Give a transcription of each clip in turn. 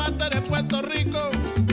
partes de Puerto Rico.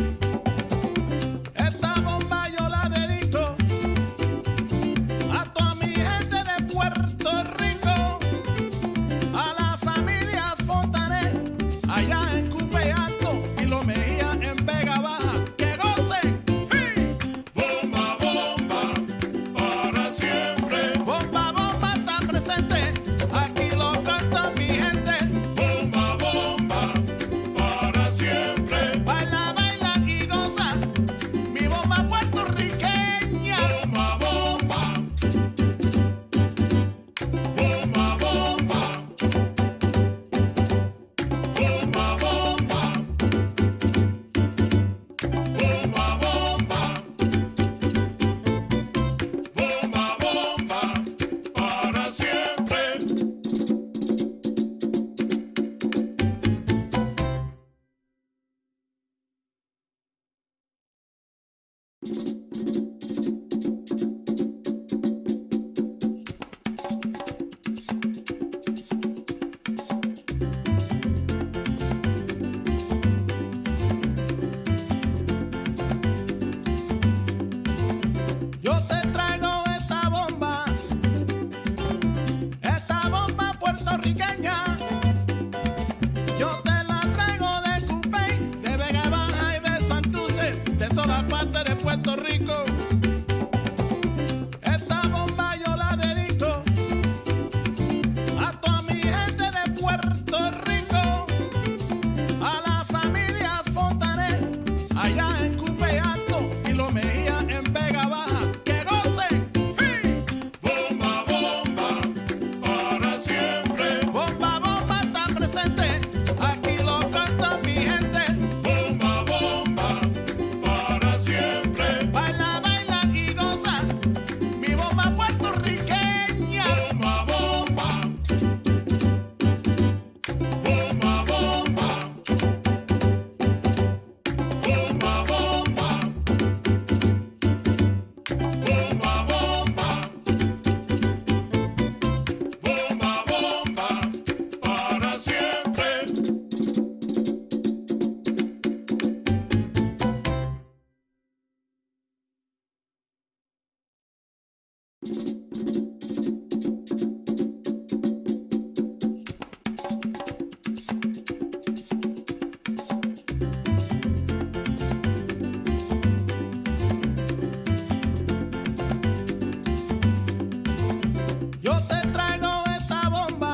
Esta bomba yo la dedico a toda mi gente de Puerto Rico, a la familia Fontanet, allá en Cupe Alto y Los Mejía en Vega Baja. ¡Que gocen! ¡Sí! Bomba, bomba, para siempre. Bomba, bomba está presente, aquí lo canta mi gente. Bomba, bomba, para siempre. Baila, baila y goza, mi bomba puertorriqueña. Bomba, bomba. Bomba, bomba. Bomba, bomba. Bomba, bomba. Bomba, bomba, para siempre. Yo te traigo esta bomba puertorriqueña. Yo te la traigo de Cupey, de Vega Baja y de Santurce, de todas partes de Puerto Rico. Esta bomba yo la dedico a toda mi gente de Puerto Rico, a la familia Fontanet, allá en Cupe Alto y Los Mejía en Vega Baja. ¡Que gocen! ¡Sí! Bomba, bomba, para siempre. Bomba, bomba está presente, aquí lo canta mi gente. Bomba, bomba, para siempre. Baila, baila y goza, mi bomba puertorriqueña. Bomba, bomba. Bomba, bomba. Bomba, bomba. Bomba, bomba. Bomba, bomba, para siempre. Yo te traigo esta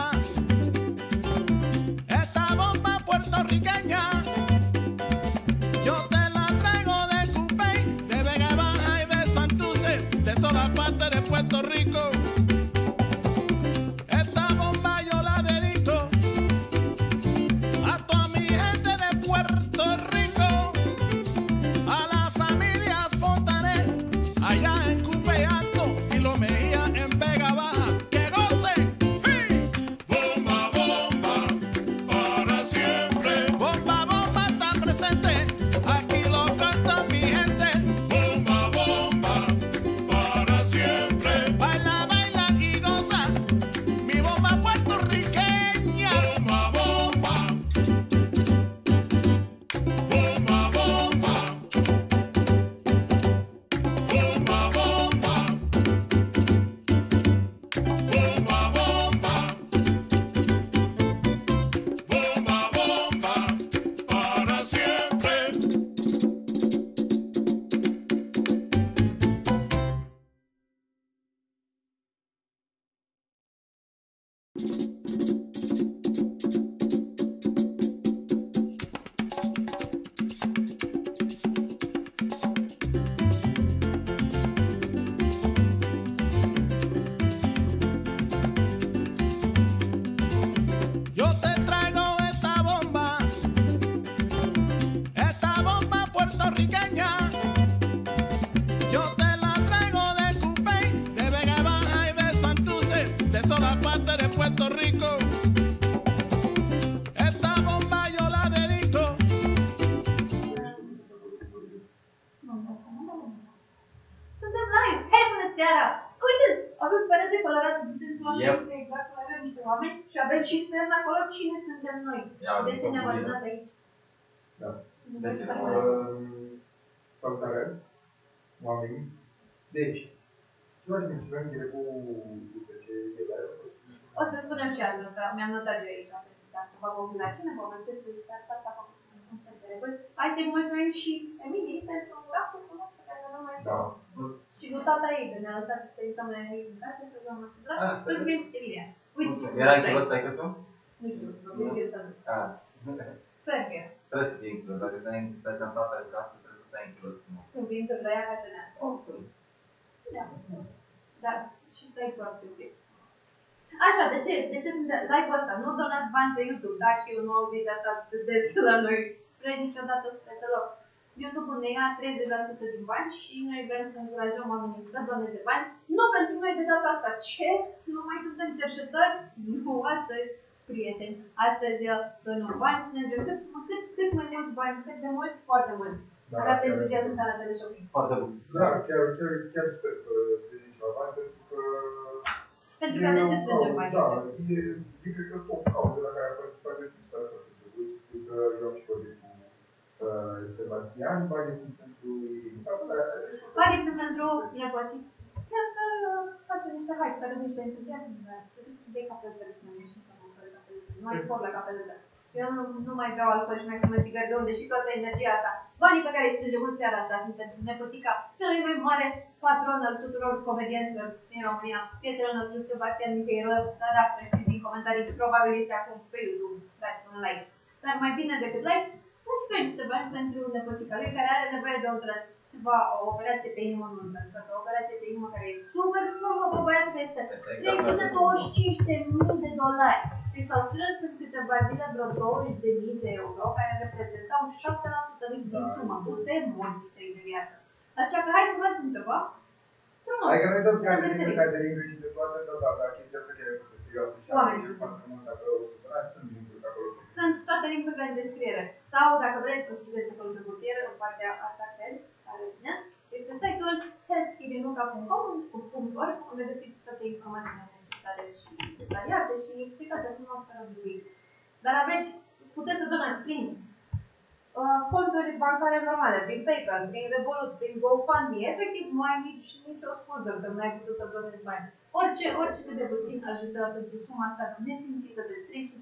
bomba puertorriqueña. Yo te la traigo de Cupey, de Vega Baja y de Santurce, de todas partes de Puerto Rico. Esta bomba yo la dedico a toda mi gente de Puerto Rico, a la familia Fontanet, allá en Cupe Alto y Los Mejía en Vega Baja. ¡Que gocen! ¡Sí! Bomba, bomba, para siempre. Bomba, bomba está presente, aquí lo canta mi gente. Bomba, bomba, para siempre. Baila, baila y goza, mi bomba puertorriqueña. Bomba, bomba. Bomba, bomba. Bomba, bomba. Bomba, bomba. Bomba, bomba, para siempre. Yo te traigo esta bomba puertorriqueña. Yo te la traigo de Cupey, de Vega Baja y de Santurce, de todas partes de Puerto Rico. Esta bomba yo la dedico. Suntem live! Hei, bună seara! Uite, avem părere de colorat, suntem toate exact colorat niște oameni și avem și semn acolo cine suntem noi. De ce ne-am adunat aici? Da. De ce? Salutare, oameni. Deci, ce faci când ceva în cu UTC e la el? O să spunem și asta, mi-am notat eu aici, dacă vă vom la cine, vă vedeți asta s-a făcut un set de reguli. Hai să-i mulțumim și Emilii pentru raptul frumos pe care l-am aici. Da. Și lui tata ei, de ne-a lăsat să uităm la ei în casă, să vă mulțumim. Mulțumim, Emilia. Uite, era încheios taică-tu? nu știu, vă ce s-a dus. Sper că e. Trebuie să fie încheios, dacă stai ca tata de casă, trebuie să stai încheios. Cuvinturi la ea ca să ne Da. Da. Și să ai foarte ok. Așa, de ce sunt live-ul ăsta? Nu donați bani pe YouTube, da? Și eu nu auzit asta des la noi. Spre niciodată spre deloc. YouTube-ul ne ia 30% din bani și noi vrem să încurajăm oamenii să doneze bani. Nu pentru noi de data asta. Ce? Nu mai suntem cerșetori? Nu, astăzi, prieteni. Astăzi donăm bani, să ne cât mai mulți bani, cât de mulți, foarte mulți. Arată entuziasm la teleshopping. Foarte bun. Da, chiar sper să iei ceva bani, pentru că... Pentru că de ce strângem bani? Da, e cred că top cauze la care a participat de timpul ăsta. Pentru că eu am și vorbit cu Sebastian, banii sunt pentru banii sunt pentru nepoții. Chiar să facem niște hai, să arăt niște entuziasm. Trebuie să-ți dai capeluță de tine, nici nu fără capeluță. Nu mai sport la capeluță. Eu nu mai beau alcool și mai fumă țigări, de unde și toată energia asta. Banii pe care îi strângem în seara asta sunt pentru nepoțica celui mai mare patron al tuturor comedienților din România, prietenul nostru Sebastian Mihailă. Da, dacă știți din comentarii, probabil este acum pe YouTube. Dați un like. Dar mai bine decât like, dați și niște bani pentru nepoțica lui care are nevoie de o operație pe inimă, nu uitați, o operație pe inimă care e super scumpă, bă, băiatul este $325.000. Deci s-au strâns în câteva zile vreo 20.000 de euro, care reprezentau 7% din sumă. Putem mulți trei de viață. Așa că hai să facem ceva frumos. Hai că noi toți Caterin și de toate, dar chestia asta chiar e foarte serioasă și am foarte mult dacă o supărați, sunt linkuri acolo. Sunt toate linkurile în descriere. Sau dacă vreți să scrieți acolo pe burtier, în partea asta cred, care vine, este site-ul healthirinuca.com.org, unde găsiți toate informațiile necesare și detaliate și explicate frumos fără bubuit. Dar puteți să donați prin conturi bancare normale, prin PayPal, prin Revolut, prin GoFundMe. Efectiv, nu ai nicio scuză că nu ai putut să donezi bani. Orice cât de puțin ajută pentru suma asta nesimțită de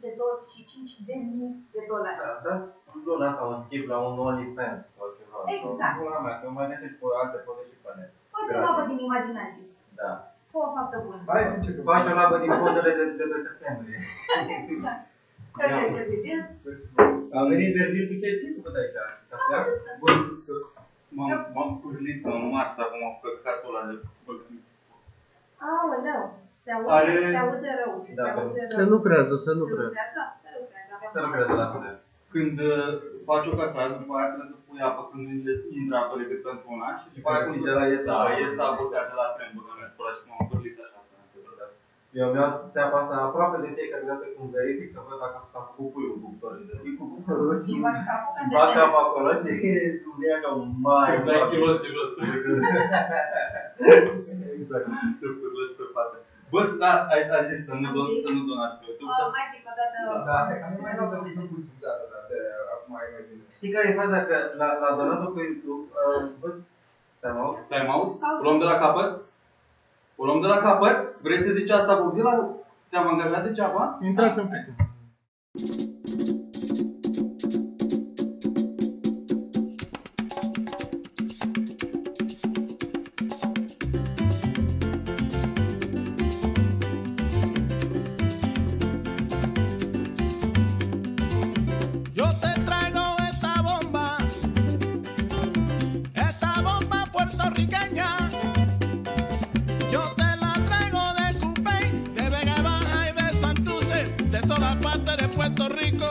$325.000. Da, zona asta o schimb la un OnlyFans sau ceva. Exact. Pula mea, că mai găsești pe alte poze și pe net. Poți o labă din imaginație. Da. O faptă bună. Hai să începem. Faci o labă din pozele de pe septembrie. Exact. Care este Virgil? Am venit Virgil cu ce făcut aici? M-am curlit în Mars acum cu căcatul ăla de băgămit. Aoleu, se aude rău. Se lucrează. Se lucrează la tine. Când faci o căcat, după aia trebuie să pui apă când intră apă decât pentru un an și după aia când iese apă de la tren, băgămit, ăla și m-am curlit așa. Eu mi-au treaba asta aproape de fiecare dată când verific să văd dacă s-a făcut puiul cu cuptorul. Deci cu cuptorul și fac capul acolo și îmi ia ca un mai. Îmi dai chiloții jos. Exact. Te pârlăși pe față. Bă, da, ai zis să nu donați pe YouTube. Mai zic o dată. Da, mai rog să nu puțin, da, acum ai mai bine. Știi care e faza? Că la donatul pe YouTube, văd, time-out? O luăm de la capăt? O luăm de la capăt? Vrei să zici asta, Boxila? Te-am angajat degeaba? Intrați un pic. Yo te traigo esta bomba puertorriqueña. Yo te la traigo de Cupey, de Vega Baja y de Santurce, de todas partes de Puerto Rico.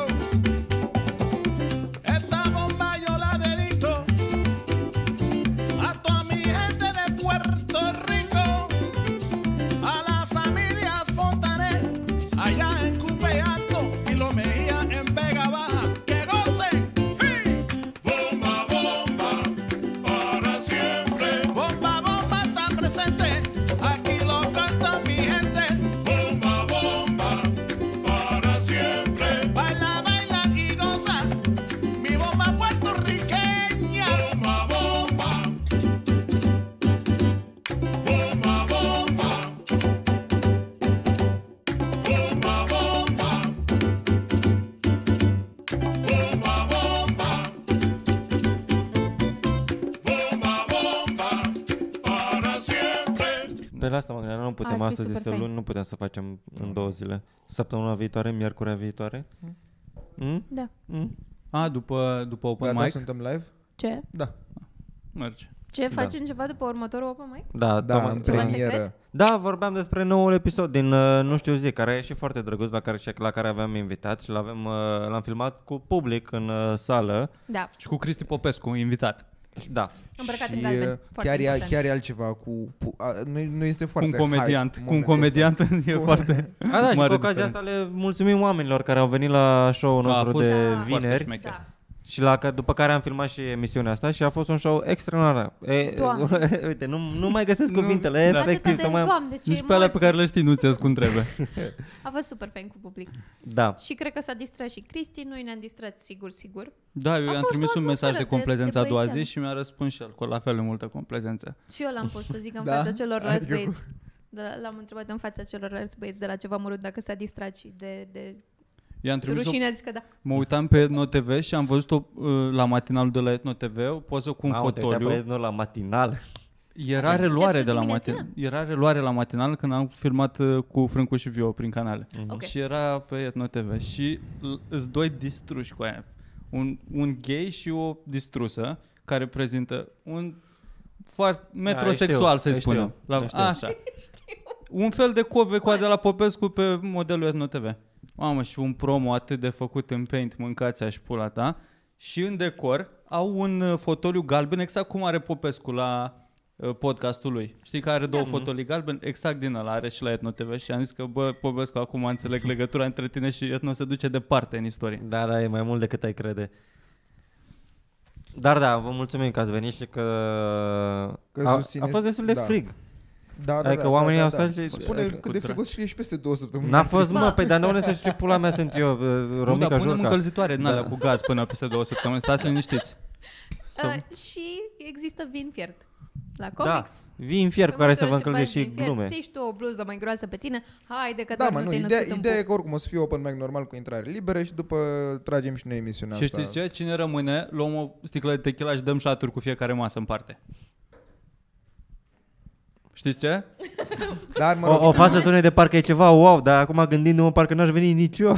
Esta bomba yo la dedico a toda mi gente de Puerto Rico, a la familia Fontanet, allá en Cupey Alto y Lo Mejía en Vega Baja. ¡Que gocen! Bomba, bomba, para siempre. Bomba, bomba está presente, aquí lo canta mi gente. Bomba, bomba, para siempre. Baila, la asta mă gândeam, nu putem, Ar fi astăzi super este fain. luni, nu putem să facem în 2 zile. Săptămâna viitoare, miercurea viitoare. Da. După open Gata, mic? suntem live? Ce? Da. Merge. Ce? Facem ceva după următorul open mic? Da, Da, în Ceva premieră. secret? Da, vorbeam despre noul episod din Nu știu zi, care e și foarte drăguț, la care aveam invitat și l-am filmat cu public în sală. Da. Și cu Cristi Popescu, invitat. Da. Îmbrăcat în Și galben. Foarte chiar important. e altceva nu este Cu foarte un comediant. hype Cu un momentul ăsta. comediant e foarte A, da, și cu mare ocazia diferență. asta le mulțumim oamenilor care au venit la show-ul A nostru fost de foarte vineri. șmecher. Da. Și după care am filmat și emisiunea asta și a fost un show extraordinar. Uite, nu mai găsesc cuvintele, efectiv. Atâta de, Doamne, ce Nici pe alea pe emoții. care le știi nu-ți cum trebuie. A fost super fain cu public. Da. Și cred că s-a distrat și Cristi, noi ne-am distrat sigur. Da, eu A i-am fost trimis o un mesaj de atmosferă complezență a doua zi băiețeală. și mi-a răspuns și el cu la fel de multă complezență. Și eu l-am pus să zic în Da? fața celorlalți Adică băieți. L-am întrebat în fața celorlalți băieți de la Ceva Mărut dacă s-a distrat și de I-am trimis rușine, a zis că da. Mă uitam pe Etno TV și am văzut-o la matinalul de la Etno TV, o poză cu un fotoliu. Nu la matinal. Era Început reluare de la dimineața? matinal. Era reluare la matinal când am filmat cu Frâncu și Vio prin canale. Ok. Și era pe Etno TV și îs doi distruși cu aia. Un gay și o distrusă care prezintă un foarte metrosexual, să-i spunem. Așa. Un fel de covecoa de la Popescu pe modelul Etno TV. Mamă, și un promo atât de făcut în paint, mâncați-a și pula ta. Și în decor au un fotoliu galben, exact cum are Popescu la podcastul lui. Știi că are două fotolii galben? Exact din ăla are și la Etno TV și am zis că, bă, Popescu, acum înțeleg legătura între tine și Etno se duce departe în istorie. Da, e mai mult decât ai crede. Dar da, vă mulțumim că ați venit și că a fost destul de frig. Adică oamenii au stat și... Spune cât de frigos fie și peste 2 săptămâni. N-a fost, mă, păi dar de unde să știu pula mea sunt eu, Romica Nu, dar punem Jurca. încălzitoare în alea cu gaz până peste 2 săptămâni. Stați liniștiți. Și există vin fiert la comics. Da, vin fiert cu care să vă încălzești și glume. Ții tu o bluză mai groasă pe tine, haide că Da, doar mă, nu nu, te-ai născut în ideea e puf. că oricum o să fie open mic normal cu intrare liberă și după tragem și noi emisiunea Și asta. știți ce? Cine rămâne, luăm o sticlă de tequila și dăm shot-uri cu fiecare masă în parte. Știți ce? Dar, mă rog, O fac să sune de parcă e ceva wow, dar acum gândindu-mă parcă n-aș veni nici eu.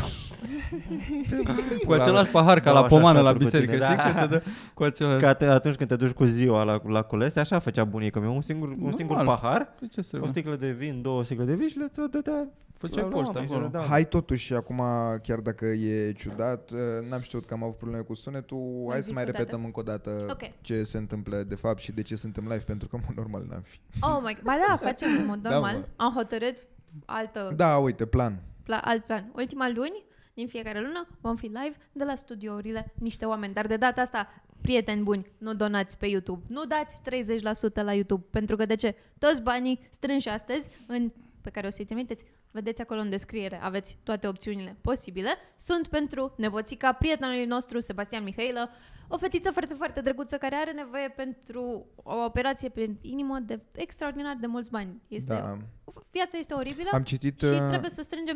Cu același pahar ca Da, la așa pomană la shot-uri biserică, puține, știi? da. Că se dă cu același... Ca atunci când te duci cu ziua la culese, așa făcea bunica mea, un singur pahar, Păi ce să o sticlă de vin, 2 sticle de vin și le dădea. Făcea poștă acolo. hai totuși, acum, chiar dacă e ciudat, n-am știut că am avut probleme cu sunetul, hai să mai repetăm încă o dată ce se întâmplă de fapt și de ce suntem live, pentru că, mă, normal n-am fi. Oh my God, ba da, facem în mod normal. mă. Am hotărât altă... Da, uite, alt plan. Ultima luni, din fiecare lună, vom fi live de la studiourile niște oameni. Dar de data asta, prieteni buni, nu donați pe YouTube. Nu dați 30% la YouTube. Pentru că de ce? Toți banii strânși astăzi, pe care o să-i trimiteți, vedeți acolo în descriere, aveți toate opțiunile posibile, sunt pentru nepoțica prietenului nostru, Sebastian Mihailă, o fetiță foarte, foarte drăguță care are nevoie pentru o operație pe inimă de extraordinar de mulți bani. Viața este oribilă. Am citit, și trebuie să strângem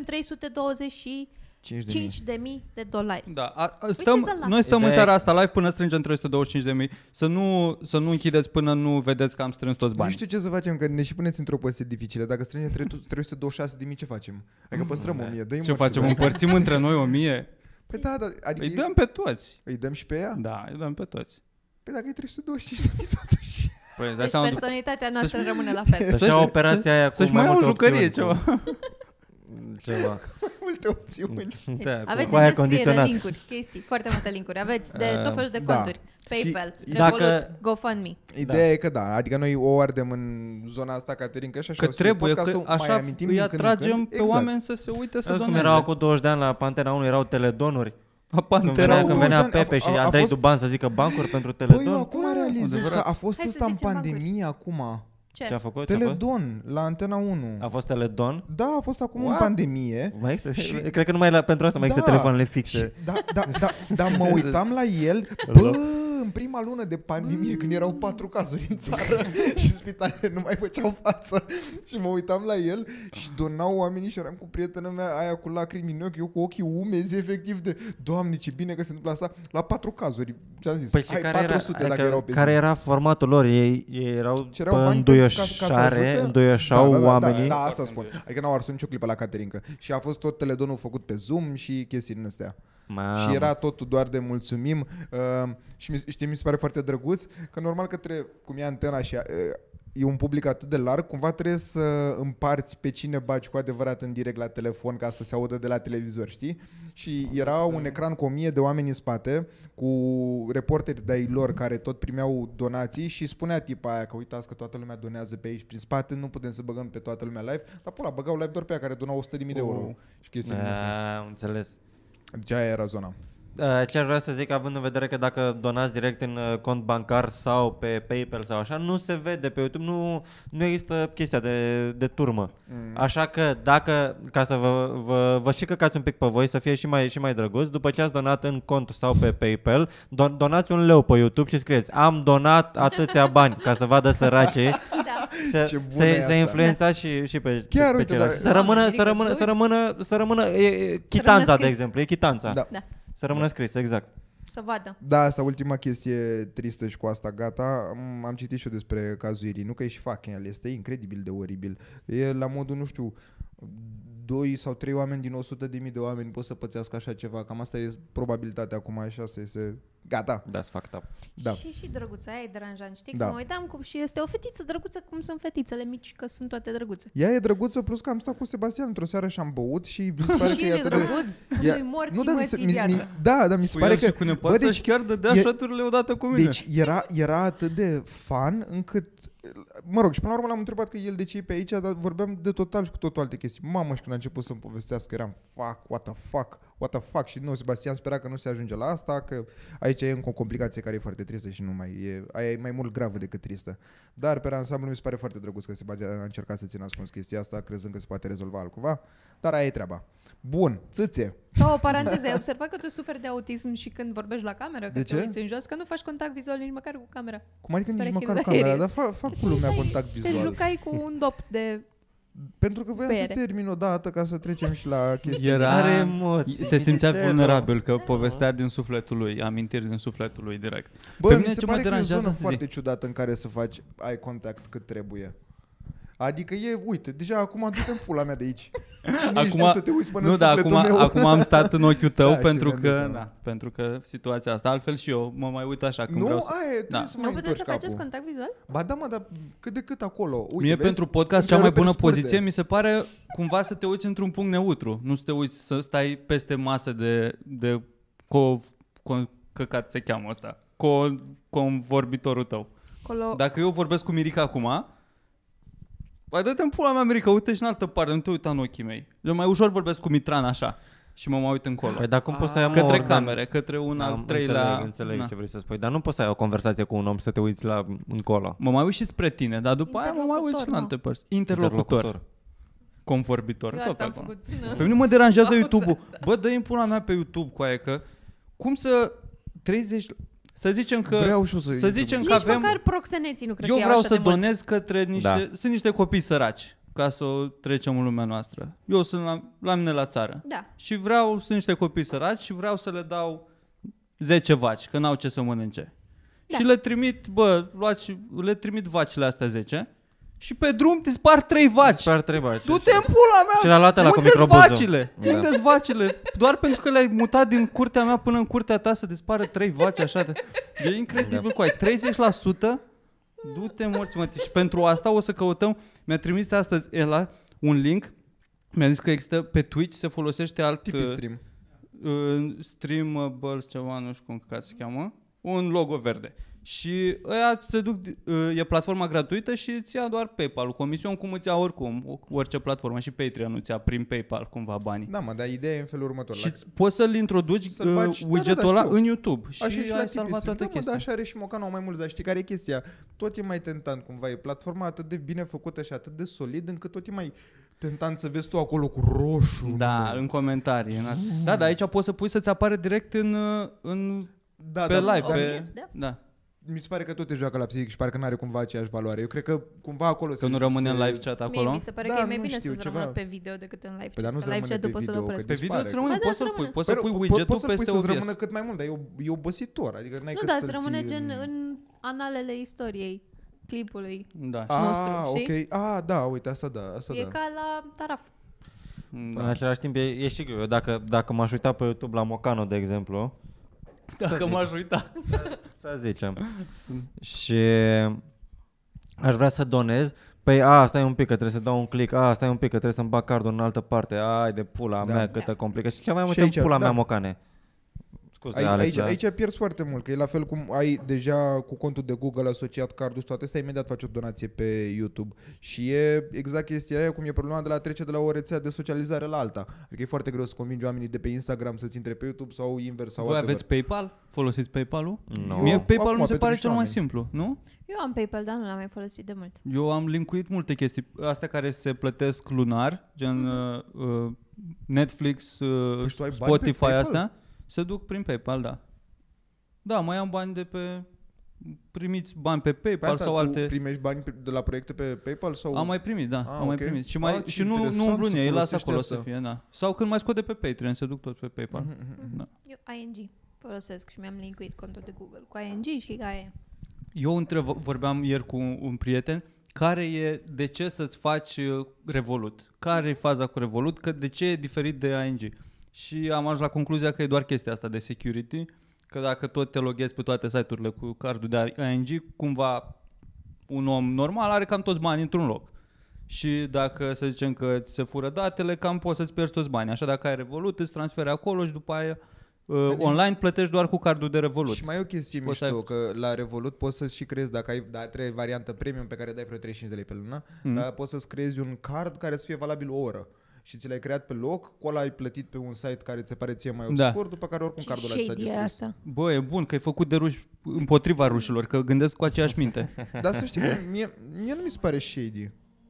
325.000 de dolari. Da, noi stăm în seara asta live până strângem 325.000. Să nu închideți până nu vedeți că am strâns toți banii. Nu știu ce să facem, că ne și puneți într-o poziție dificilă. Dacă strângem 326.000, ce facem? Adică păstrăm 1.000. Ce facem? Împărțim între noi 1.000? Păi da, adică îi dăm pe toți. Îi dăm și pe ea? Da, îi dăm pe toți. Păi dacă e 325.000 totuși. Păi, deci personalitatea noastră rămâne la fel. Să-și ia operația aia cu mai multe jucărie, opțiuni. Ceva. Multe opțiuni. Da, aveți în descriere linkuri, chestii, foarte multe linkuri. Aveți de tot felul de conturi. PayPal, Revolut, GoFundMe. Ideea e că da, adică noi o ardem în zona asta, Caterin, că așa că trebuie, că așa îi atragem pe oameni să se uite să doneze. Cum erau cu 20 de ani la Pantera 1, erau teledonuri. Când venea Pepe și Andrei Duban să zică bancuri pentru Teledon. Băi, eu acum realizez că a fost ăsta în pandemie acum. Ce a făcut? Teledon, la Antena 1. A fost Teledon? Da, a fost acum în pandemie. Cred că numai pentru asta mai există telefoanele fixe. Da, mă uitam la el, bă, îmi prima lună de pandemie, când erau 4 cazuri în țară și spitalele nu mai făceau față și mă uitam la el și donau oamenii și eram cu prietena mea aia cu lacrimi în ochi, eu cu ochii umezi efectiv de Doamne, ce bine că se întâmplă asta la 4 cazuri. Ce-am zis? Păi Hai, care 400 era, dacă erau pe zi. care era formatul lor? Ei erau pe înduioșau oamenii. Da, asta spun. Adică n-au ars nicio clipă la caterincă. Și a fost tot teledonul făcut pe Zoom și chestii din astea. Și era totul doar de mulțumim. Și mi se pare foarte drăguț că normal că cum e Antena și e un public atât de larg, cumva trebuie să împarți pe cine bagi cu adevărat în direct la telefon ca să se audă de la televizor, știi? Și era un ecran cu 1000 de oameni în spate, cu reporteri de-ai lor care tot primeau donații și spunea tipa aia că uitați că toată lumea donează pe aici prin spate, nu putem să băgăm pe toată lumea live, dar pula, băgau live doar pe aia care donau 100.000 de euro. Și chestii din astea. Am înțeles. Deci aia era zona. Ce aș vrea să zic, având în vedere că dacă donați direct în cont bancar sau pe PayPal sau așa, nu se vede pe YouTube, nu există chestia de turmă. Așa că dacă, ca să vă și căcați un pic pe voi, să fie și mai drăguț, după ce ați donat în cont sau pe PayPal, donați un leu pe YouTube și scrieți am donat atâția bani, ca să vadă săracii. Da. Să influențați și pe ceilalți. Să rămână chitanța, de exemplu, e chitanța. Da. Să rămână scris, exact. Să vadă. Da, asta ultima chestie tristă și cu asta gata. Am citit și eu despre cazul Irinu, că e și fucking el, este incredibil de oribil. E la modul, nu știu, 2 sau 3 oameni din 100.000 de oameni pot să pățească așa ceva. Cam asta e probabilitatea acum și asta este... Gata. That's fucked up. Da. Și drăguța, aia e deranjant. Știi da. că mă uitam cum și este o fetiță drăguță, cum sunt fetițele mici, că sunt toate drăguțe. Ea e drăguță, plus că am stat cu Sebastian într-o seară și am băut și mi se pare că e atât de... Nu-i morții viața. Da, dar mi se pare că... cu nepoată și chiar dădea shot-urile odată cu mine. Deci era atât de fan încât... Mă rog, și până la urmă l-am întrebat că el de ce e pe aici, dar vorbeam de total și cu totul alte chestii. Mamă, și când a început să-mi povestească, eram what the fuck, și nu, Sebastian spera că nu se ajunge la asta, că aici e încă o complicație care e foarte tristă și nu mai e, aia e mai mult gravă decât tristă. Dar pe ansamblu mi se pare foarte drăguț că Sebastian a încercat să țină ascuns chestia asta, crezând că se poate rezolva altcumva, dar aia e treaba. Bun, țâțe. O paranteză, ai observat că tu suferi de autism și când vorbești la cameră, că te uiți în jos, că nu faci contact vizual nici măcar cu camera. Cum adică nici măcar cu camera, dar fac cu lumea contact vizual. Te jucai cu un dop de... Pentru că voiam să termin odată ca să trecem și la chestii. Se simțea vulnerabil că povestea din sufletul lui, amintiri din sufletul lui direct. Bă, mi se pare că e o zonă foarte ciudată în care să faci eye contact cât trebuie. Adică uite, deja acum du-te în pula mea de aici. Acum, să te uiți până în sufletul meu. Acum am stat în ochiul tău pentru că situația asta, altfel și eu mă mai uit așa când vreau să... Nu puteți să faceți contact vizual? Ba da, mă, dar cât de cât acolo. Uite, mie pentru podcast cea mai bună poziție mi se pare cumva să te uiți într-un punct neutru. Nu să te uiți să stai peste masă de căcat se cheamă ăsta. Convorbitorul tău. Dacă eu vorbesc cu Mirica acum, păi dă-te în pula mea, Mirica, uite și în altă parte, nu te uita în ochii mei. Eu mai ușor vorbesc cu Mitran așa și mă mai uit încolo. Păi dar cum poți să ai către camere, către un al treilea... Înțeleg ce vrei să spui, dar nu poți să ai o conversație cu un om să te uiți încolo. Mă mai uit și spre tine, dar după aia mă mai uit și în alte părți. Interlocutor. Convorbitor, tot acolo. Pe mine mă deranjează YouTube-ul. Bă, dă-i în pula mea pe YouTube cu aia că cum să 30... Să zicem că nici avem, măcar proxeneții nu cred eu că vreau să donez către niște sunt niște copii săraci ca să o trecem în lumea noastră. Eu sunt la mine la țară. Da. Și sunt niște copii săraci și vreau să le dau 10 vaci, că n-au ce să mănânce. Da. Și le trimit vacile astea 10. Și pe drum te spar 3 vaci. Du-te în pula mea. Și l-a luat ăla cu microbuzul. Unde-s vacile? Doar pentru că le-ai mutat din curtea mea până în curtea ta să dispară 3 vaci așa. E incredibil cu ai 30%. Du-te morți, mă. Și pentru asta o să căutăm. Mi-a trimis astăzi Ela un link. Mi-a zis că există pe Twitch, se folosește alt stream. Streamables ceva, nu știu cum se cheamă. Un logo verde. Și ăia se duc, e platforma gratuită și îți ia doar PayPal-ul, comision cum îți ia oricum, orice platformă, și Patreon îți ia prin PayPal cumva banii. Da, mă, dar ideea e în felul următor. Și poți să-l introduci widgetul ăla în YouTube și ai salvat toată chestia. Da, așa are și Mocanu mai mult, dar știi care e chestia? Tot e mai tentant cumva, e platforma atât de bine făcută și atât de solid încât tot e mai tentant să vezi tu acolo cu roșu. Da, în comentarii. Da, dar aici poți să pui să-ți apare direct în pe live. Da. mi se pare că tot te joacă la psihic și parcă n-are cumva aceeași valoare. Eu cred că cumva acolo că nu rămâne în live chat acolo. Mi se pare că e mai bine să rămână pe video decât în live chat. Că live chat-ul poți să-l opresc. Pe video îți rămâne, poți să pui widget-ul widget-ul peste peste OBS. Să rămână OBS. cât mai mult, dar e obositor. Adică n-ai Nu, cât dar să-l să rămâne ții gen în analele istoriei clipului Da. nostru, știi? Ok. Da, uite, asta da. E ca la Taraf. În același timp e și greu. Dacă m-aș uita pe YouTube la Mocano, de exemplu, Dacă m-aș uita. să zicem, și aș vrea să donez, păi stai un pic că trebuie să dau un click, stai un pic că trebuie să-mi bag cardul în altă parte, ai de pula mea câtă complică. Și cea mai mult în pula mea Mocane. Aici pierzi foarte mult, că e la fel cum ai deja cu contul de Google asociat cardul și toate astea, imediat faci o donație pe YouTube. Și e exact chestia aia, cum e problema de la trece de la o rețea de socializare la alta. Adică e foarte greu să convingi oamenii de pe Instagram să-ți intre pe YouTube sau invers sau Voi aveți PayPal? Folosiți PayPal-ul? Nu. Mie PayPal mi se pare cel mai simplu, nu? Eu am PayPal, dar nu l-am mai folosit de mult. Eu am linkuit multe chestii. Astea care se plătesc lunar, gen Netflix, Spotify, astea, se duc prin PayPal, da. Da, mai am bani de pe... Primiți bani pe PayPal pe sau alte... primești bani de la proiecte pe PayPal? Sau... Am mai primit, da. Am mai primit. Și nu umblu în ei, las acolo să fie, da. Sau când mai scot de pe Patreon, se duc tot pe PayPal. Da. Eu ING folosesc și mi-am linkuit contul de Google cu ING și aia. Eu vorbeam ieri cu un prieten care e de ce să-ți faci Revolut. Care e faza cu Revolut? Că de ce e diferit de ING? Și am ajuns la concluzia că e doar chestia asta de security, că dacă tot te loghezi pe toate site-urile cu cardul de ING, cumva un om normal are cam toți banii într-un loc. Și dacă să zicem că ți se fură datele, cam poți să-ți pierzi toți banii. Așa dacă ai Revolut, îți transferi acolo și după aia online plătești doar cu cardul de Revolut. Și mai e o chestie mișto, că la Revolut poți să și creezi, dacă ai variantă premium pe care dai vreo 35 de lei pe lună, dar poți să-ți creezi un card care să fie valabil o oră. Și ți l-ai creat pe loc, cu ăla ai plătit pe un site care ți se pare ție mai obscur, după care oricum cardul ăla ți s-a distrus. Bă, e bun că e făcut de ruși împotriva rușilor, că gândesc cu aceeași minte. Dar să știi, mie nu mi se pare shady.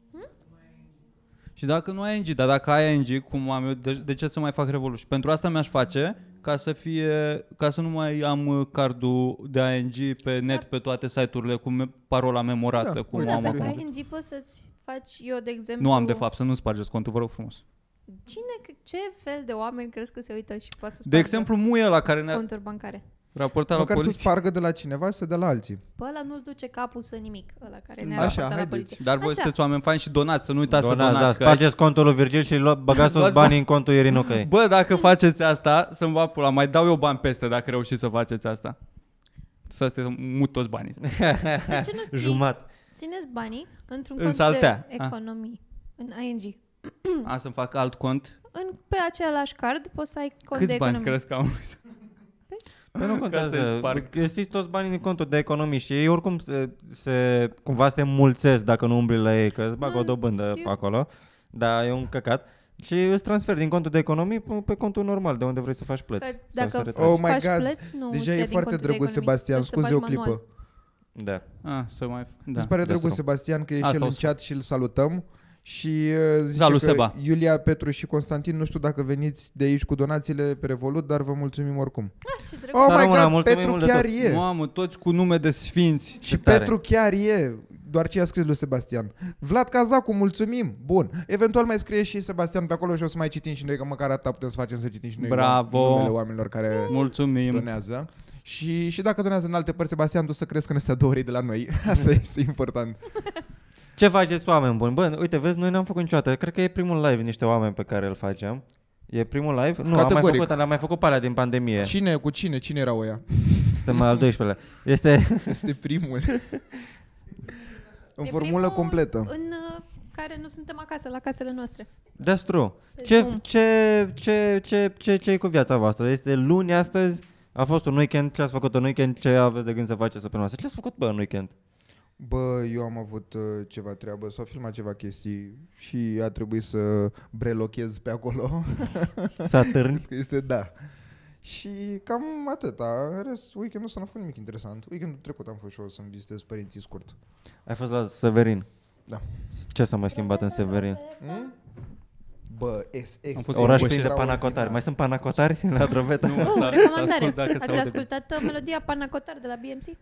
Și dacă nu ai ING, dar dacă ai ING, cum am eu, de ce să mai fac Revolut? Și pentru asta mi-aș face ca să nu mai am cardul de ING pe net pe toate site-urile cu parola memorată. Cum am dacă acum. ai ING poți să-ți faci, eu de exemplu... Nu am de fapt, să nu spargeți contul, vă rog frumos. Ce fel de oameni crezi că se uită și poate să de exemplu, muie ăla care ne-a conturi bancare? raportat la poliție. Măcar să spargă de la cineva, să dea la alții. Pe ăla nu-ți duce capul să nimic, ăla care ne-a raportat la poliție. Dar voi sunteți oameni faini și donați, să nu uitați să donați. Da, spargeți contul lui Virgil și băgați toți banii în contul Irinucăi. Bă, dacă faceți asta, să-mi va pula, mai dau eu bani peste dacă reușiți să faceți asta. Să mut toți banii. De ce nu țineți banii într-un cont de economii, în ING? Să-mi fac alt cont? Pe același card poți să ai cont câți de economii. Câți bani crezi că am? Păi nu contează, găsiți toți banii din contul de economii și ei oricum cumva se mulțesc dacă nu umbli la ei, că îți bagă o dobândă pe acolo, dar e un căcat. Și îți transferi din contul de economii pe contul normal, de unde vrei să faci plăți. Că dacă faci plăți, nu deja e foarte drăguț, Sebastian, scuze o clipă. Da. Mi se pare drăguț, Sebastian, că e și el în chat și îl salutăm. Și zice Salut, că Seba. Iulia, Petru și Constantin, nu știu dacă veniți de aici cu donațiile pe Revolut, dar vă mulțumim oricum. Ce drăguț. Oh my God, Petru chiar e. Mamă, toți cu nume de sfinți. Și Petru chiar e. Doar ce a scris lui Sebastian. Vlad Cazacu, mulțumim. Bun. Eventual mai scrie și Sebastian pe acolo și o să mai citim și noi, că măcar atât putem să facem, să citim și noi numele oamenilor care donează. Și dacă donează în alte părți, Sebastian, tu să crezi că ne stă 2 ore de la noi. Asta este important. Ce faceți, oameni buni? Bă, uite, vezi, noi n-am făcut niciodată. Cred că e primul live niște oameni pe care îl facem. E primul live? Nu, am mai făcut pe alea din pandemie. Cine erau ăia? Suntem al 12-lea. Este primul. În formulă completă. În care nu suntem acasă, la casele noastre. That's true. Ce-i cu viața voastră? Este luni astăzi, a fost un weekend, ce ați făcut în weekend, ce aveți de gând să faceți săptămâna asta? Ce ați făcut, bă, în weekend? Bă, eu am avut ceva treabă, s-au filmat ceva chestii și a trebuit să brelochez pe acolo. Să atârni? Este, da. Și cam atâta. În rest, weekendul ăsta n-a fost nimic interesant. Weekendul trecut am fost și eu să-mi vizitez părinții scurt. Ai fost la Severin? Da. Ce s-a mai schimbat în Severin? Bă, oraș plin de panacotari. Mai sunt panacotari la Drobeta? Recomandare. Ați ascultat melodia Panacotar de la BMC?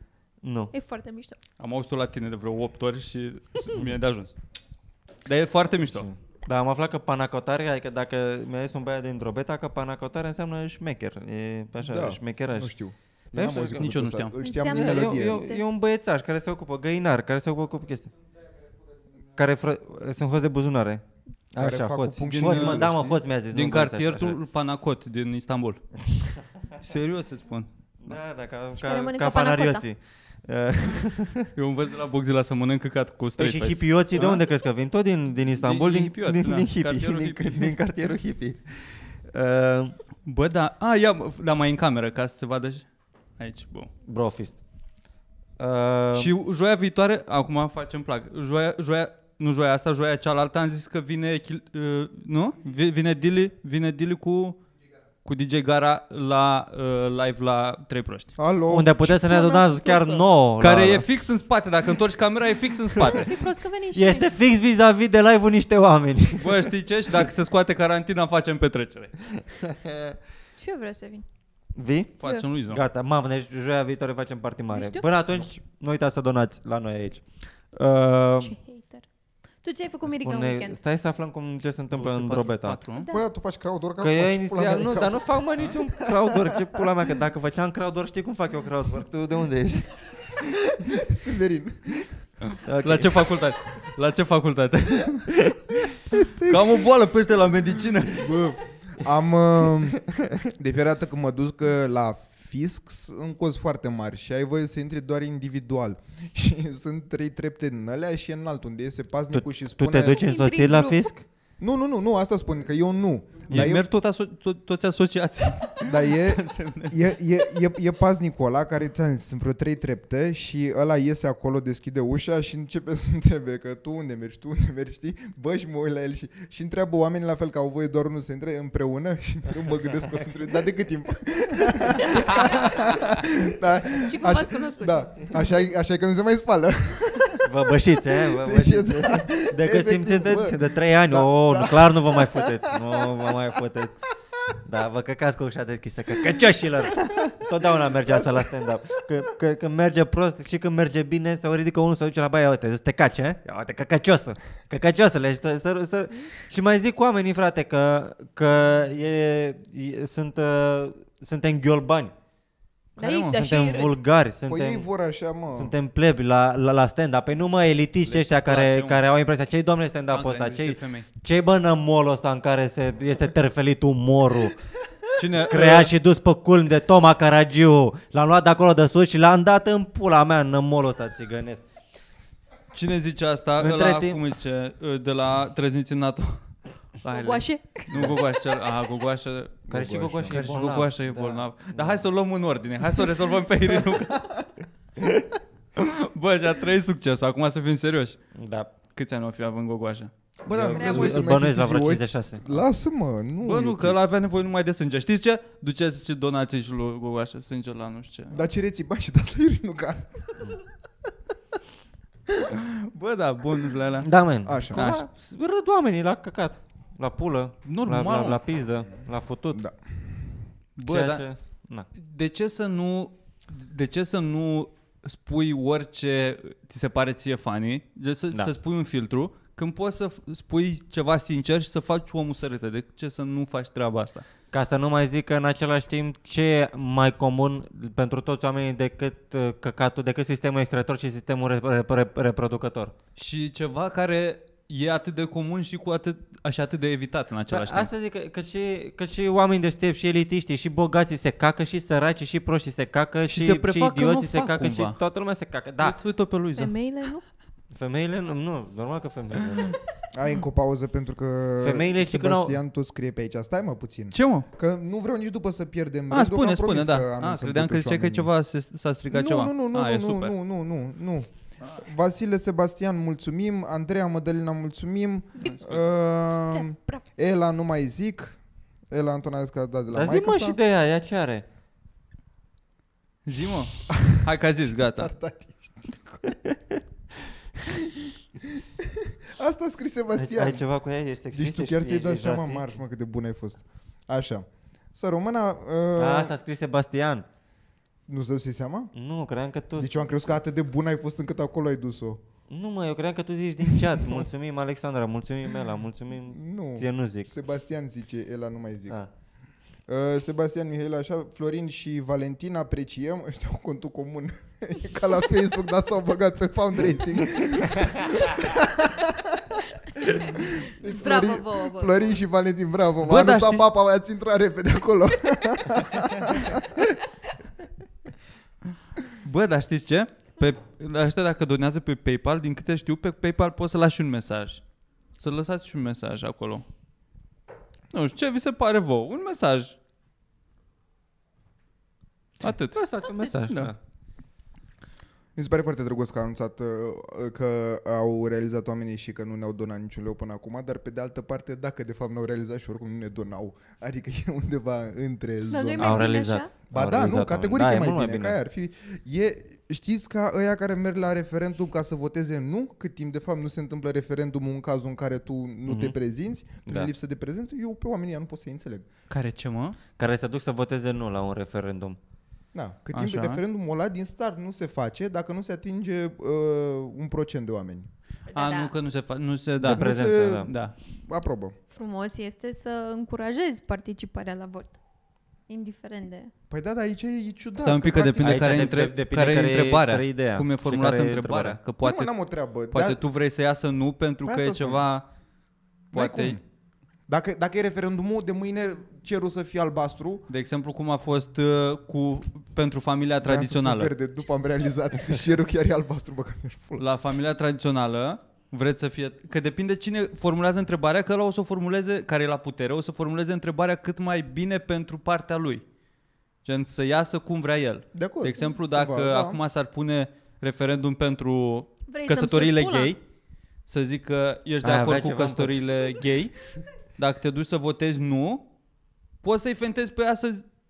Nu. E foarte mișto. Am auzit-o la tine de vreo 8 ori și mi-e de ajuns. Dar e foarte mișto. Dar am aflat că panacotare, adică dacă mi-a zis un băiat din Drobeta, că panacotare înseamnă șmecher. E așa, șmecheraj. Nu știu. Nici eu nu știam. Îl știam din melodie. E un băiețaș care se ocupă, găinar, care se ocupă cu chestii. Care sunt hoți de buzunare. Așa, hoți. Hoți mi-a zis. Din cartierul Panacot din Istanbul. Serios să spun. Da, ca fanarioții. Eu învăț de la Boxila să mănânc căcat cu straight face. Și hipioții de unde crezi că vin? Tot din Istanbul, din hippie. Din cartierul hippie. Bă, da, ia mai în cameră ca să se vadă aici, bun. Brofist. Și joia viitoare, acum facem plug. Joia asta, joia cealaltă, am zis că vine nu? Vine Dili cu DJ Gara la live la Trei Proști. Alo. Unde puteți să ne adunați chiar nouă. Care e fix în spate, dacă întorci camera e fix în spate. Este fix vis-a-vis de live-ul niște oameni. Bă, știi ce? Și dacă se scoate carantina, facem petrecere. Și eu vreau să vin. Vii? Facem lui Zon. Gata, mamă, deci joia viitoare facem party mare. Până atunci, nu uitați să donați la noi aici. Ce hater. Tu ce ai făcut, Mirica, în weekend? Stai să aflăm ce se întâmplă în Drobeta. Bă, tu faci crowd-work? Că eu inițial, nu, dar nu fac niciun crowd-work. Ce pula mea, că dacă făceam crowd-work, știi cum fac eu crowd-work? Tu de unde ești? Severin. Okay. La ce facultate? Că am o boală peste la medicină. Bă, de fiecare dată când mă duc la fisc, sunt cozi foarte mari și ai voie să intri doar individual. Și sunt 3 trepte în alea și în alt unde iese paznicul și spune... Tu te duci însoțit la fisc? Nu, asta spun, că eu nu. Ei merg toți asociații. Dar e paznicul ăla care sunt vreo 3 trepte și ăla iese acolo, deschide ușa și începe să întrebe că tu unde mergi, știi? Bă, și mă uit la el și întreabă oamenii la fel, că au voie doar unul să intre împreună și eu mă gândesc că o să întrebe, dar de cât timp? Da, și cum v-ați cunoscut? Da, așa că nu se mai spală. Vă bășiți, de cât timp sunteți? De 3 ani, clar nu vă mai futeți. Nu vă mai futeți. Da, vă căcați cu ușa deschisă, căcăcioșilor. Totdeauna merge asta la stand-up. Când merge prost și când merge bine, se ridică unul, se duce la baia, uite, te caci, uite, căcăciosule. Și mai zic cu oamenii, frate, că suntem ghiolbani. Suntem vulgari, suntem plebi la stand-up. Păi nu mă, elitiști ăștia care au impresia, ce-i domnule stand-up-ul ăsta? Ce-i bă nămolul ăsta în care este terfelit umorul? Creat și dus pe culm de Toma Caragiu. L-am luat de acolo de sus și l-am dat în pula mea în nămolul ăsta țigănesc. Cine zice asta? Cum zice? De la Trăzniți în NATO. Gogoașe? Nu Gogoașe, Gogoașe. Care și Gogoașe e bolnav. Dar hai să o luăm în ordine. Hai să o rezolvăm pe Irinuca. Bă, și-a trăit succesul. Acum să fim serioși. Da. Câți ani o fi având Gogoașa? Bă, dar nu vreau voi să mai fiți la vreo 56. Lasă-mă, nu. Bă, nu, că ăla avea nevoie numai de sânge. Știți ce? Duceți ce donații și lui Gogoașa, sânge la nu știu ce. Dar cereți bani și dați la Irinuca. Bă, da, bun, Blelea. Da, man. Așa. Râd oamenii la căcat. La pulă, normal, la pizdă, la futut. Da. Bă, dar de ce să nu spui orice ți se pare ție funny, să spui un filtru, când poți să spui ceva sincer și să faci omul să râde? De ce să nu faci treaba asta? Ca să nu mai zic că în același timp ce e mai comun pentru toți oamenii decât căcatul, decât sistemul excretor și sistemul reproducător. Și ceva care e atât de comun și atât de evitat în același timp. Asta zic, că și oamenii deștepți, și elitiștii, și bogații se cacă, și săracii, și proștii se cacă, și idioții se cacă, cumva. și toată lumea se cacă. Da. Uite-o pe Luiza. Femeile nu? Femeile nu, normal că femeile nu. Ai încă o pauză pentru că femeile Sebastian tot scrie pe aici. Stai mă puțin. Ce mă? Că nu vreau nici după să pierdem. Spune, da. Credeam că ziceai că ceva s-a stricat ceva. Nu. Vasile, Sebastian, mulțumim. Andreea, Mădălina, mulțumim. Ela, nu mai zic. Ela Anton a zis că a dat de la maică. Dar zi mă și de ea ce are? Zi mă. Hai că a zis, gata. Asta a scris Sebastian. Ai ceva cu ea? Ești sexist? Deci tu chiar ți-ai dat seama, Marș, mă, cât de bun ai fost. Așa. Să rămână... Asta a scris Sebastian. Nu-ți dăduse seama? Nu, credeam că tu... Deci eu am crezut că atât de bun ai fost încât acolo ai dus-o. Nu mă, eu credeam că tu zici din chat. Mulțumim Alexandra, mulțumim Ela, mulțumim... Nu. Ție nu zic. Sebastian zice, Ela nu mai zic. Ah. Sebastian Mihail, așa, Florin și Valentin apreciem, ăștia au contul comun. E ca la Facebook, dar s-au băgat pe fundraising. Bravo, vouă. Florin și Valentin, bravo. M-a anunțat papa, ați intrat repede acolo. Bă, dar știți ce? Pe ăștia dacă donează pe PayPal, din câte știu, pe PayPal poți să lași un mesaj. Să lăsați și un mesaj acolo. Nu știu, ce vi se pare vouă? Un mesaj. Atât. Lăsați un mesaj, da. Mi se pare foarte drăguț că a anunțat că au realizat oamenii și că nu ne-au donat niciun leu până acum, dar pe de altă parte, dacă de fapt n-au realizat și oricum nu ne donau, adică e undeva între zone. Au realizat. Ba da, nu, categoric e mai bine. Că aia ar fi. Știți ca ăia care merg la referendum ca să voteze nu, cât timp de fapt nu se întâmplă referendumul în cazul în care tu nu te prezinți, prin lipsă de prezență, eu pe oamenii nu pot să-i înțeleg. Care ce, mă? Care se duc să voteze nu la un referendum. Da, cât timp de referendumul ăla din start nu se face dacă nu se atinge 1% de oameni. Nu, că nu se de prezență, da. Aprobă. Frumos este să încurajezi participarea la vot. Indiferent de... Păi da, dar aici e ciudat. Stai un pic că depinde care e întrebarea. Ideea. Cum e formulată întrebarea. Că poate, n-am o treabă. Poate tu vrei să iasă nu pentru că e ceva... Poate... Dacă e referendumul, de mâine cerul să fie albastru. De exemplu, cum a fost pentru familia tradițională. Verde, după am realizat. Cerul chiar e albastru, bă, că mi-aș fula. La familia tradițională, vreți să fie... Că depinde cine formulează întrebarea, că ăla o să o formuleze, care e la putere, o să formuleze întrebarea cât mai bine pentru partea lui. Gen, să iasă cum vrea el. De exemplu, dacă acum s-ar pune referendum pentru căsătoriile gay, să zic că ești de acord cu căsătoriile gay, dacă te duci să votezi nu, poți să-i fentezi pe ea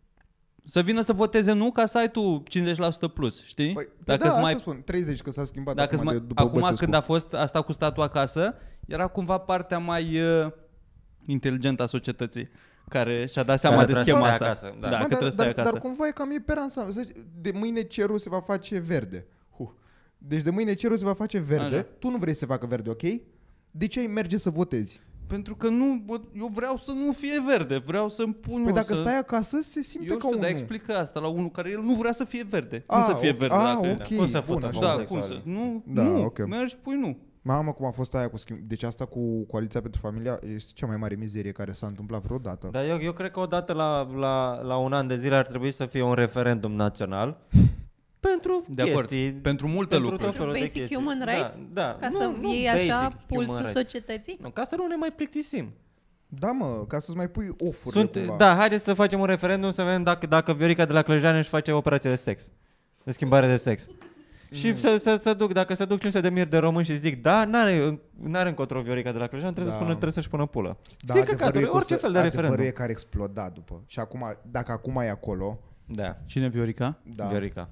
să vină să voteze nu ca să ai tu 50% plus, știi? Păi, dacă asta spun, 30 că s-a schimbat acum când a fost asta cu statul acasă, era cumva partea mai inteligentă a societății care și-a dat seama de schema asta. Acasă, că trebuie să stai acasă. Dar cumva e cam e per ansamblu. De mâine cerul se va face verde. Deci de mâine cerul se va face verde. Așa. Tu nu vrei să se facă verde, ok? De ce ai merge să votezi? Pentru că eu vreau să nu fie verde, vreau să-mi pun... Păi dacă stai acasă, se simte ca unul. Dar explică asta la unul care el nu vrea să fie verde. Cum să fie verde? Ok, cum să fută? Cum să? Nu, mergi, pui nu. Mamă, cum a fost aia cu schimb. Deci asta cu Coaliția pentru Familia este cea mai mare mizerie care s-a întâmplat vreodată. Dar eu cred că odată la un an de zile ar trebui să fie un referendum național. Pentru chestii, pentru multe lucruri. Pentru basic human rights? Da. Ca să iei așa pulsul societății? Nu, ca să nu ne mai plictisim. Da, mă, ca să-ți mai pui ofurile cumva. Da, haideți să facem un referendum să vedem dacă Viorica de la Clăjane își face operație de sex. De schimbare de sex. Și dacă se duc 500.000 de români și zic da, n-are încotro Viorica de la Clăjane, trebuie să-și pună pulă. Da, orice fel de referendum. Adevărul e care exploda după. Și acum, dacă acum e acolo... Da. Cine, Viorica? Da. Viorica.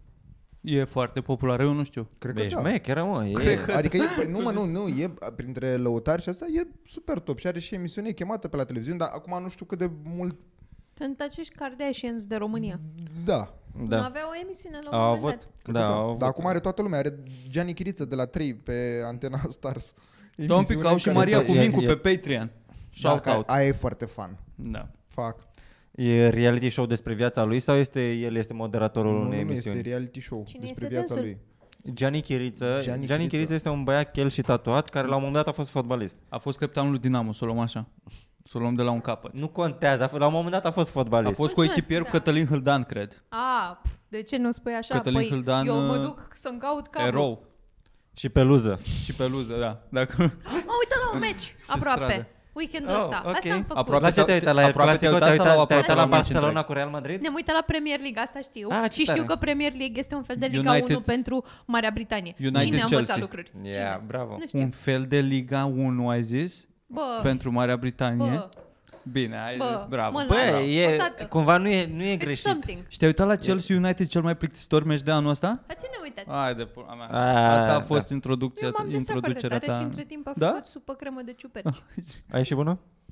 E foarte populară, eu nu știu. Cred că da. Șmecheră, mă. Adică nu, e printre lăutari și asta e super top și are și emisiune, e chemată pe la televiziune, dar acum nu știu cât de mult... Sunt acești Kardashians de România. Da. Nu avea o emisiune la un moment dat. Dar acum are toată lumea, are Gianni Chiriță de la 3 pe Antena Stars. Un pic, au și Maria Cumincu pe Patreon. Shout-out. Aia e foarte fan. Da. Fac. E reality show despre viața lui sau el este moderatorul unei emisiuni? Nu, este reality show despre viața lui. Gianni Chiriță este un băiat chel și tatuat care la un moment dat a fost fotbalist. A fost capitanul lui Dinamo, să o luăm așa. Să o luăm de la un capăt. Nu contează, la un moment dat a fost fotbalist. A fost cu echipierul Cătălin Hâldan, cred. De ce nu spui așa? Cătălin Hâldan, eu mă duc să-mi caut capul. Erou. Și peluză. Da. Dacă... Mă uită la un meci, aproape. Weekendul ăsta. Okay. Asta am făcut. La ce te-ai uitat? La El Clasico? Te-ai uitat la Barcelona cu Real Madrid? Ne-am uitat la Premier League, asta știu. Și știu că Premier League este un fel de Liga 1 pentru Marea Britanie. Cine a învățat lucruri? Bravo. Un fel de Liga 1, ai zis? Pentru Marea Britanie? Bine, bravo. Cumva nu e greșit. Și te-ai uitat la Chelsea United, cel mai plictisitor meci de anul ăsta? La cine uitat? Hai de pula mea. Asta a fost introducerea ta. Și între timp a făcut supă cremă de ciuperci. Ai și bună?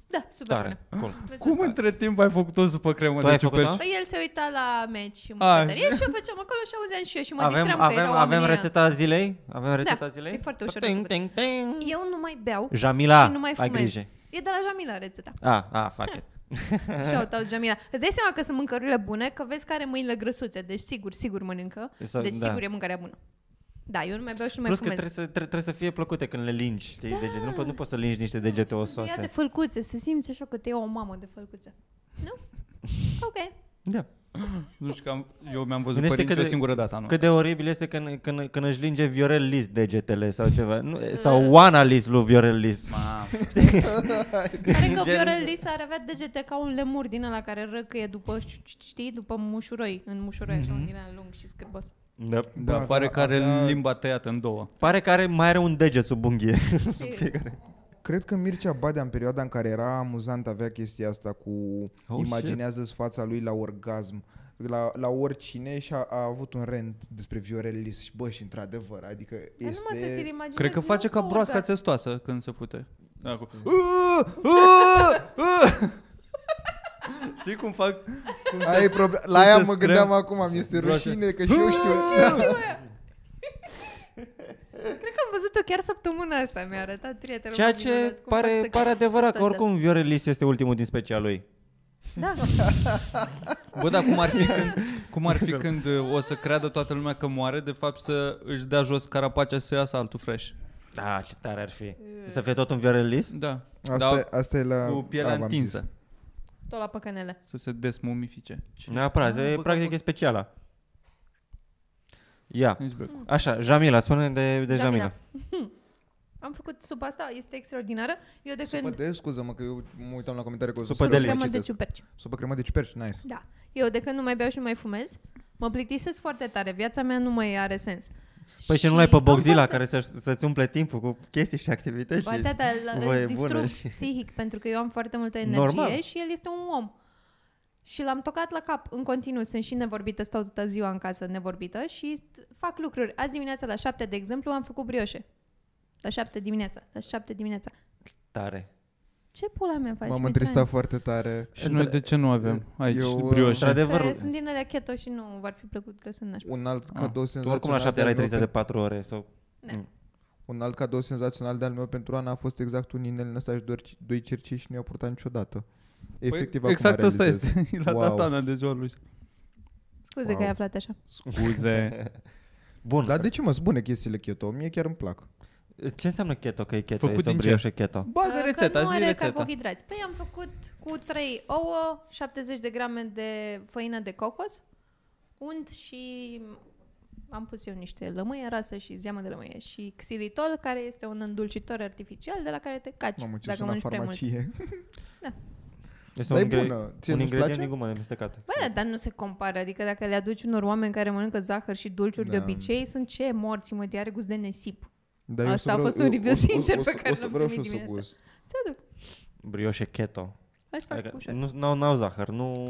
Da, super Tare. bună. Cool. Cum între timp ai făcut o supă cremă Tu de ai făcut-o? ciuperci? Păi el se uita la meci în bucătărie și eu făceam acolo și auzeam și eu și mă distram că erau avem oamenii rețeta zilei? Avem rețeta Da, zilei? e foarte ușor de Ting, făcut. ting, ting. Eu nu mai beau Jamila, și nu mai ai fumez. grijă. E de la Jamila rețeta. Fuck it. Shout-out Jamila. Îți dai seama că sunt mâncărurile bune, că vezi că are mâinile grăsuțe, deci sigur mănâncă. Deci sigur e mâncarea bună. Da, eu nu mai beau și nu mai Plus că fumez. trebuie să fie plăcute când le lingi, știi, degete. Nu poți să lingi niște degete Ia de osoase. fălcuțe, se simți așa că te ia o mamă de fălcuțe. Nu? Ok. Da. Nu știu că eu mi-am văzut Gândește părinții o singură dată anul cât de oribil este când își linge Viorel Lis degetele sau ceva. Sau Oana Lis lui Viorel Lis. Pare că Viorel Lis ar avea degete ca un lemur din ăla care răcăie după, știi, după mușuroi. În mușuroi, așa, un din ăla lung și scârbos. Da, pare că are limba tăiată în două. Pare că mai are un deget sub unghie. Fiecare. Cred că Mircea Badea, în perioada în care era amuzant, avea chestia asta cu imaginează-ți fața lui la orgasm, la oricine, și a avut un rant despre Viorel Lis și bă, și într-adevăr, adică este... Cred că face ca broasca țestoasă când se fute. Da, cu... Știi cum fac? La aia mă gândeam acum, mi-este rușine că și eu știu. Cred că am văzut-o chiar săptămâna asta, mi-a arătat prietenul. Ceea ce pare adevărat, că oricum Viorel Lis este ultimul din specia lui. Da. Bă, dar cum ar fi când o să creadă toată lumea că moare, de fapt să își dea jos carapacea să iasă altul fresh. Da, ce tare ar fi. Să fie tot un Viorel Lis? Da. Asta e la... Cu pielea întinsă. Tot la păcănele. Să se desmumifice. Neapărat, practic e speciala. Ia. Așa, Jamila, spune de Jamila. Am făcut supa asta, este extraordinară. Eu de când... Supă de, scuză-mă că eu mă uitam la comentarii cu supă de cremă de ciuperci. Supă cremă de ciuperci, nice. Da. Eu de când nu mai beau și nu mai fumez, mă plictisesc foarte tare. Viața mea nu mai are sens. Păi și nu l-ai pe Boxila care să-ți umple timpul cu chestii și activități? Bă, tata, îl distrug psihic, pentru că eu am foarte multă energie. Normal. Și el este un om. Și l-am tocat la cap în continuu. Sunt și nevorbită, stau toată ziua în casă nevorbită și fac lucruri. Azi dimineața la 7, de exemplu, am făcut brioșe. La 7 dimineața. Tare. Ce pula mea faci? M-am întristat foarte tare. Și noi de ce nu avem aici brioșe? Sunt din alea keto și nu v-ar fi plăcut că sunt nașpa. Un alt cadou senzațional. Oricum la 7 erai trezit de 4 ore. Un alt cadou senzațional de-al meu pentru Ana a fost exact un inel în ăsta și doi cercei și nu i-a purtat niciodată. Efectiv, păi, exact asta este. L-a dat Ana de ziua lui. Scuze că ai aflat așa. Scuze. Bun. Dar de ce mă spune chestiile keto? Mie chiar îmi plac. Ce înseamnă keto? Că e keto, făcut este o brioșe keto. Bagă rețeta, zi rețeta. Carbohidrați. Păi am făcut cu 3 ouă, 70 de grame de făină de cocos, unt și am pus eu niște lămâie rasă și zeamă de lămâie și xilitol, care este un îndulcitor artificial de la care te caci dacă mănânci prea mult. Da. Este un ingredient din gumă amestecată. Bă, dar nu se compară. Adică dacă le aduci unor oameni care mănâncă zahăr și dulciuri de obicei, sunt ce morți, mă, are gust de nesip. Da, asta a fost un review sincer pe care l-am primit dimineața. Ți-aduc. Brioșe keto. Hai să fac ușor. N-au zahăr,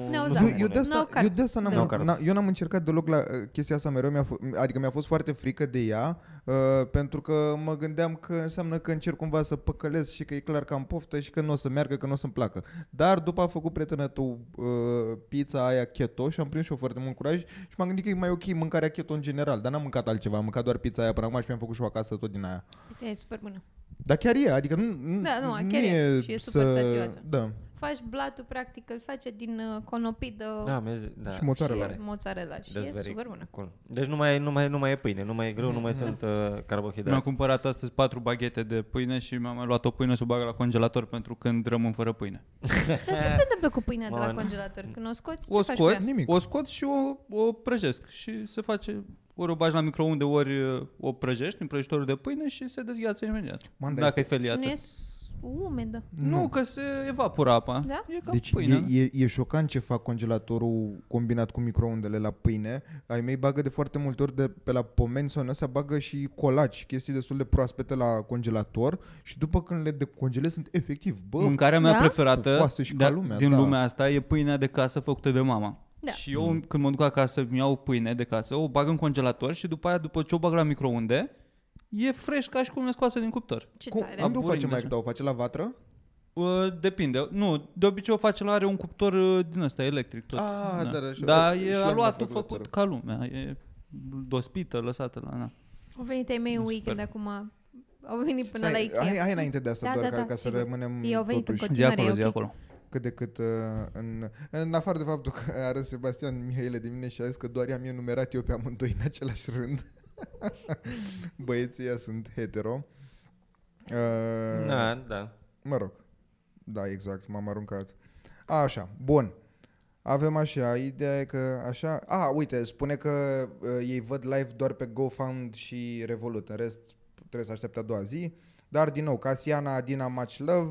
Eu n-am încercat deloc la chestia asta mereu, adică mi-a fost foarte frică de ea, pentru că mă gândeam că înseamnă că încerc cumva să păcălesc și că e clar că am poftă și că nu o să meargă, că nu o să-mi placă. Dar după a făcut prietena tu pizza aia keto și am prins și eu foarte mult curaj și m-am gândit că e mai ok mâncarea keto în general, dar n-am mâncat altceva, am mâncat doar pizza aia până acum și mi-am făcut și eu acasă tot din aia. Pizza e super bună. Dar chiar e, adică chiar e și e super sațioasă. Da. Faci blatul, practic, îl face din conopidă și mozzarella. Mozzarella și e super bună. Cool. Deci nu mai e pâine, nu mai e greu, nu mai sunt carbohidrați. Mi-am cumpărat astăzi 4 baghete de pâine și mi-am mai luat o pâine să o bag la congelator pentru când rămân fără pâine. Dar ce se întâmplă cu pâinea de la congelator? Când o scoți, ce faci cu ea? Nimic. O scot și o prăjesc și se face... Ori o bagi la microunde, ori o prăjești în prăjitorul de pâine și se dezgheață imediat. Dacă e feliată. Nu e umedă. Nu, că se evaporă apa. Da? E ca deci pâine. E șocant ce fac congelatorul combinat cu microundele la pâine. Ai mei bagă de foarte multe ori de pe la pomeni sau în astea bagă și colaci, chestii destul de proaspete la congelator și după când le decongelezi sunt efectiv, mâncarea mea preferată din lumea lumea asta e pâinea de casă făcută de mama. Da. Și eu când mă duc acasă îmi iau pâine de casă, o bag în congelator și după aia, după ce o bag la microunde, e fresh ca și cum e scoasă din cuptor. Unde o face mai o face la vatră? Depinde. Nu, de obicei o face, are un cuptor din ăsta electric tot. Dar e aluatul făcut ca lumea. E dospită, lăsată la... Na. Au venit ai mei un weekend acum. Au venit până la Ikea. Hai înainte de asta, doar ca să rămânem ei au venit totuși în continuare, zi acolo. Cât de cât în afară de faptul că a râs Sebastian Mihaile de mine și a zis că doar i-am enumerat eu pe amândoi în același rând. Băieții ăia sunt hetero. Da. Mă rog. Da, exact, m-am aruncat. Așa, bun. Avem așa, ideea e că așa... uite, spune că ei văd live doar pe GoFund și Revolut. În rest trebuie să aștepte a doua zi. Dar din nou, Casiana, Adina, Much Love.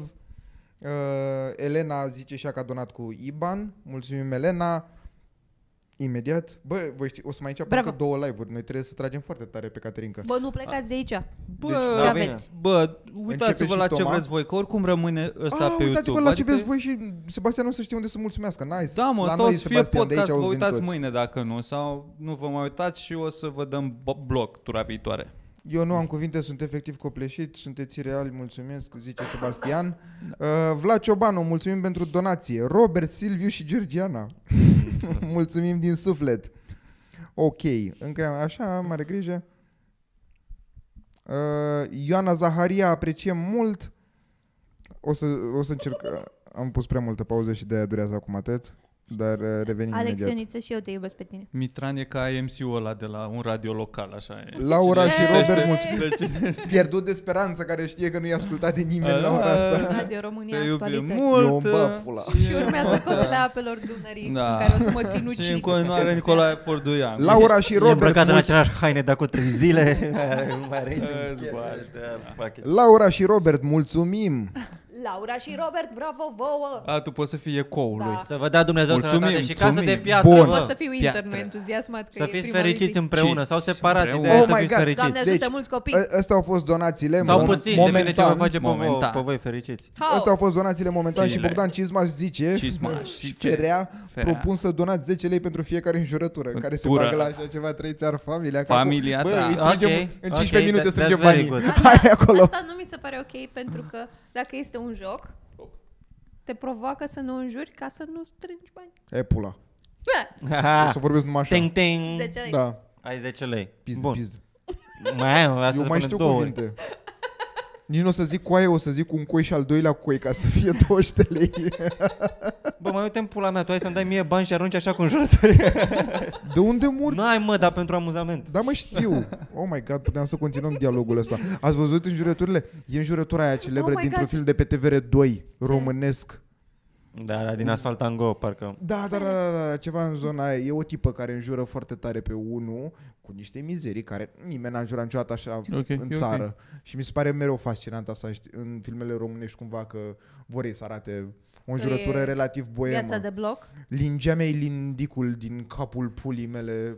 Elena zice și ea că a donat cu IBAN. Mulțumim, Elena. Imediat. Bă, voi știi, o să mai înceapă încă 2 live-uri. Noi trebuie să tragem foarte tare pe Caterinca. Bă, nu plecați de aici. Bă, uitați-vă la ce vreți voi, că oricum rămâne ăsta pe YouTube. Uitați-vă la ce vreți voi și Sebastian o să știe unde să mulțumească. Nice. Da, mă, ăsta o să fie podcast, vă uitați mâine dacă nu. Sau nu vă mai uitați și o să vă dăm bloc tura viitoare. Eu nu am cuvinte, sunt efectiv copleșit, sunteți reali, mulțumesc, zice Sebastian. Vlad Ciobanu, mulțumim pentru donație. Robert, Silviu și Georgiana. Mulțumim din suflet. Ok, încă așa, mare grijă. Ioana Zaharia, apreciem mult. O să încerc, am pus prea multă pauză și de-aia durează acum atât. Dar revenim Alex imediat. Ioniță, și eu te iubesc pe tine. Mitran e ca MC-ul ăla de la un radio local, așa e. Laura și Robert, mulțumim. Pierdut de speranță, care știe că nu i-a ascultat de nimeni la ora asta. Radio România, actualități. Mult. Și urmează Codele Apelor Dunării, în care o să mă sinucid. Și în continuare Nicolae Forduian. Laura și Robert, e îmbrăcat în același haine de acum 3 zile. Laura și Robert, mulțumim. Laura și Robert, bravo vouă! Tu poți să fii ecoul lui. Să vă dea Dumnezeu sănătate și casă de piatră. Bun. Pot să fiu intern entuziasmat că să fiți fericiți împreună sau separați. Ideea să fiți fericiți. Doamne ajută mulți copii. Astea au fost donațiile. Sau puțin, depinde ce vă face pe voi fericiți. Astea au fost donațiile momentan și Bogdan Cizmaș zice, cerea, propun să donați 10 lei pentru fiecare înjurătură. Care se bagă la așa ceva, trăiți ar familia. Familia ta. În 15 minute strângem banii. Hai acolo. Asta nu mi se pare ok, pentru că dacă este un joc, te provoacă să nu înjuri ca să nu strângi bani. E pula. O să vorbesc numai așa. 10 lei. Da. Ai 10 lei. Bun. Eu mai știu cuvinte. Nici nu o să zic coaie, o să zic un coi și al doilea coi ca să fie 200 lei. Bă, mai uite în pula mea, tu ai să-mi dai mie bani și arunci așa cu înjurături. De unde mor? N-ai, mă, dar pentru amuzament. Da, mă, știu. Oh my god, puteam să continuăm dialogul ăsta. Ați văzut înjurăturile? E înjurătura aia celebră dintr-un film de pe TVR2 românesc. Da, din Asfalt Tango, parcă. Da, ceva în zona aia. E o tipă care înjură foarte tare pe unul cu niște mizerii care nimeni n-a înjurat niciodată așa în țară. Și mi se pare mereu fascinant asta în filmele românești cumva că vor ei să arate o înjurătură relativ boemă. Viața de bloc. Lingea mea lindicul din capul pulii mele.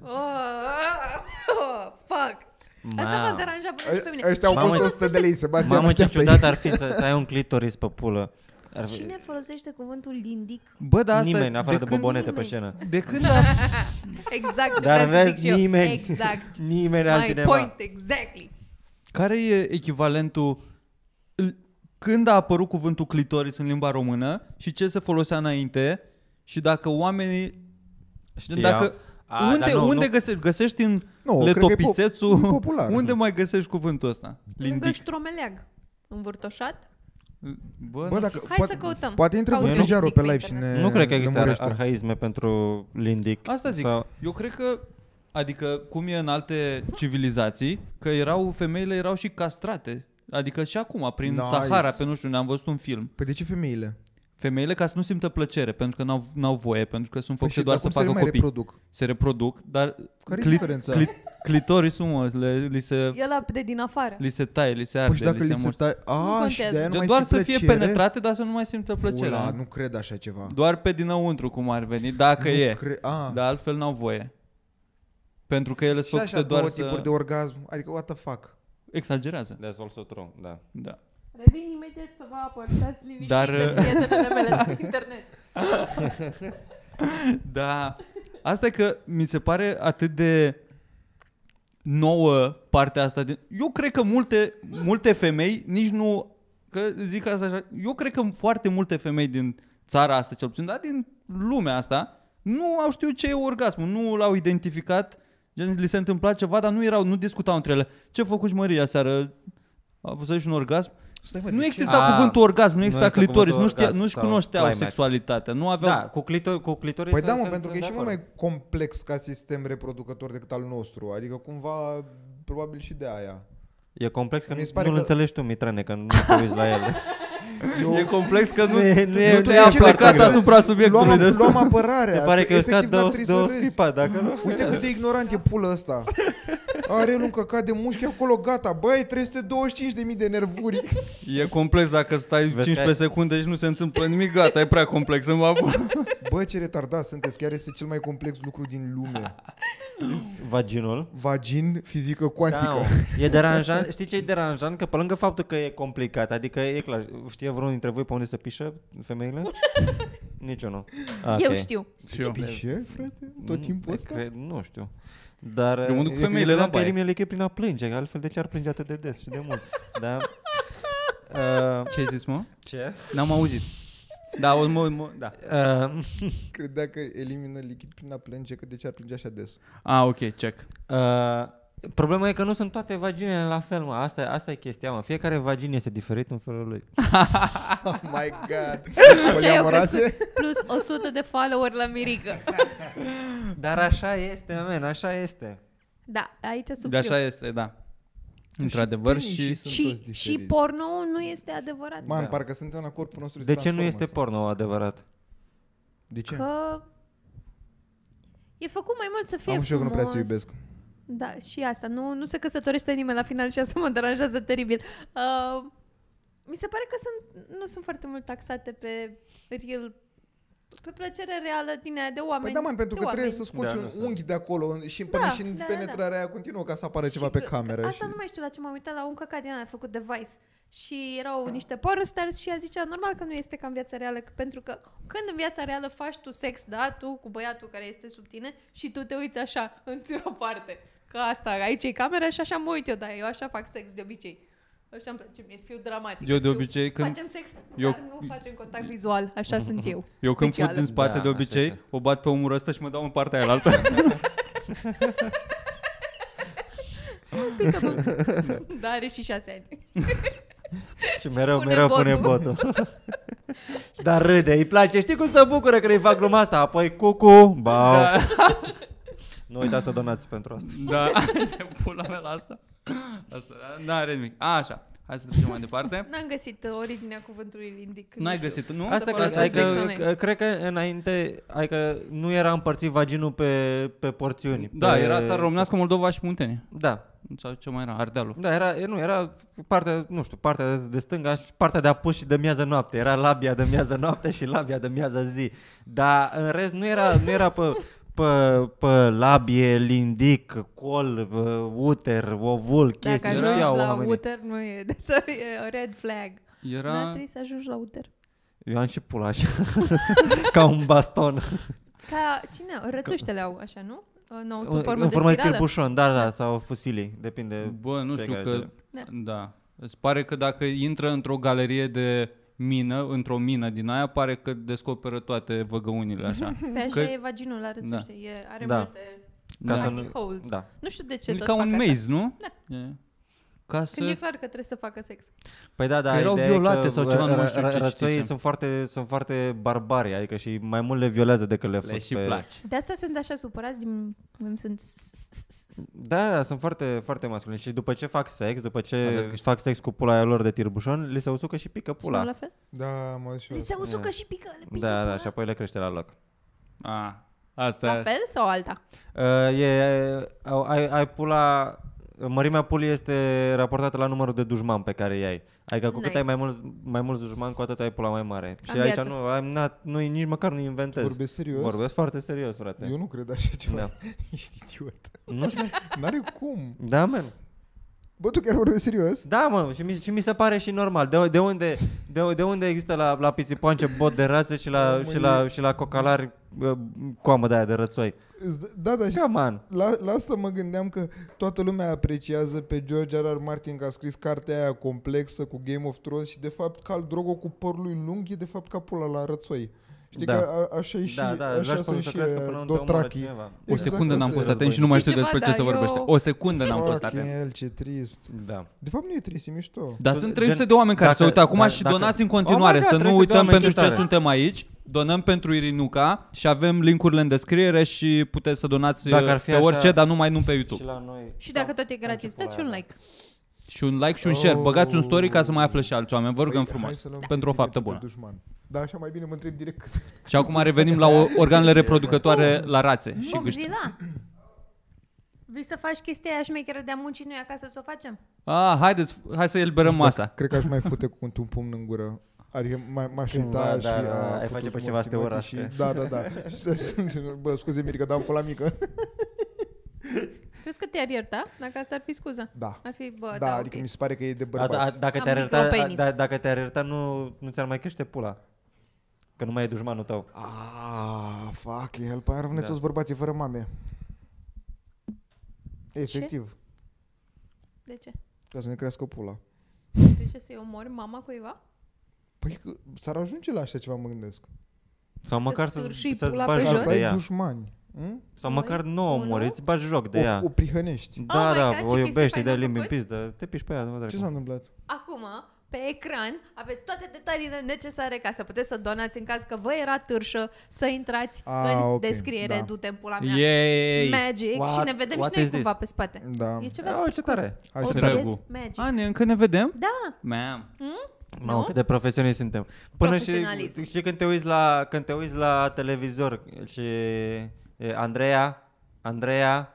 Fuck. Asta mă deranja până și pe mine. Ăștia au fost 100 de lei, Sebastian. Mamă, ce ciudat ar fi să ai un clitoris pe pulă. Cine folosește cuvântul lindic? Bă, da, asta nimeni, afară de bobonete pe scenă. De când exact ce dar vreau să zic și eu. Nimeni, exact. Nimeni altcineva. My point exactly. Care e echivalentul când a apărut cuvântul clitoris în limba română și ce se folosea înainte și dacă oamenii știau. Unde găsești în Letopisețul? Unde mai găsești cuvântul ăsta? Lângă ștromeleag. Învârtoșat? Bă, dacă hai să căutăm. Poate intră Vârtijarul pe live și ne nu cred că există arhaisme pentru lindic. Asta zic. Eu cred că, adică cum e în alte civilizații, că femeile erau și castrate. Adică și acum, prin Sahara, pe nu știu, ne-am văzut un film. Păi de ce femeile? Femeile ca să nu simtă plăcere, pentru că n-au voie, pentru că sunt făcute doar să facă copii. Se reproduc, dar care e diferența? Clitorisul, mă, li se... El de din afară. Li se taie, li se arde, li se taie... nu doar să fie penetrate, dar să nu mai simtă plăcere. Nu cred așa ceva. Doar pe dinăuntru, cum ar veni, dacă dar altfel n-au voie. Pentru că ele sunt făcute doar să... tipuri de orgasm, adică what the fuck. Exagerează. That's also true, da. Revin imediat să vă apăr, dați liniștit de prietenele mele de internet. Da, asta e că mi se pare atât de nouă partea asta. Eu cred că multe femei nici nu... că zic asta așa, eu cred că foarte multe femei din țara asta, cel puțin, dar din lumea asta, nu au știut ce e orgasmul, nu l-au identificat, gen, li se întâmpla ceva, dar nu discutau între ele. Ce făcuși Maria seară? A avut să un orgasm? Nu exista cuvântul orgasm, nu exista clitoris, nu-și cunoșteau sexualitatea, nu aveau... Da, cu clitoris... Păi da, mă, pentru că e și mult mai complex ca sistem reproducător decât al nostru, adică cumva, probabil și de aia. E complex că nu-l înțelegi tu, Mitrane, că nu te uiți la el. E complex că nu e aplicat asupra subiectului de luam apărarea. Se pare că eu scad de o scripa, dacă nu... Uite cât de ignorant e pulă ăsta. Are el un căcat de mușchi acolo, gata. Băi, 325.000 de nervuri. E complex dacă stai 15 secunde și nu se întâmplă nimic, gata, e prea complex. Bă, ce retardați sunteți, chiar este cel mai complex lucru din lume. Vaginul. Vagin, fizică cuantică. Da, e deranjant. Știi ce e deranjant? Că pe lângă faptul că e complicat, adică e clar, știe vreunul dintre voi pe unde să pișă femeile? Nici eu nu. Eu știu. Pișe, frate? Tot timpul ăsta? Nu știu. Dar eu mă duc femeile la baie. Eliminele e prin a plânge, altfel de ce ar plânge atât de des și de mult? Da. Ce ai zis, mă? Ce? N-am auzit. Da, da. Credea că elimină lichid prin a plânge, că de ce ar plânge așa des? Ok, check. Problema e că nu sunt toate vaginele la fel, mă. Asta e chestia, mă. Fiecare vagin este diferit în felul lui. Oh my god. Așa eu că sunt plus 100 de follower la Mirica. Dar așa este, man, așa este. Da, aici subscriu. De așa este, da. Într-adevăr și porno nu este adevărat. Man, parcă suntem în acord cu nostru. De ce nu este porno adevărat? De ce? Că e făcut mai mult să fie frumos. Eu că nu prea să iubesc. Da, și asta. Nu se căsătorește nimeni la final și asta mă deranjează teribil. Mi se pare că nu sunt foarte mult taxate pe real, pe plăcere reală din aia de oameni. Păi da, man, pentru că trebuie să scoți un unghi de acolo și până și în penetrarea aia continuă ca să apară ceva pe cameră. Asta nu mai știu la ce m-am uitat, la un căcat din aia făcut de Vice. Și erau niște pornstars și ea zicea, normal că nu este ca în viața reală, pentru că când în viața reală faci tu sex, da, tu cu băiatul care este sub tine și tu te uiți așa, într-o parte. Că asta, aici e camera și așa mă uit eu, dar eu așa fac sex de obicei. Așa îmi place mie, să fiu dramatic. Eu de obicei când... Facem sex, dar nu facem contact vizual, așa sunt eu. Eu când fut din spate de obicei, o bat pe umărul ăsta și mă dau în partea aia altă. Da, are și 6 ani. Și mereu pune botul. Dar râde, îi place. Știi cum se bucură când îi fac gluma asta? Apoi cucu, bau. Da. Nu uitați să donați pentru asta. Da, pula mea la asta. N-are nimic. Așa, hai să trecem mai departe. N-am găsit originea cuvântului lindic. N-ai găsit, nu? Asta cred că înainte, adică nu era împărțit vaginul pe porțiuni. Da, era țara românească, Moldova și Muntenia. Da. Sau ce mai era? Ardealul. Da, era partea, nu știu, partea de stânga și partea de apus și de miază noapte. Era labia de miază noapte și labia de miază zi. Dar în rest nu era pe labie, lindic, col, uter, ovul, chestii. Dacă ajungi la uter, nu e, e red flag. Dar trebuie să ajungi la uter. Eu am și pula așa, ca un baston. Ca cine? Rățuștele au așa, nu? Nu, sub formă în de formă de spirală. cârbușon, da, sau fusilii, depinde. Bă, nu știu că, da. Îți pare că dacă intră într-o galerie de mină, într-o mină din aia, pare că descoperă toate văgăunile așa. Pe așa e vaginul la rățuște, are multe holes. Da. Nu știu de ce tot ca fac un asta. maze, nu? Da. Când e clar că trebuie să facă sex. Păi da, că erau violate sau ceva, nu mai știu ce rățoii sunt foarte barbari, adică și mai mult le violează decât le fac și place. De asta sunt așa supărați sunt... Da, sunt foarte, foarte masculini și după ce fac sex cu pula aia lor de tirbușon, li se usucă și pică pula. Și la fel? Da, li se usucă și pică, le pică da, pula? Da, și apoi le crește la loc. Asta. La fel sau alta? Ai pula... Mărimea pulii este raportată la numărul de dușman pe care îi ai. Adică cu cât ai mai mulți dușmani, cu atât ai pula mai mare. Și aici nu nici măcar nu inventez. Vorbesc serios? Vorbesc foarte serios, frate. Eu nu cred așa ceva. Da. Ești idiot. Nu știu. N-are cum. Da, man. Bă, tu chiar vorbești serios? Da, mă, și mi se pare și normal. De unde există la pițipoance bot de rață și la cocalari coamă de aia de rățoi. Da, Come on. La asta mă gândeam că toată lumea apreciază pe George R.R. Martin că a scris cartea aia complexă cu Game of Thrones și de fapt Khal Drogo cu părul lui lung e de fapt capul ăla la rățoi. Știi că așa e și așa sunt și Dothraki. O secundă n-am fost atent și nu mai știu despre ce se vorbește. O secundă n-am fost atent. Ce trist. Da. De fapt nu e trist, e mișto. Dar sunt 300 de oameni care se uită acum și donați în continuare. Să nu uităm pentru ce suntem aici. Donăm pentru Irinuca și avem link-urile în descriere și puteți să donați pe orice, dar nu pe YouTube. Și la noi. Și dacă tot e gratis, dați un like. Și un like și un share. Băgați un story ca să mai afle și alți oameni. Vă rugăm frumos. Pentru o faptă bună. Da, așa mai bine mă întreb direct. Și acum revenim la organele reproducătoare la rațe. Godzilla. Vrei să faci chestia aia șmecheră de-a muncii noi acasă să o facem? Hai să eliberăm masa. Cred că aș mai fute cu un pumn în gură. Adică m-aș uita și ai face pe ceva să te urască. Da. Bă, scuze Mirica, dar am fost la mică. Crezi că te-ar ierta dacă asta ar fi scuză? Da. Ar fi, bă, da, adică mi se pare că e de bărbați. Dacă te-ar ierta, nu ți-ar mai crește pula. Că nu mai e dușmanul tău. Fuck hell, păi ar rămâne toți bărbații fără mame. Efectiv. De ce? Ca să ne crească pula. De ce să-i omori mama cuiva? Păi s-ar ajunge la așa ceva, mă gândesc. Sau măcar să-ți bagi joc de ea. Dușmani. Sau măcar nu o omori, îți bagi joc de ea. O prihănești. Da, o iubești, îi dai limbi în pizdă, te piși pe ea. Ce s-a întâmplat? Acum, pe ecran, aveți toate detaliile necesare ca să puteți să donați în caz că vă era târșă, să intrați în descriere, du-te în pula mea. Magic și ne vedem și noi cumva pe spate. Da. E ceva super tare. Hai să trăgu. Ani, încă ne vedem? Da. Mamă, cât de profesioniști suntem. Până și când te uiți la televizor și Andreea,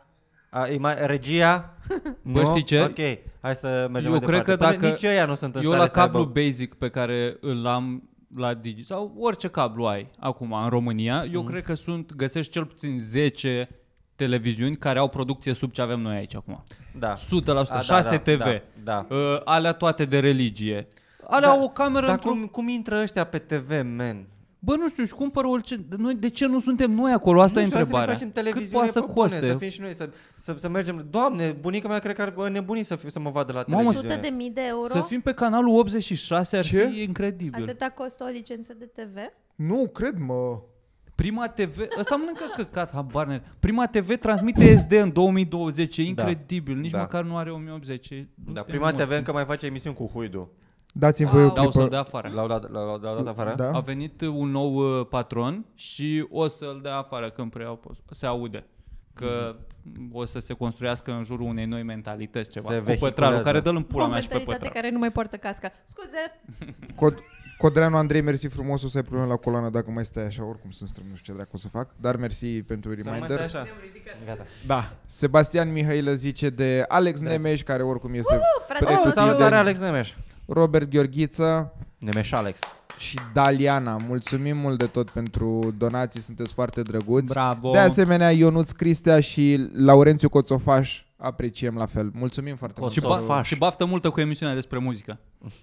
regia. Bă, știi ce? Ok, hai să mergem mai departe. Cred că dacă nici ăia nu sunt în stare. Eu la cablu basic pe care îl am la Digi sau orice cablu ai acum în România, eu cred că găsești cel puțin 10 televiziuni care au producție sub ce avem noi aici acum. Da. 100%, 6 TV. Da. Alea toate de religie. Alea au o cameră dar cum intră ăștia pe TV, man? Bă, nu știu, își cumpără orice. De ce nu suntem noi acolo? Asta e întrebarea. Să ne facem televiziune. Cât poate să coste? Să fim și noi, să mergem. Doamne, bunica mea cred că ar nebuni să mă vadă la televiziune. 100.000 de euro? Să fim pe canalul 86 ar fi incredibil. Atâta costă o licență de TV? Nu, cred, mă. Prima TV, ăsta mănâncă căcat, habar ne. Prima TV transmite SD în 2020, e incredibil, nici măcar nu are 1080. Da, Prima TV încă mai face emisiuni cu Huidu. Dați-mi voi o clipă. Da, o să-l dea afară. L-au dat afară? Da. A venit un nou patron și o să-l dea afară când preiau postul. Se aude că o să se construiască în jurul unei noi mentalități ceva. Cu pătrarul care dă-l în pula mea și pe pătrar. O mentalitate care nu mai poartă casca. Scuze! Codreanu Andrei, mersi frumos, o să ai probleme la coloană dacă mai stai așa, oricum sunt strâm, nu știu ce dracu o să fac, dar mersi pentru reminder. Așa. Gata. Da. Sebastian Mihailă zice de Alex Nemeș, care oricum este salutare Alex Nemeș. Robert Gheorghiță, Nemeș Alex și Daliana. Mulțumim mult de tot pentru donații, sunteți foarte drăguți. Bravo. De asemenea, Ionuț Cristea și Laurențiu Coțofaș apreciem la fel. Mulțumim foarte mult. Și baftă multă cu emisiunea despre muzică.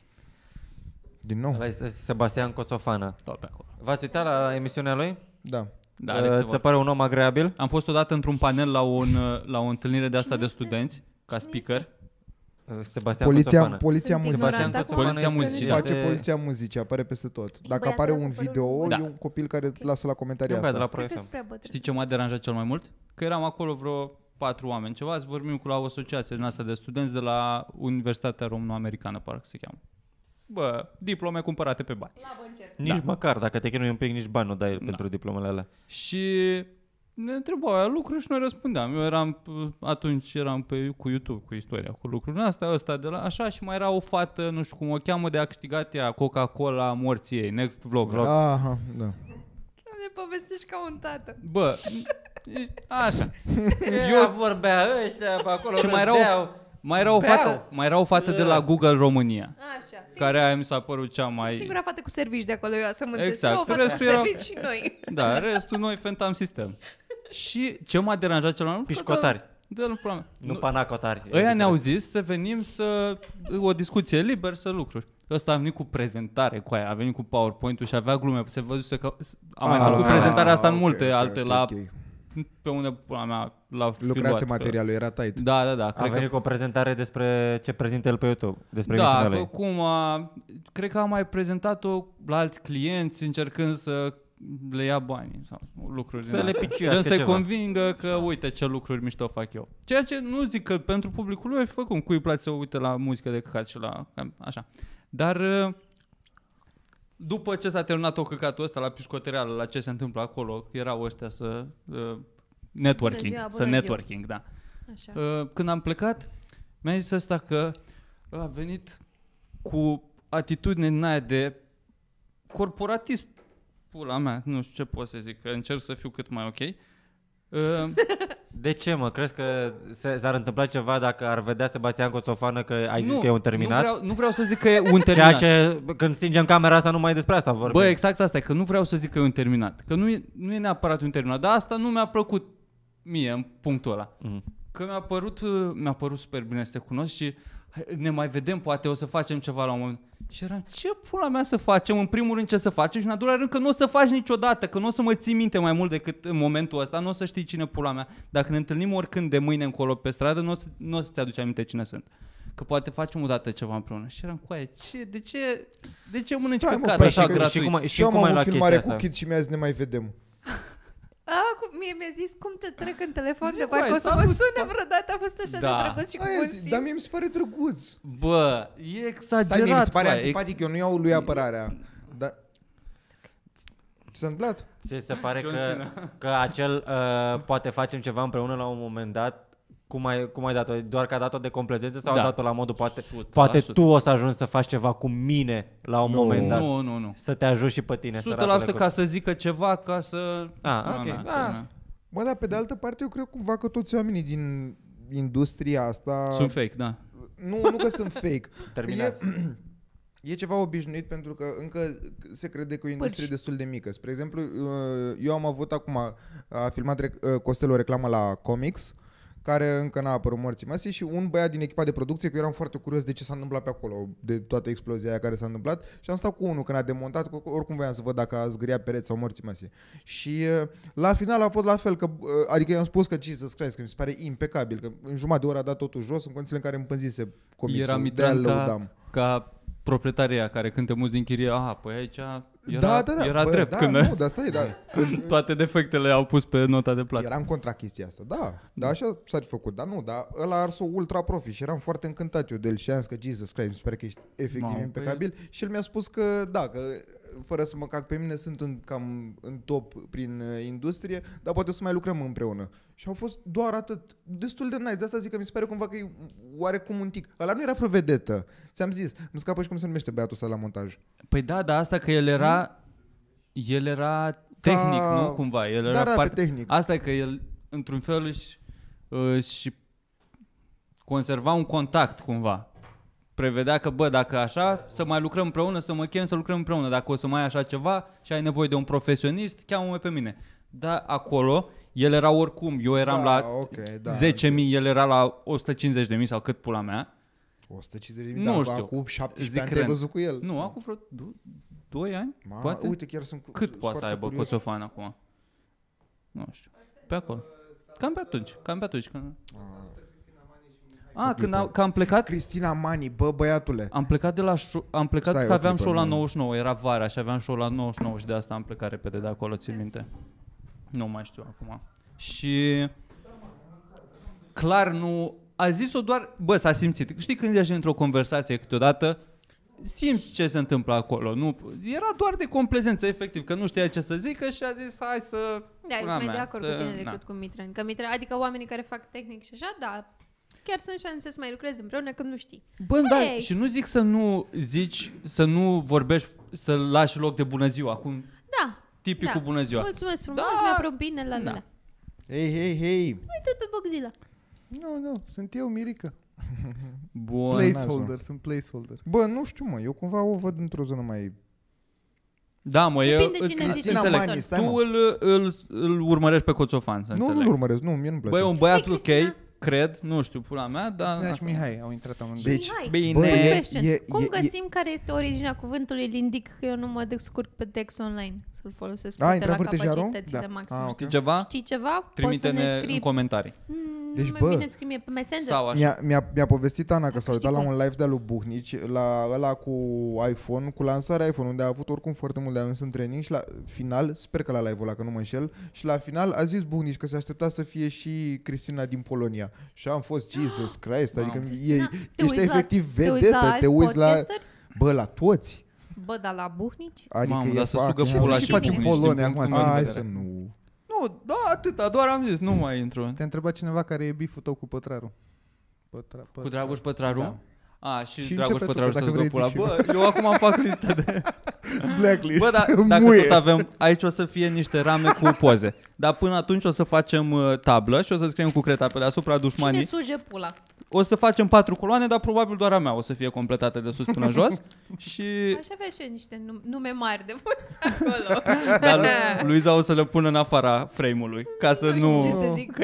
Din nou. Ăla este Sebastian Coțofană. Tot pe acolo. V-ați uitat la emisiunea lui? Da. Ți pare un om agreabil? Am fost odată într-un panel la o întâlnire de asta de studenți, ca speaker. Sebastian Coțofană. Poliția Muzicii. Face Poliția Muzicii, apare peste tot. Dacă apare un video, e un copil care lasă la comentarii asta. Știi ce m-a deranjat cel mai mult? Că eram acolo vreo 4 oameni, ceva, azi vorbim cu la o asociație din asta de studenți de la Universitatea Româno-Americană, parcă se cheamă. Bă, diplome cumpărate pe bani. Nici măcar, dacă te chinui un pic, nici bani nu dai pentru diplomele alea. Și ne întrebau aia lucruri și noi răspundeam. Eu atunci eram cu YouTube, cu istoria, cu lucrurile astea, ăsta de la așa, și mai era o fată, nu știu cum o cheamă, de a câștigat ea Coca-Cola morții ei, Next Vlog. Aha, da. Ne povestești ca un tată. Bă, așa. Eu vorbea ăștia pe acolo. Și mai era o fată de la Google România. Așa. Care aia mi s-a părut cea mai... Singura fată cu servici de acolo, eu să mă înțeleg. Exact. O fată cu servici și noi. Da, restul noi fentam sistem. Și ce m-a deranjat cel mai mult? Pișcotari. Nu panacotari. Ăia ne-au zis să venim o discuție liber, să lucruri. ăsta a venit cu prezentare cu aia, a venit cu PowerPoint-ul și avea glume. Se văzuse că a mai făcut prezentarea asta în multe alte la... Pe unde pula mea l-a lucrase materialul, era tight. Da. A venit cu o prezentare despre ce prezintă el pe YouTube, despre da, cred că a mai prezentat-o la alți clienți încercând să le ia banii sau lucruri să le piciuiască să-i convingă că uite ce lucruri mișto fac eu. Ceea ce nu zic că pentru publicul lui fă cum, cui îi place să uite la muzică de căcat și la așa. Dar după ce s-a terminat căcatul ăsta la piscotereală, la ce se întâmplă acolo, erau ăștia să networking, da. Așa. Când am plecat, mi-a zis ăsta că a venit cu atitudine din aia de corporatism. Pula mea, nu știu ce pot să zic, că încerc să fiu cât mai ok. De ce, mă? Crezi că s-ar întâmpla ceva dacă ar vedea Sebastian Coțofană că ai zis că e un terminat? Nu vreau să zic că e un terminat. Ceea ce, când stingem camera asta, numai despre asta vorbim. Bă, exact asta e, că nu vreau să zic că e un terminat. Că nu e neapărat un terminat, dar asta nu mi-a plăcut mie în punctul ăla. Că mi-a părut super bine să te cunosc și ne mai vedem, poate o să facem ceva la un moment. Și eram, ce pula mea să facem? În primul rând ce să facem și în al doilea rând că nu o să faci niciodată, că nu o să mă ții minte mai mult decât în momentul ăsta, nu o să știi cine pula mea. Dacă ne întâlnim oricând de mâine încolo pe stradă, nu o să-ți aduci aminte cine sunt. Că poate facem odată ceva împreună. Și eram, coaie, de ce mănânci căcat așa gratuit? Și eu am avut filmare cu Kid și mi-a zis ne mai vedem. Mie mi-a zis cum te trec în telefon de parcă o să mă sune vreodată, a fost așa de drăguț și cu bun simț. Dar mie mi se pare drăguț. Bă, e exagerat. Mi se pare antipatic, eu nu iau lui apărarea. Dar ce s-a întâmplat? Ți se pare că acel poate facem ceva împreună la un moment dat? Cum ai dat-o? Doar că a dat-o de complezență sau a dat-o la modul poate tu o să ajungi să faci ceva cu mine la un moment dat? Nu. Să te ajut și pe tine. 100% ca să zică ceva, ca să... ok. Bă, dar pe de altă parte eu cred cumva că toți oamenii din industria asta... Sunt fake, da. Nu că sunt fake. Terminați. E ceva obișnuit pentru că încă se crede că e o industrie destul de mică. Spre exemplu, eu am avut acum, a filmat Costel o reclamă la Comics, care încă n-a apărut Morții Măsii și un băiat din echipa de producție, că eu eram foarte curios de ce s-a întâmplat pe acolo, de toată explozia aia care s-a întâmplat și am stat cu unul când a demontat, că oricum voiam să văd dacă a zgâriat pereți sau Morții Măsii. Și la final a fost la fel, că, adică i-am spus că Jesus Christ, că mi se pare impecabil, că în jumătate de oră a dat totul jos în condițiile în care îmi pânzise comicsul. Era Mitran ca proprietaria care când te muți din chirie, păi aici era drept. Când dar stai, toate defectele au pus pe nota de plată. Eram contra chestia asta, da, așa s-ar fi făcut, dar nu, dar ăla a ars-o ultra profi și eram foarte încântat eu de el și am zis că Jesus Christ, mi se pare că ești efectiv impecabil și el mi-a spus că da, că fără să mă cac pe mine sunt cam în top prin industrie, dar poate o să mai lucrăm împreună. Și au fost doar atât, destul de nice, de asta zic că mi se pare cumva că e oarecum un tic. Ăla nu era vreo vedetă, ți-am zis, nu scapă și cum se numește băiatul ăsta la montaj. Păi da, dar asta că el era tehnic, nu cumva, el era parte tehnic. Asta e că el într-un fel își conserva un contact cumva. Prevedea că, dacă așa, să mai lucrăm împreună, să mă chem să lucrăm împreună. Dacă o să mai ai așa ceva și ai nevoie de un profesionist, cheamă-mă pe mine. Dar acolo, el era oricum, eu eram la 10.000, el era la 150.000 sau cât pula mea. 150.000, nu știu. Acum 17 ani te-ai văzut cu el. Nu, acum vreo 2 ani, poate. Uite, chiar sunt cât poate să aibă Coțofan acum? Nu știu. Pe acolo. Cam pe atunci. Că am plecat. Cristina Mani, băiatule. Am plecat că aveam show la 99, era vara și aveam show la 99 și de asta am plecat repede de acolo, țin minte. Nu mai știu acum. Și clar nu a zis-o doar, s-a simțit. Știi când ești într-o conversație câteodată, simți ce se întâmplă acolo. Nu, era doar de complezență, efectiv, că nu știa ce să zică și a zis, hai să... Da, ești mai de acord cu tine decât cu Mitran. Că Mitran, adică oamenii care fac tehnic și așa, da, chiar sunt șanse să mai lucrezi împreună când nu știi. Și nu zic să nu zici, să nu vorbești, să lași loc de bună ziua. Acum, tipicul bună ziua. Mulțumesc frumos, mi-a bine, la. Hei. Uite-l pe Bogzila. Nu, sunt eu, Mirica. Bun. Sunt placeholder. Bă, nu știu, eu cumva o văd într-o zonă mai... Da, depinde cine zice. Tu îl urmărești pe Coțofan, să înțeleg. Nu-l urmăresc, mie nu-mi place. Băi, un băiat ok, cred, nu știu, pula mea, dar... Cristina și Mihai au intrat amândoi. Deci, bine. Cum găsim care este originea cuvântului lindic, că eu nu mă descurc pe text online să-l folosesc de la capacitățile maxime. Știi ceva? Știi ceva? Trimite-ne în comentarii. Deci, bă, bine scrie pe Messenger. Sau așa. Mi-a povestit Ana că s-a uitat la un live de-a lui Buhnici, la ăla cu iPhone, cu lansarea iPhone, unde a avut oricum foarte mult de ajuns în training și la final, sper că la live-ul ăla, că nu mă înșel, și la final a zis Buhnici că se aștepta să fie și Cristina din Polonia. Și am fost Jesus Christ, adică ești efectiv vedetă, te uiți la... Bă, la toți. Bă, dar la Buhnici? Adică mamă, dar să sugă pula și facem Polonia acum. Hai să nu... Nu, da, atâta, doar am zis, nu mai intru. Te-a întrebat cineva care e biful tău cu Pătraru. Cu Dragoș Pătraru? Da. A, și Dragoș Pătraru să vrei pula. Bă, eu acum fac lista de... Blacklist. Bă, dacă tot avem, aici o să fie niște rame cu poze. Dar până atunci o să facem tablă și o să scriem cu creta pe deasupra dușmanii. Cine suge pula? O să facem 4 coloane, dar probabil doar a mea o să fie completată de sus până jos. Și... Aș avea și eu niște nume mari de pus acolo. Dar Luiza o să le pună în afara frame-ului, ca să nu... știu ce să zic.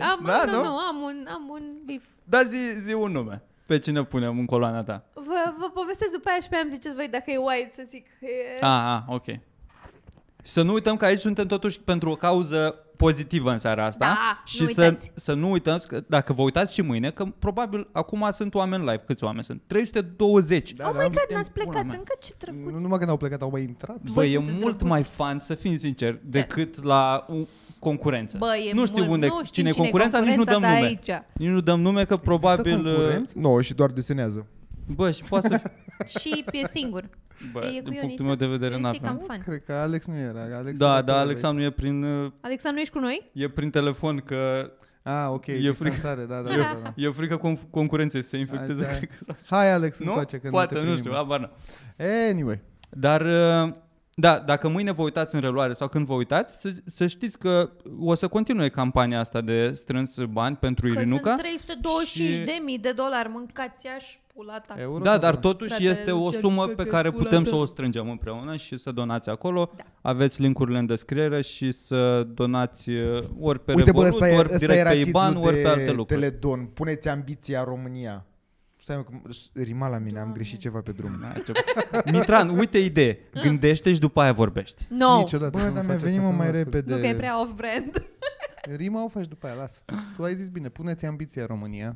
Am un bif. Da, zi un nume. Pe cine punem în coloana ta? Vă povestesc după aia și pe aia îmi ziceți voi dacă e wise să zic. Ok. Să nu uităm că aici suntem totuși pentru o cauză pozitivă în seara asta. Da, și să nu uităm că dacă vă uitați și mâine, că probabil acum sunt oameni live. Câți oameni sunt? 320. Oh my God, n-ați plecat încă, ce drăguț. Nu numai că n-au plecat, au mai intrat. Bă, e mult mai fun, să fim sinceri, decât la concurență. Bă, nu știu cine e concurența, nici nu dăm nume. Aici. Nici nu dăm nume că probabil... Nu, și doar desenează. Bă, și poate să și e singur. Bă, din punctul meu de vedere n-avem. Cred că Alex nu era. Da, Alexa nu e prin... Alexa nu ești cu noi? E prin telefon că... Ok, e frică. Da. E frică concurenței să se infecteze. Hai Alex, nu? Încoace, Poate, nu știu, abar n-am. Anyway. Dar... Da, dacă mâine vă uitați în reluare sau când vă uitați, să știți că o să continue campania asta de strâns bani pentru Irinuca. Că sunt $325,000, mâncați-aș pula ta. Da, dar totuși este o sumă pe care putem să o strângem împreună și să donați acolo. Da. Aveți linkurile în descriere și să donați ori pe Revolut, ori direct pe IBAN, ori pe alte lucruri. Teledon, puneți ambiția România. Stai că rima la mine, am greșit ceva pe drum. Mitran, uite idee. Gândește și după aia vorbești. No. Niciodată. Bă, dar venim mai repede. Nu că e prea off-brand. Rima o faci după aia, lasă. Tu ai zis bine, puneți ambiția România.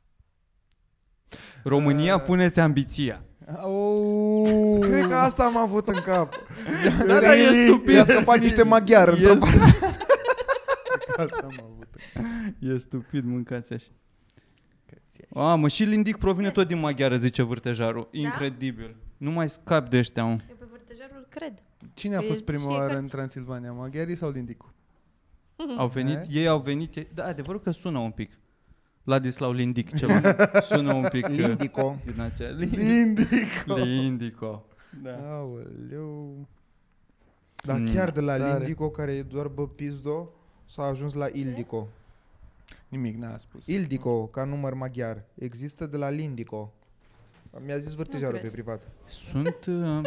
România, puneți ambiția. Cred că asta am avut în cap. Da, e stupid. Mi-a scăpat niște maghiar într-o parte. Asta am avut. E stupid, mâncați așa. Mă, și lindic provine tot din maghiară, zice Vârtejarul. Incredibil. Nu mai scap de ăștia, mă. Eu pe Vârtejarul cred. Cine a fost prima oară în Transilvania? Maghiarii sau Lindicu? Ei au venit. Da, adevărul că sună un pic. Ladislau Lindic ceva. Sună un pic. Lindico. Din acea. Lindico. Da. Aoleu. Dar chiar de la Lindico, care e doar pizdo, s-a ajuns la Ildico. Nimic n-a spus. Ildico, ca număr maghiar. Există de la Lindico. Mi-a zis Vârtejarul pe privat. Sunt...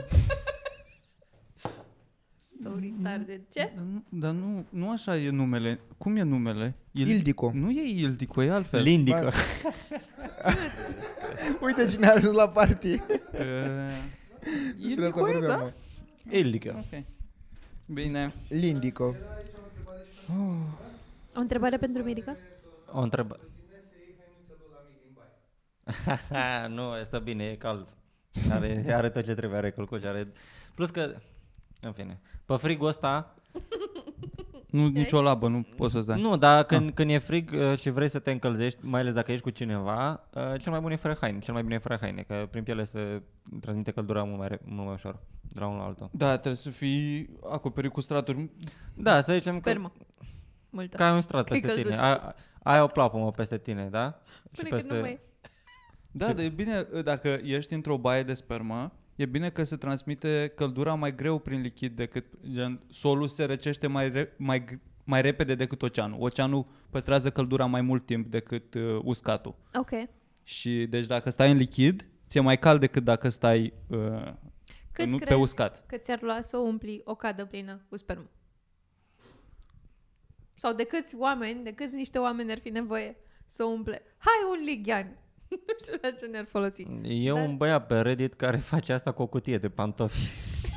So retarded. Ce? Dar nu așa e numele. Cum e numele? Ildico. Nu e Ildico, e altfel. Lindico. Uite cine a ajuns la party. Ildico e, da? Ildico. Ok. Bine. Lindico. O întrebare pentru Mirica? O întrebare. Nu, este bine, e cald. Are tot ce trebuie, are călcuși, are... Plus că, în fine, pe frigul ăsta... Nu, nicio labă, nu poți să stai. Nu, dar când e frig și vrei să te încălzești, mai ales dacă ești cu cineva, cel mai bun e fără haine, cel mai bine e fără haine, că prin piele se transmite căldura mult mai ușor, de la unul la altul. Da, trebuie să fii acoperit cu straturi. Da, să zicem Spermă. Multă. Că ai un strat peste tine, ai o plapumă peste tine, da? Până când nu mai... Da, dar e bine, dacă ești într-o baie de spermă, e bine că se transmite căldura mai greu prin lichid decât, gen, solul se răcește mai repede decât oceanul. Oceanul păstrează căldura mai mult timp decât uscatul. Ok. Și deci dacă stai în lichid, ți-e mai cald decât dacă stai pe uscat. Cât ți-ar lua să umpli o cadă plină cu spermă? Sau de câți niște oameni ar fi nevoie să umple. Hai un lighean. Nu știu la ce ne-ar folosi. E un băiat pe Reddit care face asta cu o cutie de pantofi.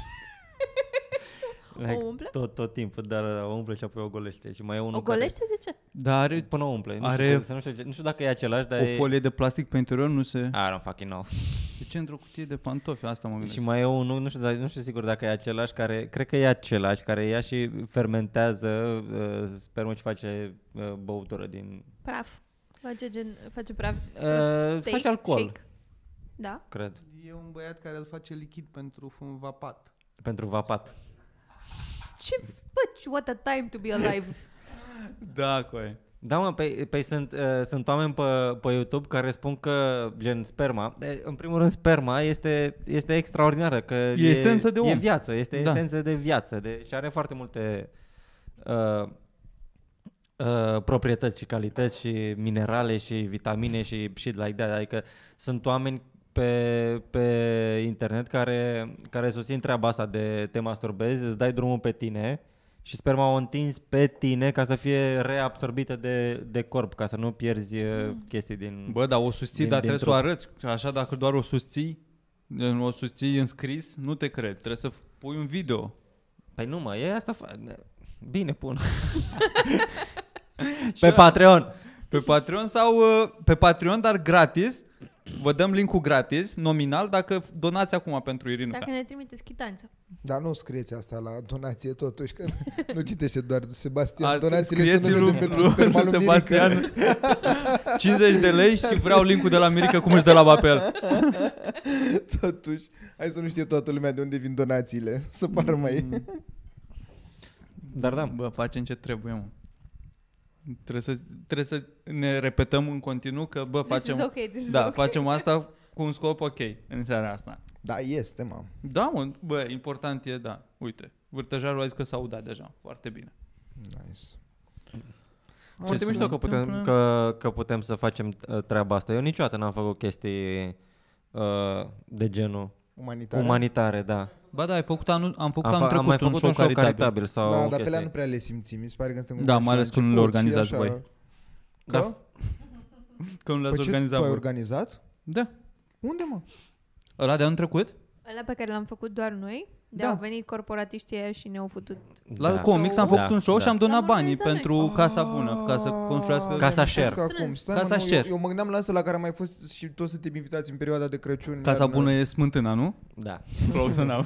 O umple? Tot timpul, dar o umple și apoi o golește. Și mai e unul O golește de ce? Dar are până o umple. Nu știu dacă e același, dar o folie de plastic pe interior, nu se... I don't fucking know. De ce într-o cutie de pantofi? Asta mă gândesc. Și mai e unul, nu știu sigur dacă e același, cred că e același, care ia și fermentează spermă și face băutură din... Praf. Face praf. Face alcool. Shake. Da? Cred. E un băiat care îl face lichid pentru vapat. Pentru vapat. Ce? Bă, what a time to be alive. Da, coi. Da, mă, păi sunt oameni pe YouTube care spun că, gen, sperma, în primul rând, sperma este extraordinară, că e esență de om. E viață, este esență de viață și are foarte multe proprietăți și calități și minerale și vitamine și shit like that. Adică sunt oameni pe internet care susțin treaba asta de te masturbezi, îți dai drumul pe tine și sperma o întinzi pe tine ca să fie reabsorbită de corp, ca să nu pierzi chestii din... Bă, dar o susții, dar trebuie să o arăți. Așa, dacă doar o susții în scris, nu te cred. Trebuie să pui un video. Păi nu, mă, e asta... Bine, pun. Pe Patreon. Pe Patreon sau pe Patreon, dar gratis. Vă dăm link-ul gratis, nominal, dacă donați acum pentru Irinuca. Dacă ne trimiteți chitanță. Dar nu scrieți asta la donație totuși, că nu citește doar Sebastian. Donațiile sunt lui pentru sperma lui Sebastian 50 de lei și vreau link-ul de la Mirica cum își dă la papel. Totuși, hai să nu știe toată lumea de unde vin donațiile. Să pară mai... Dar da. Bă, facem ce trebuie, mă. Trebuie să ne repetăm în continuu că, bă, facem asta cu un scop ok în seara asta. Da, este, mă. Da, mă, bă, important e, da. Uite, vârtăjarul a zis că s-a audat deja. Foarte bine. Nice. Foarte mișto că putem să facem treaba asta. Eu niciodată n-am făcut chestii de genul umanitare, da. Ba da, am făcut anul trecut un show caritabil sau da, dar pe alea nu prea le simțim. Mi se pare că suntem da, mai ales când nu le organizați voi. Da? Că nu le-ați organizat voi. Tu ai organizat? Da. Unde, mă? Ăla de anul trecut? Ăla pe care l-am făcut doar noi. Da, au venit corporatiștii aia și ne-au futut. La Comics am făcut un show și am donat banii pentru Casa Bună, ca să construiască Casa Share. Casa Share. Eu mă gândeam la asta la care am mai fost și toți suntem invitați în perioada de Crăciun. Casa Bună e Smântâna, nu? Da. Close enough.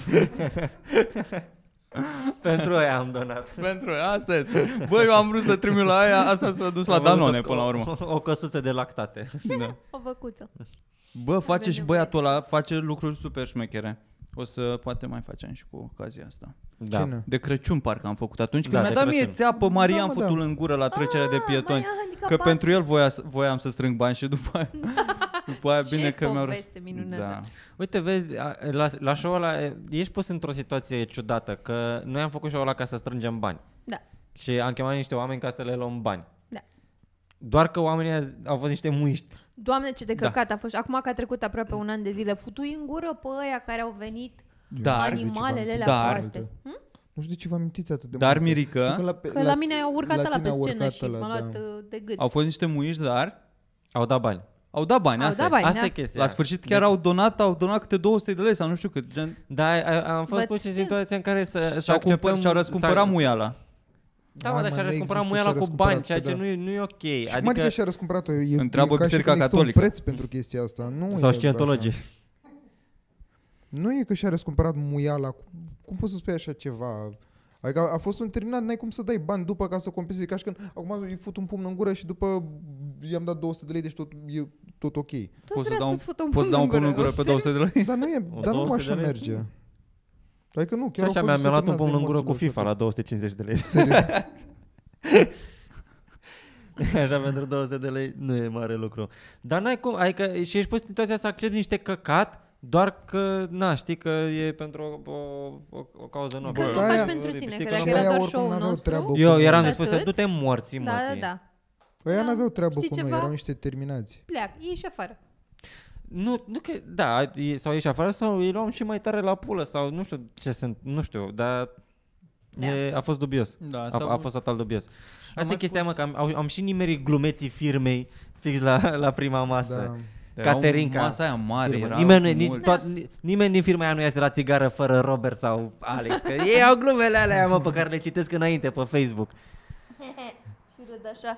Pentru aia am donat. Pentru aia, asta este. Bă, eu am vrut să trimit la aia, asta s-a dus la Danone până la urmă. O căsuță de lactate. Da. O văcuță. Bă, face și băiatul ăla, face lucruri super șmechere. O să poate mai facem și cu ocazia asta. Da. De Crăciun parcă am făcut atunci când mi-a dat mie țeapă Marian futul în gură la trecerea de pietoni. Că pentru el voiam să strâng bani și după aia bine că mi-au... poveste minunată. Da. Uite, vezi, la show-ul ăla ești pus într-o situație ciudată, că noi am făcut show-ul ăla ca să strângem bani. Da. Și am chemat niște oameni ca să le luăm bani. Da. Doar că oamenii au fost niște muiști. Doamne, ce de căcat a fost. Acum că a trecut aproape un an de zile, futui în gură pe ăia care au venit, animalele alea proaste. Nu știu de ce vă amintiți atât de dar mult. Mirica... Că la mine au urcat ăla pe scenă și m-a luat de gât. Au fost niște muiști, dar... Au dat bani. Au dat bani, asta e chestia. La sfârșit chiar au donat câte 200 de lei sau nu știu cât. Da, am fost pus în situația în care și-au răscumpărat muiala. Da, mă, dar și-a răscumpărat muiala cu bani, ceea ce nu e ok. Și adică și-a răscumpărat-o. Întreabă Biserica Catolică. Există un preț pentru chestia asta. Sau scientologii. Nu e că și-a răscumpărat muiala. Cum poți să spui așa ceva? Adică a fost un terminat, n-ai cum să dai bani după ca să compensezi. Ca și când acum îi fut un pumn în gură și după i-am dat 200 de lei, deci e tot ok. Poți să dau un pumn în gură pe 200 de lei? Dar nu așa merge. Adică nu, chiar așa mi-am luat un pumn în gură cu FIFA la 250 de lei. Așa pentru 200 de lei nu e mare lucru. Dar n-ai cum, adică și ești pus în situația să accepti niște căcat doar că, știi că e pentru o cauză noastră. Că nu faci pentru tine, că dacă era doar show-ul nostru... Eu eram dispus să du-te morții, mă. Da. Ăia n-aveau treabă cu noi, erau niște terminați. Pleacă, ieși afară. Nu că, da, sau ieși afară sau îi luam și mai tare la pulă sau nu știu ce sunt, nu știu, dar A fost dubios. Da, A fost total dubios. Asta e chestia, mă, că am și nimerit glumeții firmei fix la prima masă. Da. Caterinca. Masa aia mare, era nimeni din firma aia nu iese la țigară fără Robert sau Alex, că ei au glumele alea, mă, pe care le citesc înainte pe Facebook. Și râd așa.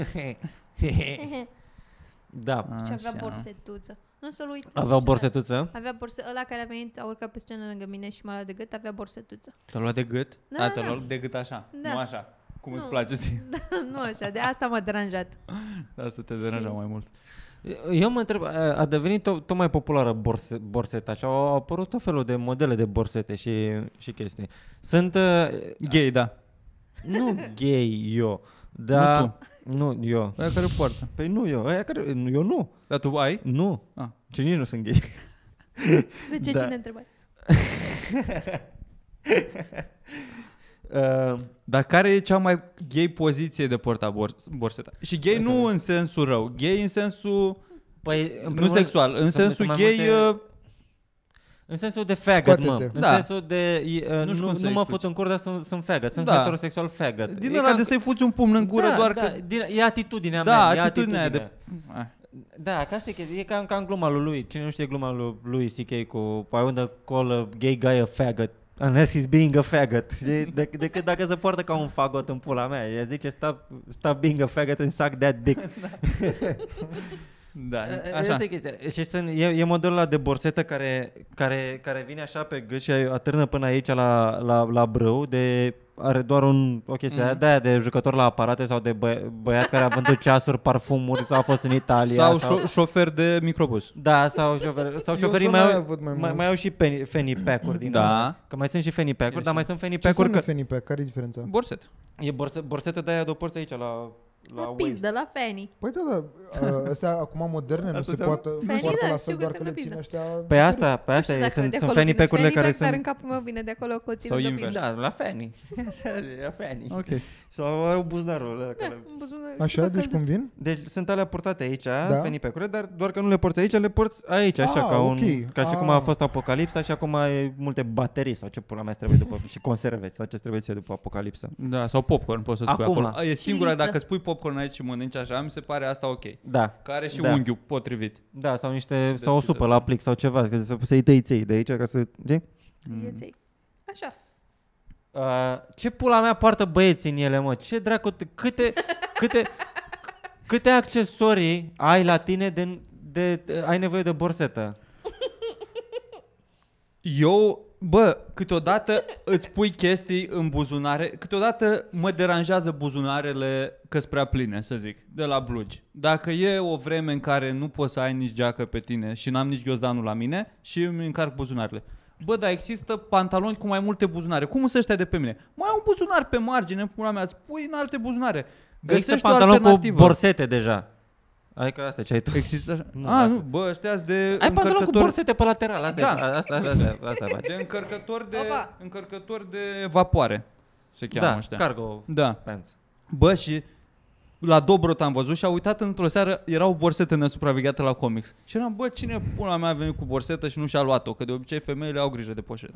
Da. Și avea borsetuță. Nu să-l uit. Avea o borsetuță? Avea ăla care a venit, a urcat pe scenă lângă mine și m-a luat de gât, avea borsetuță. Te-a luat de gât? Da, te-a luat de gât așa, da. Nu așa, cum îți place ție. Da, nu așa, de asta m-a deranjat. De asta te deranja mai mult. Eu mă întreb, a devenit tot mai populară borseta și au apărut tot felul de modele de borsete și chestii. Sunt... gay, da. Nu gay, eu. Da, nu eu. Aia care poartă. Păi nu eu, aia care... Eu nu. Dar tu ai? Nu. Ce nici nu sunt gay. De ce cine întrebai? Dar care e cea mai gay poziție de porta borseta? Și gay nu în sensul rău, gay în sensul nu sexual, în sensul gay în sensul de faggot, mă. În Da. sensul de nu mă fut în cur, dar sunt faggot, sunt heterosexual faggot. Din ăla de să-i fuți un pumn în gură doar că e atitudinea da, mea, atitudinea de Da, că asta e ca în gluma lui. Cine nu știe gluma lui C.K. cu I wouldn't call a gay guy a faggot unless he's being a faggot. Decât dacă se poartă ca un fagot în pula mea. El zice stop being a faggot and suck that dick. Da, așa. Și e modelul ăla de borsetă care vine așa pe gât și atârnă până aici la brâu, are doar o chestie de-aia de jucător la aparate sau de băiat care a vândut ceasuri, parfumuri sau a fost în Italia. Sau șofer de microbus. Da, sau șoferii mai au și fanny pack-uri din alea. Că mai sunt și fanny pack-uri, dar mai sunt fanny pack-uri. Ce înseamnă fanny pack? Care e diferența? Borset. E borsetă de aia de o porți aici la pizdă, la fanny. Păi da, astea acum moderne nu se poartă la fel, doar că le țin ăștia. Pe asta sunt fanny pack-urile care sunt... Dar în capul meu vine de acolo că o țin de pizdă. Da, la fanny. La fanny. Ok. Sau buzunarul. Așa, deci cum vin? Deci sunt alea purtate aici, fanny pack-urile, dar doar că nu le porți aici, le porți aici, așa, ca și cum a fost Apocalipsa și acum ai multe baterii sau ce pula mea trebuie după, și conserve sau ce trebuie să după Apocalipsa. Da, sau popcorn poți să spui acolo. E singura, dacă îți pui popcorn aici și mănânci așa, mi se pare asta ok. Da. Care și unghiul potrivit. Da, sau o supă la plic sau ceva, să-i tăi ței de aici ca să... Așa. Ce pula mea poartă băieții în ele, mă? Ce dracu... Câte accesorii ai la tine ai nevoie de borsetă? Eu, câteodată îți pui chestii în buzunare, câteodată mă deranjează buzunarele că-s prea pline, să zic, de la blugi. Dacă e o vreme în care nu poți să ai nici geacă pe tine și n-am nici ghiozdanul la mine și îmi încarc buzunarele. Dar există pantaloni cu mai multe buzunare. Cum sunt ăștia de pe mine? Mai au un buzunar pe margine, pula mea, îți pui în alte buzunare. Găsești o alternativă. Cu borsete deja. Adică asta ce ai tu. Există așa? Nu, ăștia-s de ai pantaloni cu borsete pe lateral. Asta de încărcători de vapoare. Se cheamă ăștia. Cargo pants. Și la Dobrot am văzut și a uitat într-o seară, era o borsetă nesupravegheată la comics. Și eram, cine pula mea a venit cu borsetă și nu și-a luat-o? Că de obicei femeile au grijă de poșetă.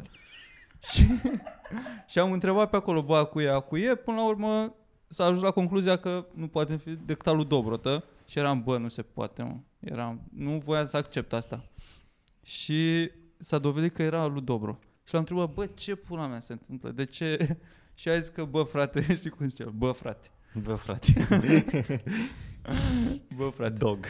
Și am întrebat pe acolo, cu e, până la urmă s-a ajuns la concluzia că nu poate fi decât al lui Dobrotă. Și eram, nu se poate, mă. Nu voiam să accept asta. Și s-a dovedit că era al lui Dobro. Și l-am întrebat, ce pula mea se întâmplă? De ce? Și a zis că, frate, știi cum zice? Frate. Dog.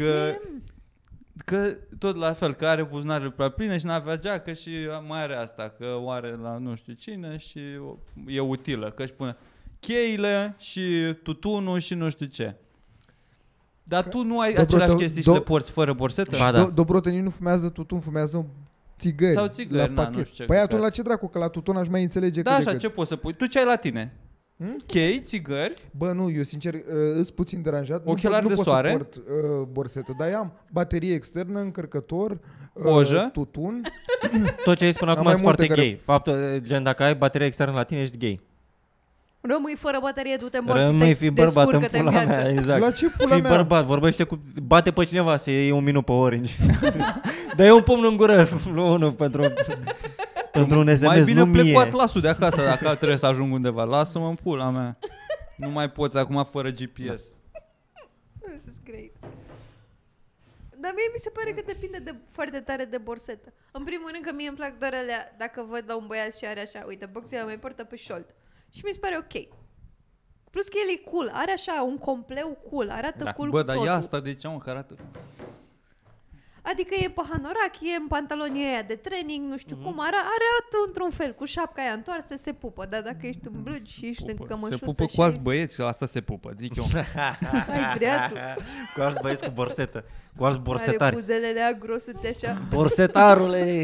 Că tot la fel, că are buzunarele prea pline și n-avea geacă și mai are asta, că o are la nu știu cine și e utilă, că își pune cheile și tutunul și nu știu ce. Dar tu nu ai aceleași chestii și le porți fără borsetă? Dobrotenii nu fumează tutun, fumează țigări. Sau țigări, la pachet. Nu știu ce. Păi atunci la ce dracu? Că la tutun aș mai înțelege. Da, așa, ce poți să pui? Tu ce ai la tine? Chei, țigări? Nu, eu sincer îs puțin deranjat. Ochelari de soare? Nu pot să port borsetă, dar am baterie externă, încărcător, cojă, tutun. Tot ce ai spus acum e foarte gay. Faptul, gen, dacă ai baterie externă la tine, ești gay. Rămâi fără baterie, tu te morți, descurcă-te în viață. Exact. La ce pula mea? Bărbat, vorbește bate pe cineva să iei 1 minut pe Orange. Dar e un pumn în gură, unul pentru Într-un SMS, mai bine nu plec mie. cu atlasul de acasă dacă trebuie să ajung undeva. Lasă-mă în pula mea. Nu mai poți acum fără GPS. This is great. Dar mie mi se pare că depinde foarte tare de borsetă. În primul rând că mie îmi plac doar alea, dacă văd la un băiat și are așa, uite, boxul mai poartă pe șold. Și mi se pare ok. Plus că el e cool, are așa un compleu cool, arată cool Bă, cu dar totul. e asta de ce, mă, că arată... Adică e pe hanorac, e în pantalonii aia de training, nu știu cum, arată într-un fel, cu șapca aia întoarsă, se pupă. Dar dacă ești în blugi și ești în cămășuță se pupă și... cu alți băieți, asta se pupă, zic eu. Hai, dreaptul. Cu alți băieți cu borsetă. Cu alți Are borsetari. buzele alea grosuțe așa. Borsetarule!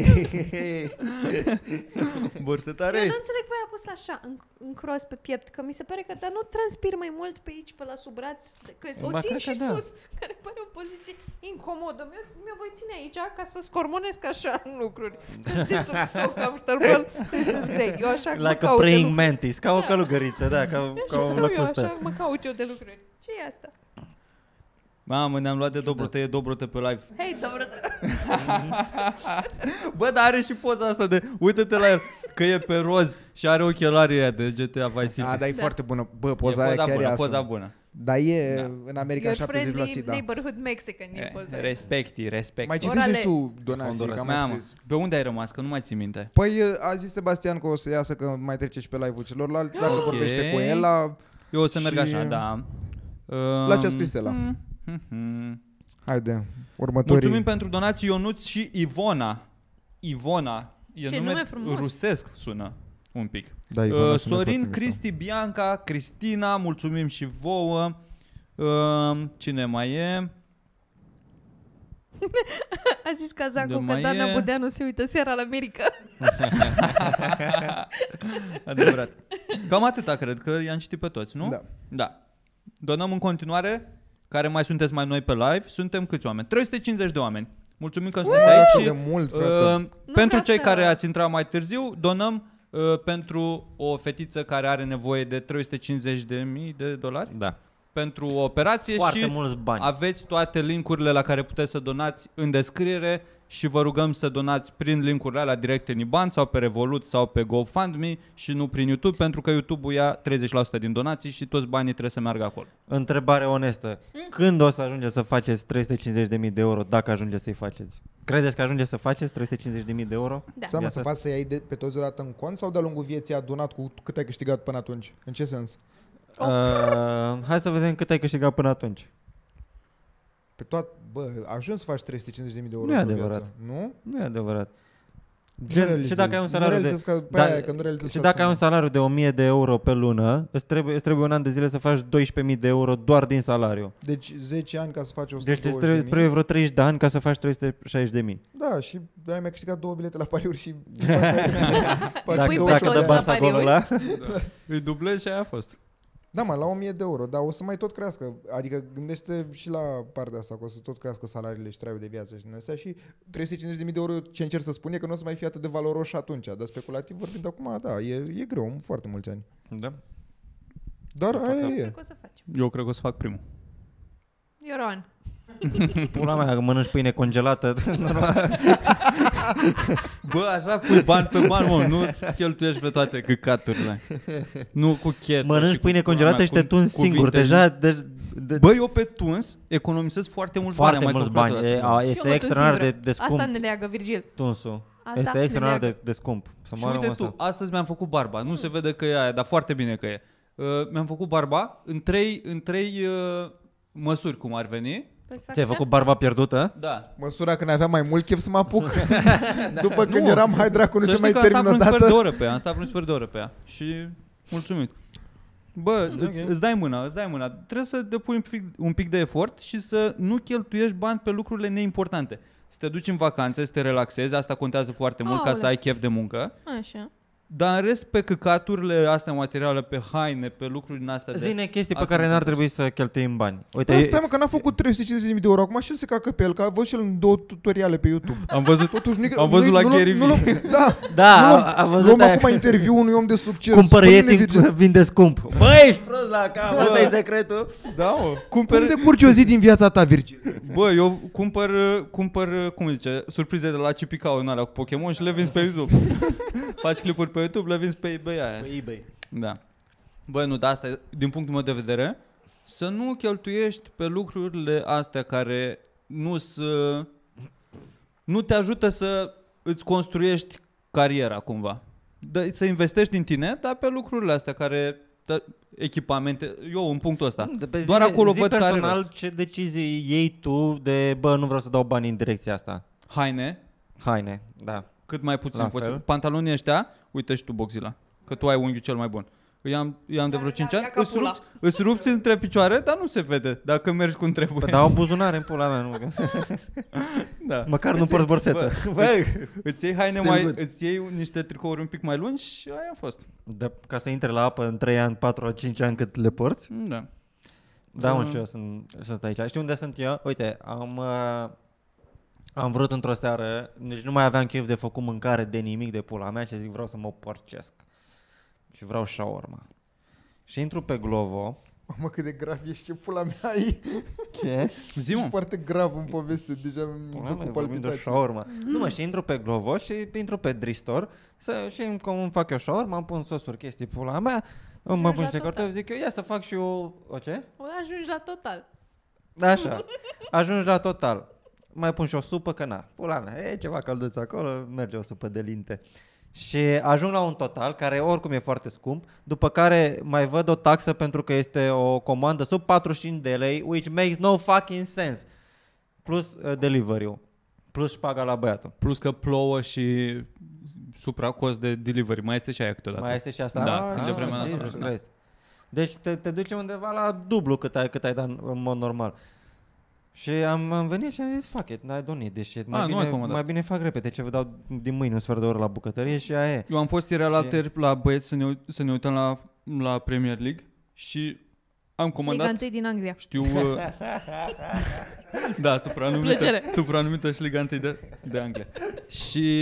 Borsetare! Eu nu înțeleg pe aia pus așa, în cross pe piept, că mi se pare că dar nu transpir mai mult pe aici, pe la sub braț, că o Ba, țin cred și că da. sus, care pare o poziție incomodă. Mi-o voi ține aici ca să scormonesc așa în lucruri. Because this looks so comfortable, this is great. Eu așa mă Like a caut de praying lucruri. mantis, ca o călugăriță, da, ca Eu o așa lăcustă. mă caut eu de lucruri. Ce e asta? Mamă, ne-am luat de Dobrotă pe live. Hei, dobro. Bă, dar are și poza asta de... Uită-te la el, că e pe roz și are ochelarii aia de GTA Vice City. Da, dar e foarte bună. Bă, poza E aia chiar bună, e awesome. poza bună. Dar e în America Your 70 la friendly SIDA. neighborhood Mexican e poza. Respecti. Mai Orale. citește tu donații, că am mai Mamă, scris. pe unde ai rămas? Că nu mai ții minte. Păi a zis Sebastian că o să iasă, că mai trece și pe live-ul celorlalți, dacă Ok. vorbește cu Ela. Eu o să merg și- așa, da. La ce a scris Ela? Haide, următorii. Mulțumim pentru donații Ionuț și Ivona. Ivona. E Ce nume frumos. rusesc sună un pic. Da, Ivona sună Sorin, foarte mișto. Cristi, Bianca, Cristina, mulțumim și vouă. Cine mai e? A zis Cazacu De că mai Dana e- Budeanu se uită seara la America. Adevărat. Cam atâta cred că i-am citit pe toți, nu? Da. Da. Donăm în continuare. Care mai sunteți mai noi pe live? Suntem câți oameni? 350 de oameni. Mulțumim că sunteți aici. Atât Și, de mult, frate. pentru vreau cei să- care ați intrat mai târziu, donăm pentru o fetiță care are nevoie de $350.000 Da. pentru o operație. Foarte și mulți bani. aveți toate linkurile la care puteți să donați în descriere și vă rugăm să donați prin linkurile alea direct în IBAN sau pe Revolut sau pe GoFundMe și nu prin YouTube, pentru că YouTube-ul ia 30% din donații și toți banii trebuie să meargă acolo. Întrebare onestă. Când o să ajungeți să faceți 350.000 de euro, dacă ajungeți să-i faceți? Credeți că ajungeți să faceți 350.000 de euro? Da. Stai mă, Ia să să- faci să iei pe toți deodată în cont sau de-a lungul vieții adunat cu cât ai câștigat până atunci? În ce sens? Hai să vedem cât ai câștigat până atunci. Pe toat, bă, ajungi să faci 350.000 de euro Nu e pe adevărat. viață, nu? Nu e adevărat. Nu Gen, și realizezi. dacă ai un Nu salariu de, realizezi că- pe da, aia, că nu realizezi și că dacă ai un asta- salariu de 1.000 de euro pe lună, îți trebuie un an de zile să faci 12.000 de euro doar din salariu. Deci 10 ani ca să faci Deci 120.000. îți trebuie vreo 30 de ani ca să faci 360.000. Da, și ai mai câștigat 2 bilete la pariuri și Dacă, Pui pe dacă toți dă la Barça golul pariuri. ăla. Îi dublezi și aia a fost. Da, mă, la 1.000 de euro, dar o să mai tot crească. Adică gândește și la partea asta, că o să tot crească salariile și traiul de viață și din astea și 350.000 de euro, ce încerc să spun e că nu o să mai fie atât de valoros și atunci. Dar speculativ vorbind acum, da, e greu, foarte mulți ani. Da. Dar aia e. Cred că o să facem. Eu cred că o să fac primul. Ioran. Pula mea, dacă mănânci pâine congelată. Bă, așa pui bani pe bani, mă, nu cheltuiești pe toate căcaturile. Nu cu chetă. Mănânci și cu pâine pula congelată mea, și te cu tunzi singur. cuvinte. Deja, Bă, eu pe tuns economisesc foarte mulți bani. foarte am mai mulți calculat bani. odată. Și eu Este mă extraordinar tun de singură. scump Asta ne leagă, Virgil. tunsul. Asta Este ne extraordinar leagă. de scump. Să Și moară uite măsă. tu, astăzi mi-am făcut barba. Nu se vede că e aia, dar foarte bine că e. Mi-am făcut barba în trei măsuri, cum ar veni. Ți-ai făcut barba pierdută? Da. Măsura când aveam mai mult chef să mă apuc. După când eram, hai dracu, nu Să se știi mai că am stat termină vreun sfert de odată. oră pe ea. Am stat vreun sfert de oră pe ea. Și mulțumit. Bă, îți dai mâna. Trebuie să depui un pic de efort și să nu cheltuiești bani pe lucrurile neimportante. Să te duci în vacanțe, să te relaxezi, asta contează foarte mult ca să Aoleu. ai chef de muncă. Așa. Dar în rest, pe căcaturile astea materiale, pe haine, pe lucruri din astea... Zine chestii pe care n-ar trebui să cheltuim bani. Uite, Stai mă, că n-a făcut 350.000 de euro. Acum și el se cacă pe el, că a văzut și el în 2 tutoriale pe YouTube. Am văzut, totuși, am văzut la Gary Vee. Da, am văzut luăm aia. acum interviu unui om de succes. Cumpără ieftin, vinde scump. Bă, ești prost la cap, ăsta e secretul. Da, mă. Cum te curci o zi din viața ta, Virgil? Bă, eu cumpăr, cum zice, surprize de la Cipicau în alea cu Pokémon și le vinzi pe YouTube. Faci clipuri pe YouTube, le vinzi pe eBay aia. Pe eBay. Da. Bă, nu, dar asta e, din punctul meu de vedere, să nu cheltuiești pe lucrurile astea care nu te ajută să îți construiești cariera cumva. Să investești în tine, dar pe lucrurile astea care echipamente, eu în punctul ăsta. Doar acolo văd personal care ce decizii iei tu de bă, nu vreau să dau bani în direcția asta. Haine, da. Cât mai puțin poți. Pantalonii ăștia, uite și tu, Boxila, că tu ai unghiul cel mai bun. I-am de vreo 5 ani, îți rupți între picioare, dar nu se vede dacă mergi cum trebuie. Păi dau buzunare în pula mea, nu? Da. Măcar nu porți borsetă. Îți iei haine îți iei niște tricouri un pic mai lungi și aia a fost. Da, ca să intre la apă în 3 ani, 4, 5 ani cât le porți? Da. Da, mă, și eu sunt aici. Știi unde sunt eu? Uite, am vrut într-o seară, deci nu mai aveam chef de făcut mâncare de nimic de pula mea și zic vreau să mă porcesc. Și vreau shawarma. Și intru pe Glovo. Mamă, cât de grav ești, ce pula mea ai. Ce? Zi-mă. Ești foarte grav în poveste, deja mi-am cu palpitații. Shawarma. Nu mă, și intru pe Glovo și intru pe Dristor și cum îmi fac eu shawarma, îmi pun sosuri, chestii pula mea, mă pun niște cartofi, zic eu, ia să fac și eu, o ce? O ajungi la Total. Așa, ajungi la Total. Mai pun și o supă, că na, pula mea, e ceva călduț acolo, merge o supă de linte. Și ajung la un Total care oricum e foarte scump, după care mai văd o taxă pentru că este o comandă sub 45 de lei, which makes no fucking sense. Plus delivery-ul, plus șpaga la băiatul. Plus că plouă și supracost de delivery, mai este și aia câteodată. Mai este și asta? Da, deci te duci undeva la dublu cât ai dat în mod normal. Și am venit și am zis, fuck it, I don't need this shit. Mai bine fac repede ce vă dau din mâine un sfert de oră la bucătărie și aia e. Eu am fost ieri alaltări la băieți să ne uităm la Premier League și am comandat... Liga 1 din Anglia. Știu... da, supranumită și Liga 1 de Anglia. Și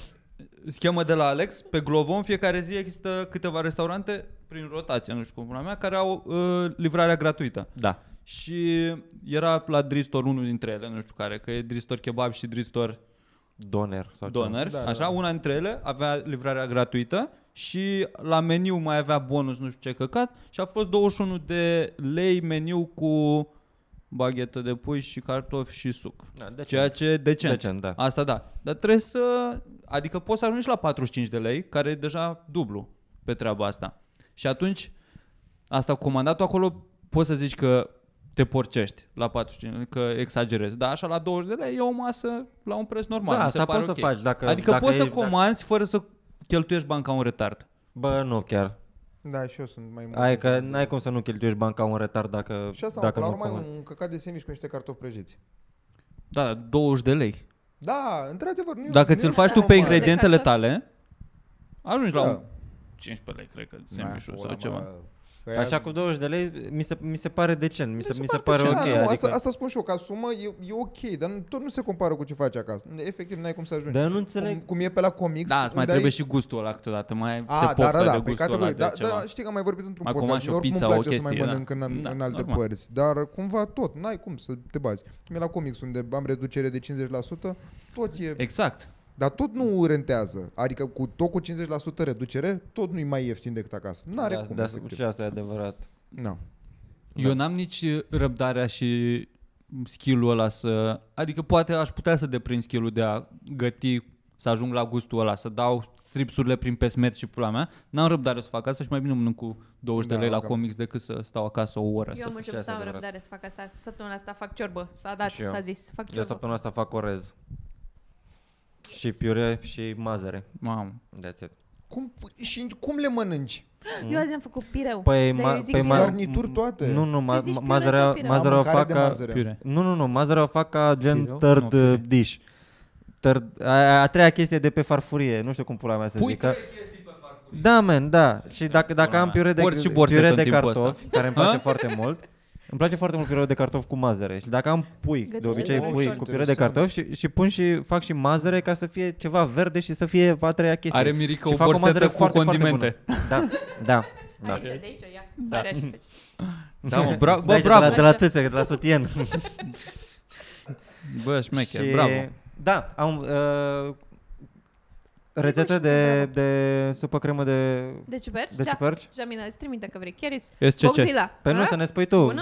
schemă de la Alex, pe Glovo, în fiecare zi există câteva restaurante, prin rotație, nu știu cum pula mea, care au livrarea gratuită. Da. Și era la Dristor unul dintre ele, nu știu care, că e Dristor Kebab și Dristor Doner. Așa, una dintre ele avea livrarea gratuită și la meniu mai avea bonus, nu știu ce căcat, și a fost 21 de lei meniu cu baghetă de pui și cartofi și suc. Da, ceea ce e decent. Da. Asta da. Dar trebuie să... Adică poți să ajungi la 45 de lei, care e deja dublu pe treaba asta. Și atunci, asta cu comandatul acolo, poți să zici că te porcești la 45, că exagerezi. Dar așa la 20 de lei e o masă la un preț normal. Da, asta poți să faci. Adică poți să comanzi fără să cheltuiești bani ca un retard. Bă, nu chiar. Da, și eu sunt mai mult. Ai că n-ai cum să nu cheltuiești bani ca un retard dacă și asta, dacă la nu urmă ai un căcat de sandwich cu niște cartofi prăjiți. Da, 20 de lei. Da, într-adevăr. Dacă ți-l faci tu pe ingredientele tale, ajungi la un 15 lei, cred că, sandwich-ul sau ceva. Așa cu 20 de lei mi se pare decent, mi se pare ok. Nu, adică... asta spun și eu, ca sumă e ok, dar tot nu se compară cu ce faci acasă. Efectiv, n-ai cum să ajungi. Dar nu înțeleg. Cum e pe la comics. Da, îți mai trebuie și gustul ăla câteodată, mai se poftă de gustul ăla de ceva. Da, știi că am mai vorbit într-un podcast, oricum îmi place să mai mănânc în alte părți, dar cumva tot, n-ai cum să te bazi. Cum e la comics, unde am reducere de 50%, tot e... Exact. Dar tot nu rentează. Adică tot cu 50% reducere, tot nu-i mai ieftin decât acasă. N-are cum. Da, și asta e adevărat. No. Eu n-am nici răbdarea și skill-ul ăla să... Adică poate aș putea să deprind skill-ul de a găti, să ajung la gustul ăla, să dau stripsurile prin pesmet și pula mea. N-am răbdare să fac asta și mai bine mănânc cu 20 de lei la comics decât să stau acasă o oră. Eu am început să am răbdare să fac asta. Săptămâna asta fac ciorbă. S-a zis, fac ciorbă. Eu săptămâna asta fac orez. Și piure și mazăre. Mamă. That's it. Cum le mănânci? Eu azi am făcut pireu. Păi garnituri toate. Nu, mazărea o fac ca mazărea o fac ca gen third dish. A treia chestie de pe farfurie, nu știu cum pula mea să zic. Da, man, da. Și dacă am piure Porci de borsetă în timpul cartofi, care îmi place foarte mult, îmi place foarte mult piure de cartofi cu mazăre. Și dacă am pui, de obicei pui cu piure de cartofi și pun și fac și mazăre ca să fie ceva verde și să fie a treia chestie. Are Mirica și o fac borsetă cu foarte, condimente. Foarte da. Aici, de aici, ia. Sarea și pe... Da, mă, bravo. De la țâțe, de la sutien. Bă, șmecher, bravo. Da, am rețetă de supă cremă de ciuperci? De ciuperci? Da, Jamila, îți trimite că vrei. Chiar SCC. Boxila. Păi nu, să ne spui tu.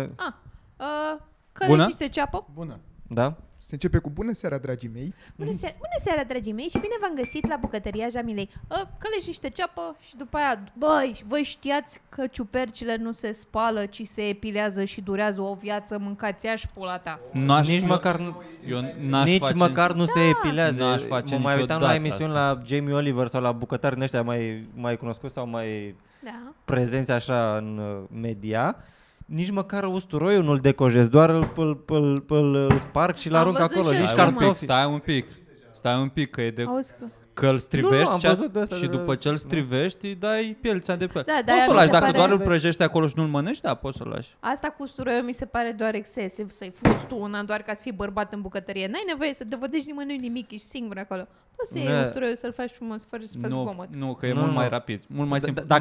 Căleși niște ceapă. Bună. Da? Se începe cu bună seara, dragii mei. Bună seara, dragii mei, și bine v-am găsit la bucătăria Jamilei. Căleși niște ceapă și după aia, băi, voi știați că ciupercile nu se spală, ci se epilează și durează o viață, mâncați-a și pula ta. Nici măcar nu se epilează. Mă mai uitam la emisiuni la Jamie Oliver sau la bucătari din ăștia mai cunoscuți sau mai prezenți așa în media. Nici măcar usturoiul nu-l decojez, doar îl sparg și l-arunc acolo. Nici cartofi. Stai un pic, că e de... Că îl strivești și după ce îl strivești îi dai pielța de pe. Da, poți să-l lași, dacă doar îl prăjești acolo și nu-l mănânci, da, poți să-l lași. Asta cu usturoiul mi se pare doar excesiv, să-i fuzi tu una doar ca să fii bărbat în bucătărie. N-ai nevoie să dăvădești nimănui nimic, ești singur acolo. Poți să iei usturoiul, să-l faci frumos, fără să faci zgomot. Nu, că e mult mai rapid, mult mai simplu.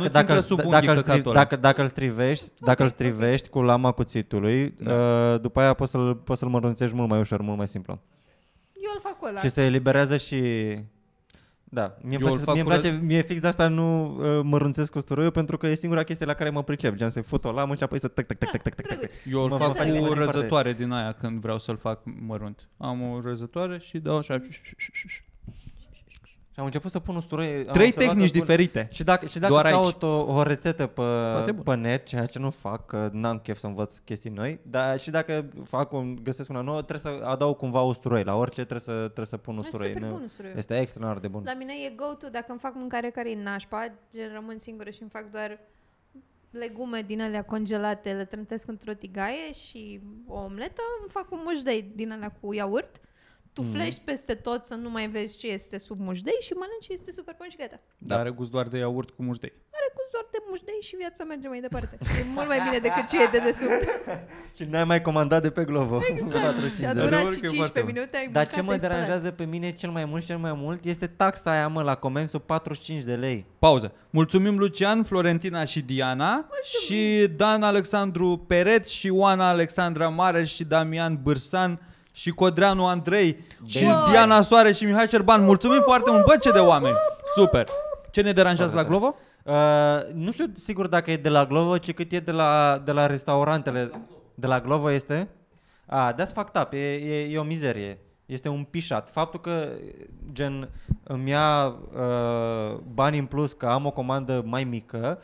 Dacă îl strivești cu lama cuțitului, după aia poți să-l mărunțești mult mai ușor, mult mai simplu. Eu îl fac cu ăla. Și se eliberează și... Da, mie fix de asta nu mărunțesc usturoiul, pentru că e singura chestie la care mă pricep. Gen să-i fut o lamă și apoi să tac. Eu îl fac cu răzătoare din aia când vreau să-l fac mărunt. Am o răzătoare și dau așa... Și am început să pun usturoi. 3 tehnici diferite. Și dacă caut o rețetă pe net, ceea ce nu fac, că n-am chef să învăț chestii noi, dar și dacă găsesc una nouă, trebuie să adaug cumva usturoi. La orice trebuie să pun usturoi. Este extraordinar de bun. La mine e go-to dacă îmi fac mâncare care e nașpa, gen rămân singură și îmi fac doar legume din alea congelate, le trântesc într-o tigaie și o omletă, îmi fac un mușdei din alea cu iaurt. Tu flești peste tot să nu mai vezi ce este sub mușdei și mănânci și este super bun și gata. Dar are gust doar de iaurt cu mușdei. Are gust doar de mușdei și viața merge mai departe. E mult mai bine decât ce e de desubt. Și n-ai mai comandat de pe Glovo. Exact. A durat și 15 minute, ai Dar ce mă deranjează pe mine cel mai mult este taxa aia, la comenzi, 45 de lei. Pauză. Mulțumim Lucian, Florentina și Diana. Și Dan Alexandru Peret și Oana Alexandra Mare și Damian Bârsan și Codreanu Andrei și Diana Soare și Mihai Șerban. Mulțumim foarte mult, bă, ce de oameni. Super. Ce ne deranjează la Glovo? Nu știu sigur dacă e de la Glovo, ci cât e de la restaurantele. De la Glovo este? That's fucked up. E o mizerie. Este un pișat. Faptul că gen îmi ia bani în plus că am o comandă mai mică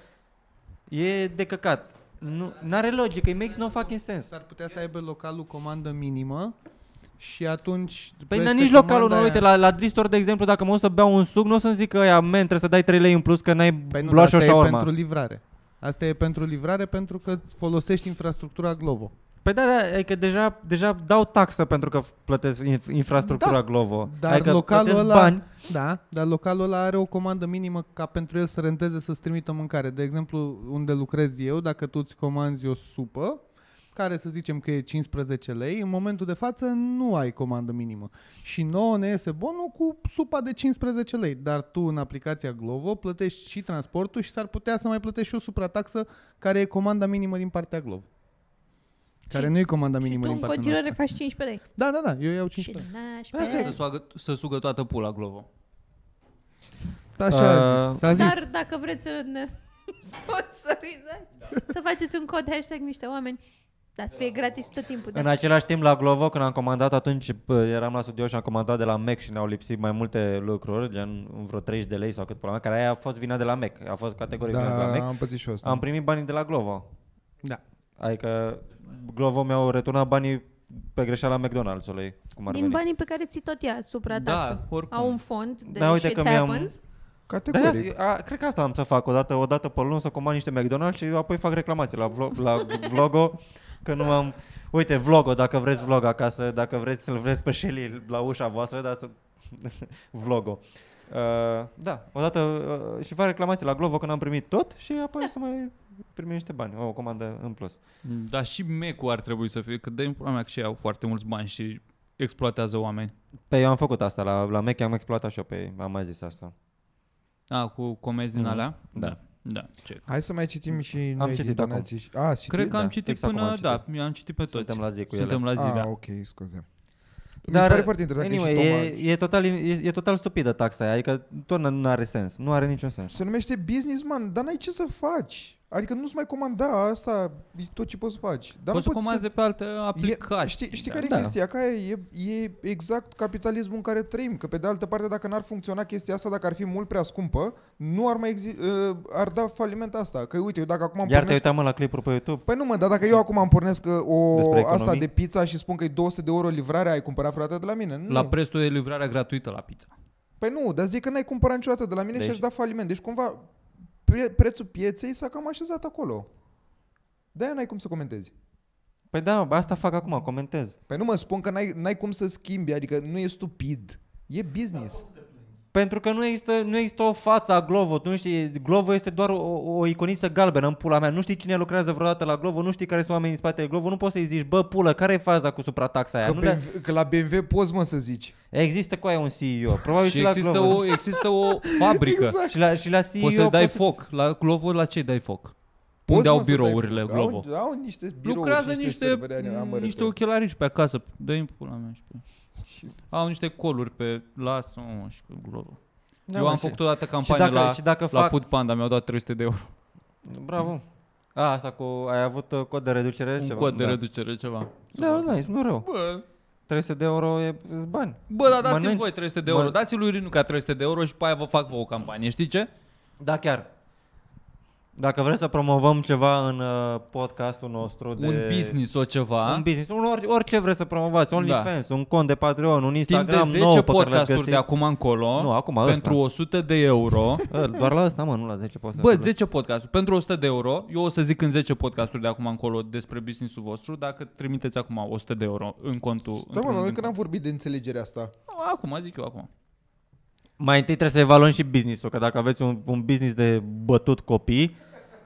e de căcat. N-are logică, it makes no fucking sense. S-ar putea să aibă localul comandă minimă și atunci... Păi nici localul nu, uite, la Dristor, de exemplu, dacă mă duc să beau un suc, nu o să-mi zic că ăia, trebuie să dai 3 lei în plus că n-ai luat și o shawarma. Asta e pentru livrare. Asta e pentru livrare pentru că folosești infrastructura Glovo. Păi da, adică deja dau taxă pentru că plătesc infrastructura Glovo. Dar adică localul ăla, bani. Da, dar localul ăla are o comandă minimă ca pentru el să renteze să-ți trimită mâncare. De exemplu, unde lucrez eu, dacă tu îți comanzi o supă, care să zicem că e 15 lei, în momentul de față nu ai comandă minimă. Și nouă ne iese bonul cu supa de 15 lei. Dar tu în aplicația Glovo plătești și transportul și s-ar putea să mai plătești și o suprataxă care e comanda minimă din partea Glovo. Care nu e comanda minimă din partea noastră. Și tu în continuare faci 15 lei. Da, eu iau 15 lei. Să sugă toată pula Glovo. Așa s-a zis. Dar dacă vreți să ne sponsorizați, să faceți un cod #niște oameni, dar să fie gratis tot timpul. În același timp la Glovo, când am comandat, atunci eram la studio și am comandat de la Mac și ne-au lipsit mai multe lucruri, gen vreo 30 de lei sau cât pula mea, care aia a fost vina de la Mac. A fost categoric vina de la Mac. Am pățit și asta. Am primit banii de la Glovo. Da. Adică Glovo mi-au returnat banii pe greșeala McDonald's-ului. Din banii pe care ți tot ia suprataxă. Au un fond de shit happens. Categoric. Cred că asta am să fac odată pe lună, să comand niște McDonald's și apoi fac reclamații la Vlogo, că nu am... Uite, Vlogo, dacă vreți vlog acasă, dacă vreți să-l vreți pe Shelly la ușa voastră, dar să... Vlogo. Da, odată și fac reclamații la Glovo când am primit tot și apoi să mai primim niște bani, o comandă în plus. Dar și Mac-ul ar trebui să fie, că dă-i pula mea că și ei au foarte mulți bani și exploatează oameni. Pe eu am făcut asta, la Mac am exploatat și eu pe ei, am mai zis asta. Cu comenzi din alea? Da. Da, check. Hai să mai citim și am citit acum. Cred că am citit până, eu am citit pe toți. Suntem la zi cu ele. Suntem la zi, da. ok, scuze. Dar, mi se pare foarte interesant anyway, e total stupidă taxa aia, adică tot nu are sens, nu are niciun sens. Se numește business, man, dar n-ai ce să faci. Adică nu-ți mai comanda, asta e tot ce poți face. Dar poți să comanzi de pe alte aplicații. Știi care e chestia? Că e exact capitalismul în care trăim. Că pe de altă parte, dacă n-ar funcționa chestia asta, dacă ar fi mult prea scumpă, nu ar mai ar da faliment asta. Că uite, eu dacă acum Iar te uitam la clipuri pe YouTube? Păi nu mă, dar dacă eu acum îmi pornesc asta de pizza și spun că e 200 de euro livrarea, ai cumpărat vreodată de la mine? Nu. La Presto e livrarea gratuită la pizza. Păi nu, dar zic că n-ai cumpărat niciodată de la mine și aș da faliment. Deci cumva prețul pieței s-a cam așezat acolo. De-aia n-ai cum să comentezi. Păi da, asta fac acum, comentez. Păi nu mă, spun că n-ai cum să schimbi, adică nu e stupid. E business. Pentru că nu există o față a Glovo. Tu nu știi, Glovo este doar o iconiță galbenă în pula mea. Nu știi cine lucrează vreodată la Glovo, nu știi care sunt oamenii în spatele Glovo, nu poți să-i zici, bă, pulă, care e faza cu suprataxa aia? Că la BMW poți, mă, să zici. Există cu aia un CEO. Probabil și la Glovo. Există o fabrică. Exact. și la CEO poți să dai foc. La Glovo la ce dai foc? Unde au birourile Glovo? Au niște birouri. Lucrează niște ochelarici pe acasă. Dă-i pula mea. Au niște coluri pe lasă-mă și pe Glovo. Da, eu am făcut odată campanie la Food Panda, mi-au dat 300 de euro. Bravo. Asta ai avut cod de reducere? Un cod de reducere, ceva. Da, nu rău. Bă, 300 de euro e bani. Bă, dar dați-mi voi 300 de euro. Dați-i lui Rinuca 300 de euro și pe aia vă fac vouă o campanie. Știi ce? Da, chiar. Dacă vreți să promovăm ceva în podcastul nostru un business o ceva. Un business, orice vreți să promovați, OnlyFans, un cont de Patreon, un Instagram timp de 10 nou podcasturi de acum încolo, pentru 100 de euro. Doar la ăsta, mă, nu la 10 podcasturi. Bă, 10 podcasturi. Pentru 100 de euro, eu o să zic în 10 podcasturi de acum încolo despre business-ul vostru, dacă trimiteți acum 100 de euro în contul. Da, mă, noi când am vorbit de înțelegerea asta. Acum, zic eu acum. Mai întâi trebuie să evaluăm și business-ul, că dacă aveți un business de bătut copii,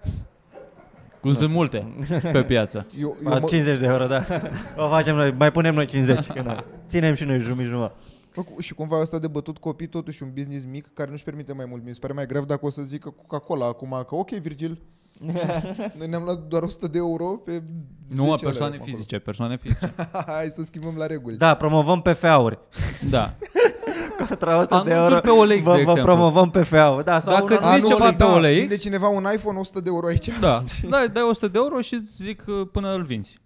cum sunt multe pe piață. 50 de euro, da. O facem noi, mai punem noi 50. Ținem și noi jumătate. Și cumva asta de bătut copii, totuși un business mic care nu-și permite mai mult. Mi se pare mai grav dacă o să zică Coca-Cola acum, că ok, Virgil, noi ne-am luat doar 100 de euro pe 10 Nu, persoane fizice. Hai să schimbăm la reguli. Da, promovăm PFA-uri. Da. Contra 100 de euro pe OLX, vă promovăm PFA-ul. Da, dacă îți zici ceva pe OLX, de cineva un iPhone 100 de euro aici. Da, dai 100 de euro și zic până îl vinzi.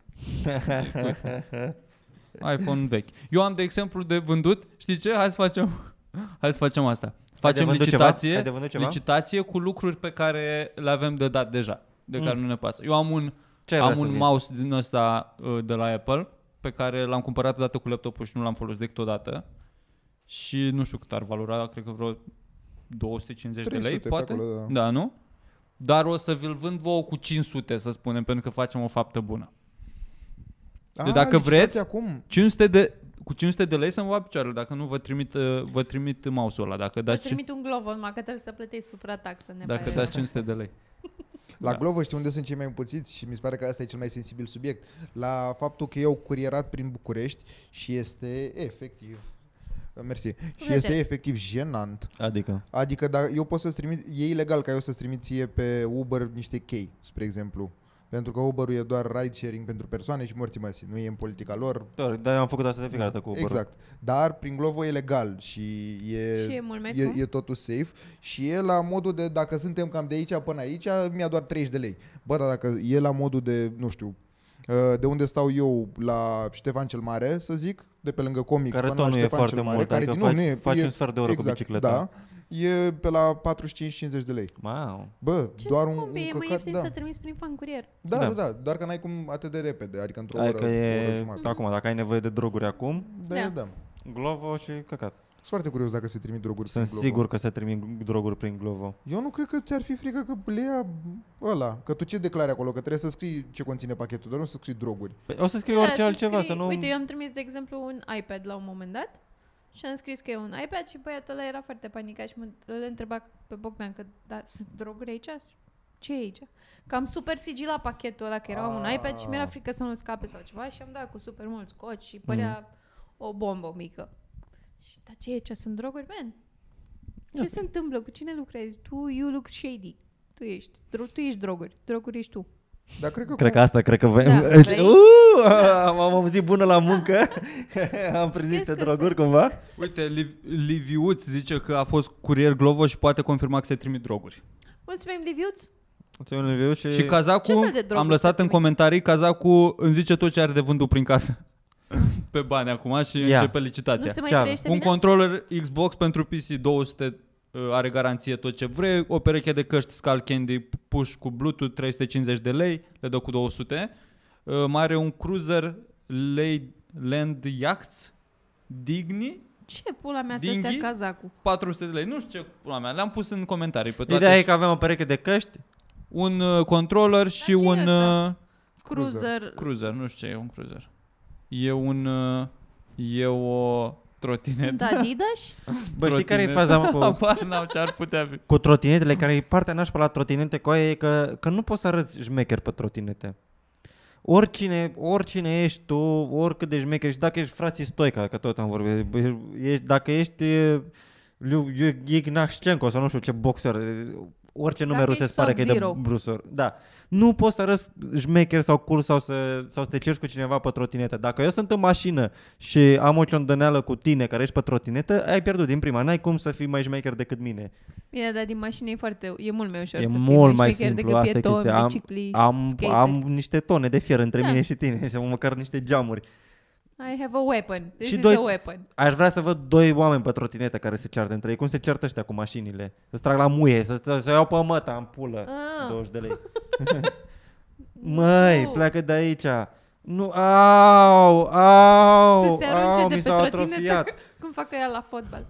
iPhone vechi. Eu am de exemplu de vândut, știi ce? Hai să facem asta. Facem licitație cu lucruri pe care le avem de dat deja, de care nu ne pasă. Eu am un mouse din ăsta de la Apple pe care l-am cumpărat odată cu laptopul și nu l-am folosit decât odată. Și nu știu cât ar valora, cred că vreo 250 de lei, poate. Acolo, da, nu? Dar o să vi-l vând vouă cu 500, să spunem, pentru că facem o faptă bună. Deci dacă vreți, acum. 500 de lei să-mi va picioarele, dacă nu vă trimit mouse-ul ăla. Vă trimit un Glovo, numai că trebuie să plătești suprataxă. Dacă dați 500 de lei. La Glovo știi unde sunt cei mai împuțiți și mi se pare că asta e cel mai sensibil subiect. La faptul că eu curierat prin București și este efectiv... Mersi. Și este efectiv jenant. Adică dacă eu pot să-ți trimit, e ilegal ca eu să-ți trimit ție pe Uber niște chei, spre exemplu. Pentru că Uber-ul e doar ride-sharing pentru persoane și morții măsii. Nu e în politica lor. Da, eu am făcut asta de fiecare dată cu Uber-ul. Exact. Dar prin Glovo e legal și e totul safe. Și e la modul de, dacă suntem cam de aici până aici, mi-a doar 30 de lei. Bă, dar dacă e la modul de, nu știu, de unde stau eu la Ștefan cel Mare, să zic, de pe lângă Comics, care tot nu e foarte mult, care adică faci un sfert de oră cu bicicleta. Da, e pe la 45-50 de lei. Wow. Bă, ce doar scump, un e mai ieftin să trimiți prin fan curier. Da, doar că n-ai cum atât de repede, adică într-o oră, oră jumătate. Acum, dacă ai nevoie de droguri acum, da. Glovo și căcat. Sunt foarte curios dacă se trimit droguri prin Glovo. Sunt sigur că se trimit droguri prin Glovo. Eu nu cred că ți-ar fi frică că le ia ăla. Că tu ce declari acolo? Că trebuie să scrii ce conține pachetul, dar nu să scrii droguri. Păi o să scrii orice altceva, să nu... Uite, eu am trimis, de exemplu, un iPad la un moment dat Și am scris că e un iPad și băiatul ăla era foarte panicat și îl întreba pe Bogdan că da, sunt droguri aici? Ce e aici? Că am super sigilat pachetul ăla, că era un iPad și mi-era frică să nu scape sau ceva și am dat cu super mult scoci și părea o bombă mică. Și dar ce e aici? Sunt droguri? Man, ce se întâmplă? Cu cine lucrezi? You look shady. Tu ești droguri. Droguri ești tu. Dar cred că asta, cred că voi... am auzit bună la muncă. Am prins niște droguri cumva. Uite, Liviuț zice că a fost curier Glovo și poate confirma că se trimit droguri. Mulțumim, Liviuț. Și Cazacu, am lăsat în comentarii, Cazacu îmi zice tot ce are de vândut prin casă. Pe bani acum și începe licitația. Nu se mai trăiește un bine? controller Xbox pentru PC 200 are garanție tot ce vrei, o pereche de căști Skull Candy push cu Bluetooth 350 de lei, le dă cu 200. Mai are un cruiser Land Yachts Digni. Ce pula mea să stea Cazacu? 400 de lei, nu știu ce pula mea, le-am pus în comentarii pe toate. Ideea e că avem o pereche de căști, un controller și un cruiser, nu știu ce e un cruiser. E o trotinetă. Sunt Adidas? Bă, știi care e faza, mă, ce ar putea fi. cu trotinetele, care e partea nașpa la trotinete cu aia, e că nu poți să arăți șmecher pe trotinete. Oricine ești tu, oricât de șmecher ești, dacă ești frații Stoica, că tot am vorbit, dacă ești Ignashchenko sau nu știu ce boxer, orice nume rus se pare că e de brusor. Da. Nu poți să arăți șmecher sau cool sau să te ceri cu cineva pe trotinetă. Dacă eu sunt în mașină și am o ciondăneală cu tine care ești pe trotinetă, ai pierdut din prima. N-ai cum să fii mai șmecher decât mine. Bine, dar din mașină e mult mai ușor e să fii mult mai șmecher simplu, decât asta pietoni, e bicicliști, am niște tone de fier între mine și tine, sau măcar niște geamuri. I have a weapon. This is a weapon. Aș vrea să văd doi oameni pe trotinetă care se ceartă între ei. Cum se ceartă ăștia cu mașinile? Să-ți trag la muie, să iau pe măta în pulă. 20 de lei. Măi, pleacă de aici. Nu, să se arunce de mi pe s-au trotinetă. atrofiat. Cum fac ea la fotbal.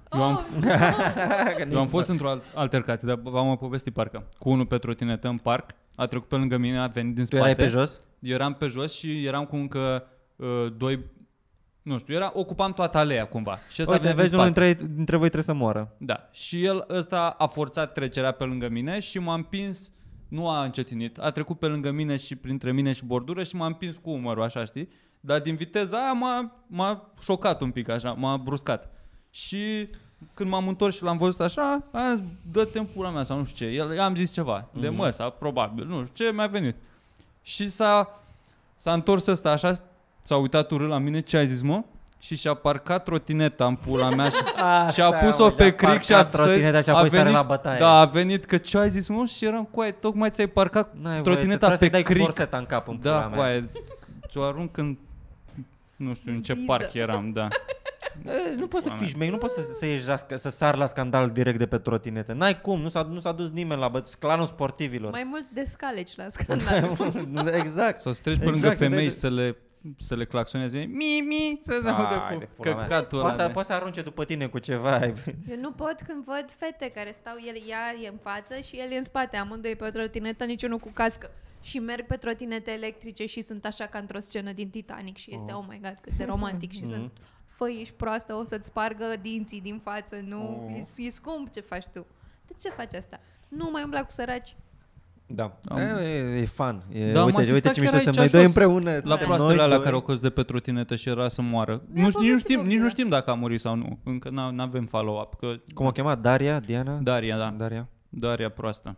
Eu am fost într-o altercație, dar v-am mai povestit parcă. Cu unul pe trotinetă în parc, a trecut pe lângă mine, a venit din spate. Tu erai pe jos? Eu eram pe jos și eram cu încă doi, nu știu, ocupam toată aleea cumva. Și ăsta uite, vezi, unul dintre voi trebuie să moară. Da. Și ăsta a forțat trecerea pe lângă mine și m-a împins, nu a încetinit, a trecut pe lângă mine și printre mine și bordură și m-a împins cu umărul, așa, știi? Dar din viteza aia m-a șocat un pic, așa, m-a bruscat. Și când m-am întors și l-am văzut așa, am zis, dă-te în pula mea sau nu știu ce. Am zis ceva, de măsa, probabil, nu știu ce, mi-a venit. Și s-a întors ăsta așa, s-a uitat urât la mine, ce ai zis, mă? Și și-a parcat trotineta în pula mea și a pus-o pe cric și a venit, la bătaie. Da, a venit că ce ai zis, mă? Și eram, coaie, tocmai ți-ai parcat trotineta pe cric. Borseta în cap în pula mea. Da, coaie, ți-o arunc în, nu știu, în ce parc eram, da. Nu poți să fii șmec, nu poți să ieși să sar la scandal direct de pe trotinetă. N-ai cum, nu s-a dus nimeni la clanul sportivilor. Mai mult descaleci la scandal. Exact. Să treci pe lângă femei să le claxoneze, să-ți audă cu căcatul ăla. Poți să arunce după tine cu ceva. Eu nu pot când văd fete care stau, ea e în față și el e în spate, amândoi pe trotinetă, niciunul cu cască. Și merg pe trotinete electrice și sunt așa ca într-o scenă din Titanic și este, oh my god, cât de romantic și sunt, făi, ești proastă, o să-ți spargă dinții din față, nu, e scump ce faci tu. De ce faci asta? Nu mai umbla cu săraci. Da, e fun. Da, uite ce mișto suntem noi doi împreună. La proastele alea care au căzut de pe trotinetă și era să moară. Nici nu știm dacă a murit sau nu. Încă n-avem follow-up. Cum o chema? Daria? Diana? Daria, da. Daria proastă.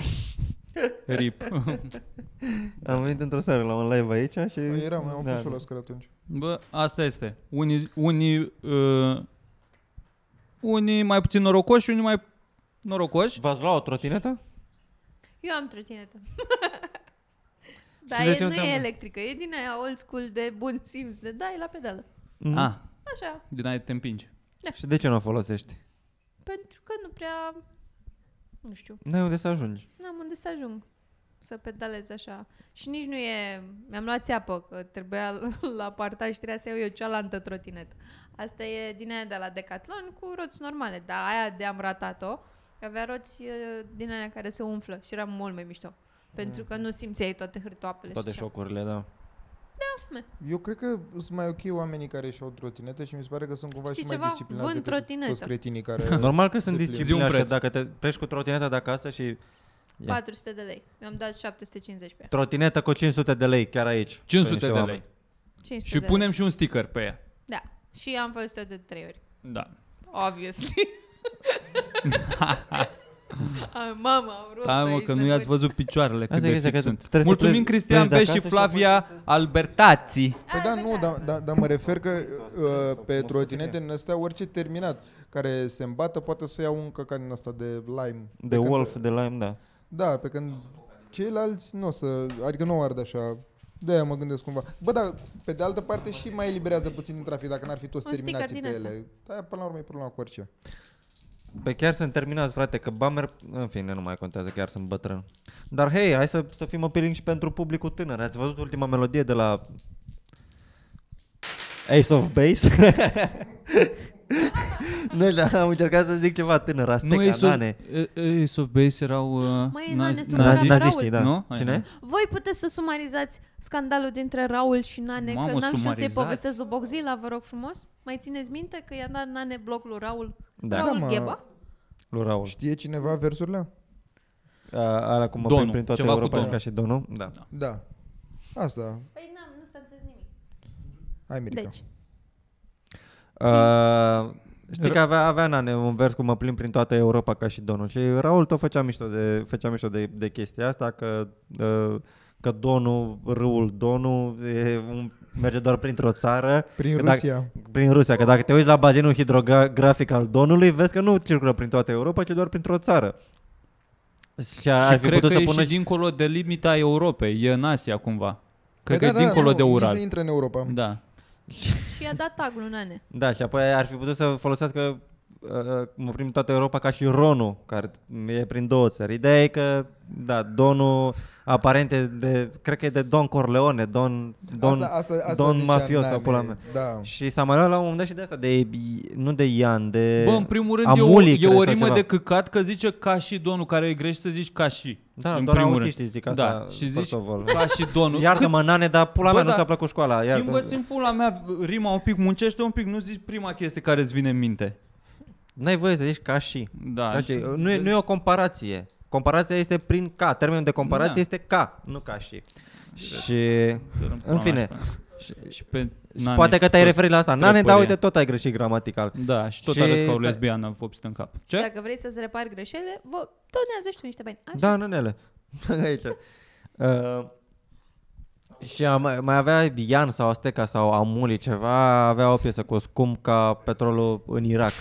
RIP. Am venit într-o seară la un live aici și... Am fost și la scăr atunci. Bă, asta este. Unii mai puțin norocoși, unii mai norocoși. V-ați luat o trotinetă? Eu am trotinetă. Dar nu e electrică, e din aia old school de bun simț, de dai la pedală. Așa. Din aia te împingi. Da. Și de ce nu o folosești? Pentru că nu prea... Nu știu. N-ai unde să ajungi. N-am unde să ajung să pedalez așa. Și nici nu e... Mi-am luat țeapă, că trebuia la partaj, trebuia să iau eu cealaltă trotinetă. Asta e din aia de la Decathlon cu roți normale. Dar aia de am ratat-o, avea roți din aia care se umflă și era mult mai mișto. Pentru că nu simțeai toate hârtoapele. Toate șocurile, da. Eu cred că sunt mai ok oamenii care și-au trotinete și mi se pare că sunt cumva Știi și mai ceva? disciplinați Vând decât trotinetă. toți cretinii care... Normal că sunt se disciplinați, că preț. dacă te pleci cu trotineta de acasă și... 400 de lei. Mi-am dat 750 pe ea. Trotinetă cu 500 de lei, chiar aici. 500 Pe de niște lei. 500 Și de punem lei. și un sticker pe ea. Da. Și am folosit-o de 3 ori. Da. Obviously. Mama, am vrut Da, mă, aici că nu nevoie. i-ați văzut picioarele cât Asta de este fix că sunt. trebuie să Mulțumim pleci- Cristian pleci de B și acasă și Flavia Albertații. Păi da, nu, dar mă refer că pe trotinete în astea orice terminat care se îmbată poate să ia un căcan din ăsta de lime. De Wolf, de Lime, da. Da, pe când ceilalți nu o să, adică nu ard așa. De-aia mă gândesc cumva. Bă, dar pe de altă parte și mai eliberează puțin din trafic dacă n-ar fi toți Un sticker terminații pe din ele. Da, până la urmă e problema cu orice. Pe chiar sunt terminați, frate, că Bummer, în fine, nu mai contează, chiar sunt bătrân. Dar hei, hai să fim appealing și pentru publicul tânăr. Ați văzut ultima melodie de la Ace of Base? Nu știu, am încercat să zic ceva tânăr, Azteca, Nane. Ace of Base erau Măi, Nane sunt Naziștii, da. Nu? Cine? Voi puteți să sumarizați scandalul dintre Raul și Nane, Mamă, că n-am știut să-i sumarizați. povestesc lui Boxila, vă rog frumos? Mai țineți minte că i-a dat Nane bloc lui Raul? Da. Raul Da, mă. Gheba? Lui Raul. Știe cineva versurile? Alea cum mă Donul, prind prin toată ceva cu Europa Donul. ca și Donul. Da. Da. Asta. Păi nu s-a înțeles nimic. Hai, Mirica. Deci, Știi că avea Nane un vers cum mă plimb prin toată Europa ca și Donul. Și Raul tot făcea mișto de chestia asta, că Donul, râul Donul merge doar printr-o țară. Prin Că Rusia. Prin Rusia, că dacă te uiți la bazinul hidrografic al Donului, vezi că nu circulă prin toată Europa, ci doar printr-o țară. Și ar Și fi cred putut că să e pună și dincolo de limita Europei, e în Asia cumva. Cred Păi că e dincolo de Nici Ural. nu intră în Europa. Da. și i-a dat tag lui Nane. Da, și apoi ar fi putut să folosească mă prin toată Europa ca și Ronul, care e prin două țări. Ideea e că, da, Donul aparent e de, cred că e de Don Corleone, Don zicea mafios Nane, sau pula mea. Da. Și s-a mai luat la un moment dat și de asta, nu de Ian, de Bă, în primul rând Amuli, e cred, o sau rimă ceva. de căcat că zice ca și Donul, care e greșit să zici ca și. Da, în doar primul autiștii zic asta. Da, și zici first of all. ca și Donul. Iartă-mă, Nane, dar pula Bă, mea nu da, ți-a plăcut școala. Schimbă-ți în pula mea rima un pic, muncește un pic, nu zici prima chestie care îți vine în minte. N-ai voie să zici ca și. Da. Ca și. Nu e o comparație. Comparația este prin ca. Termenul de comparație Da. este ca, nu ca și. Și în fine. Și pe Și Nane poate și că te-ai toți referit la asta. Nane, dar trepărie. uite, tot ai greșit gramatical. Da, și tot Și arăți ca o stai- lesbiană vopsită în cap. Și Ce? dacă vrei să-ți repari greșelile, donează și tu niște bani. Așa. Da, Nanele. Aici. Și mai avea Ian sau Azteca sau Amuli ceva, avea o piesă cu scump ca petrolul în Irak.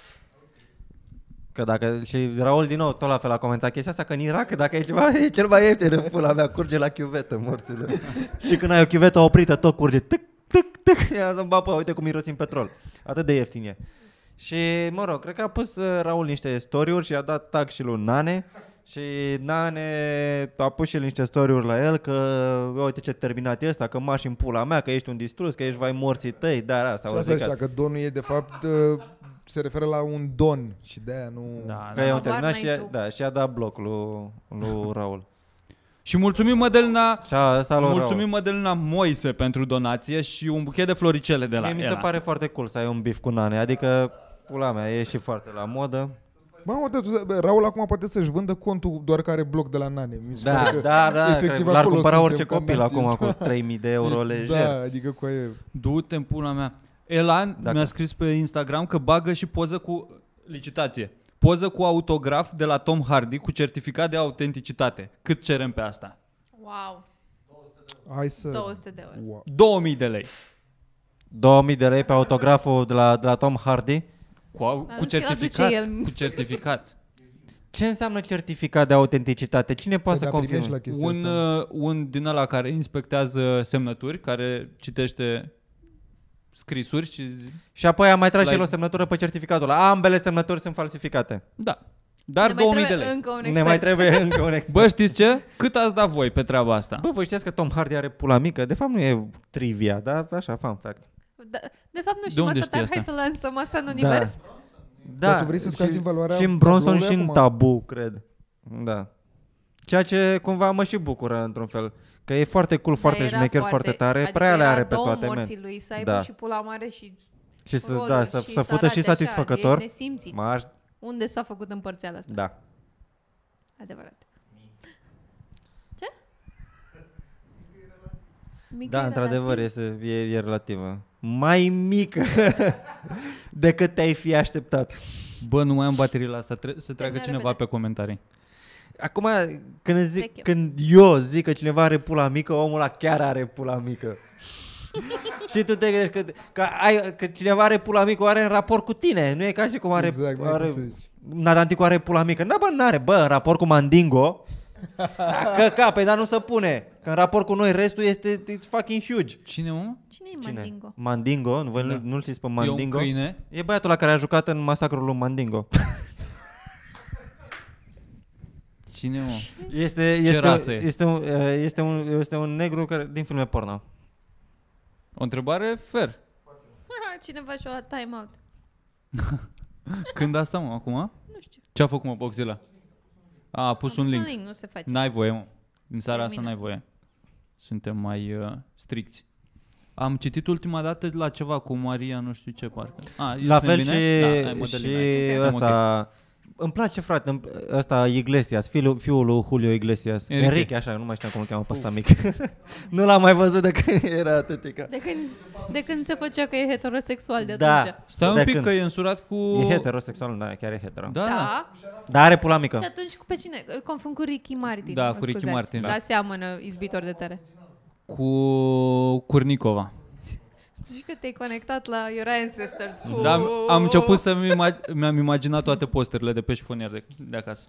Că dacă, și Raul din nou tot la fel a comentat chestia asta, că în Irak dacă e ceva, e cel mai ieftin în pula mea, curge la chiuvetă, morțule. Și când ai o chiuvetă oprită, tot curge, tic, tic, tic, ia să-mi bapă, uite cum mirosim petrol. Atât de ieftin e. Și, mă rog, cred că a pus Raul niște story-uri și a dat tag și lui Nane. Și Nane a pus și el niște story-uri la el că uite ce terminat e ăsta, că mași în pula mea, că ești un distrus, că ești vai morții tăi, da, Și asta zicea că Donul e de fapt se referă la un don și de aia nu... Da, că e un terminat și a dat bloc lui Raul. Și mulțumim Mădălina, Salut, mulțumim Mădălina Moise pentru donație și un buchet de floricele de la Mie mi se Ela. pare foarte cool să ai un bif cu Nane, adică pula mea, e și foarte la modă. Raul acum poate să-și vândă contul doar care bloc de la Nane. Mi se pare că Da, efectiv l-ar acolo cumpăra suntem orice ca copil nație. acum cu 3.000 de euro lejer. Da, adică cu aia... Du-te în pula mea. Elan mi-a scris pe Instagram că bagă și poză cu licitație. Poză cu autograf de la Tom Hardy cu certificat de autenticitate. Cât cerem pe asta? Wow. Hai să... 200 de euro. Wow. 2000 de lei. 2000 de lei pe autograful de la Tom Hardy. Cu ți-l certificat. aduce el. Cu certificat. Ce înseamnă certificat de autenticitate? Cine poate să confirme? Un din ăla care inspectează semnături, care citește scrisuri și apoi am mai tras și el o semnătură pe certificatul ăla. Ambele semnături sunt falsificate. Da. Dar Ne mai 2000 de trebuie lei. încă un Ne expert. mai trebuie încă un expert. Bă, știți ce? Cât ați dat voi pe treaba asta? Bă, voi știați că Tom Hardy are pula mică? De fapt nu e trivia, dar așa, fun fact. De fapt nu De știm unde asta, știi dar hai asta? să lansăm asta în univers. Da, Tu vrei să scazi în valoarea și în Bronson tabloului și în acum? Tabu, cred. Da. Ceea ce cumva mă și bucură într-un fel. Că e foarte cool, foarte șmecher, foarte tare. Adică prea le are pe două toate, morții lui, să aibă și pula mare și să fută și satisfăcător. Ești nesimțit. Unde s-a făcut împărțeala asta? Da. Adevărat. Ce? Da, într-adevăr, e relativă. Mai mică decât te-ai fi așteptat. Bă, nu mai am baterii la asta, trebuie să treacă cineva pe comentarii. Acum, când eu zic că cineva are pula mică, omul ăla chiar are pula mică. Și tu te gândești că cineva are pula mică, o are în raport cu tine. Nu e ca și cum are... Nadanticu are pula mică. N-are, bă, în raport cu Mandingo. Păi dar nu se pune. Că în raport cu noi restul este fucking huge. Cine, mă? Cine e Mandingo? Mandingo? Voi nu-l știți pe Mandingo? E un câine? E băiatul ăla care a jucat în masacrul lui Mandingo. Cine, mă? Este un negru din filme porno. O întrebare fair. Cineva și-a luat time out. Când asta, mă, acum? Nu știu. Ce a făcut, mă, Boxila? A pus un link. Nu se face. N-ai voie, mă. În seara asta n-ai voie. Suntem mai stricți. Am citit ultima dată la ceva cu Maria, nu știu ce, parcă. La fel și ăsta... Îmi place, frate, ăsta Iglesias, fiul lui Julio Iglesias. Enrique, așa, nu mai știam cum îl cheamă pe ăsta mic. Nu l-am mai văzut de când era atâtica. De când se făcea că e heterosexual de atunci. Stai un pic că e însurat cu... E heterosexual, da, chiar e hetero. Da. Dar are pula mică. Și atunci pe cine? Îl confund cu Ricky Martin. Da, cu Ricky Martin. Da, seamănă izbitor de tare. Cu Curnicova. Zici că te-ai conectat la Your Ancestors cu... Da, am început mi-am imaginat toate posterile de pe șifonier de acasă.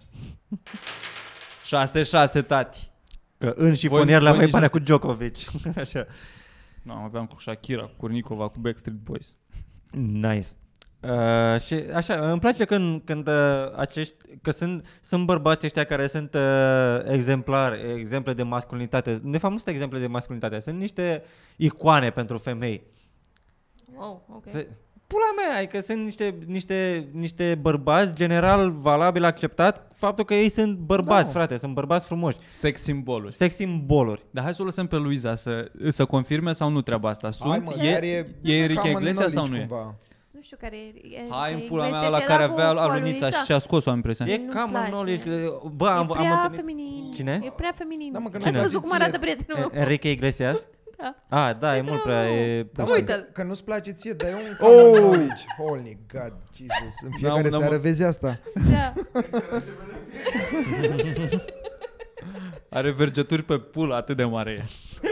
6-6, tati. Că în șifonier la mai pare cu Djokovic. Așa. Nu, aveam cu Shakira, cu Curnicova, cu Backstreet Boys. Nice. Și așa, îmi place când că sunt bărbați ăștia care sunt exemple de masculinitate. De fapt nu sunt exemple de masculinitate, sunt niște icoane pentru femei. Wow, ok. Pula mea, adică sunt niște bărbați general valabil acceptat faptul că ei sunt bărbați, frate, sunt bărbați frumoși. Sex simboluri. Sex simboluri. Dar hai să o lăsăm pe Luiza să confirme sau nu treaba asta. E Enrique Iglesias sau nu e? Nu știu care e. Hai în pula mea la care avea alunița și a scos-o, am impresia. E cam knowledge. Bă, am prea feminin. Cine? E prea feminin. Da, ați văzut cum arată prietenul? Enrique Iglesias? Da. Da, e mult prea... Da, că nu-ți place ție, dar e un common knowledge. Holy God, Jesus. În fiecare seară vezi asta. Da. Are vergeturi pe pulă, atât de mare e.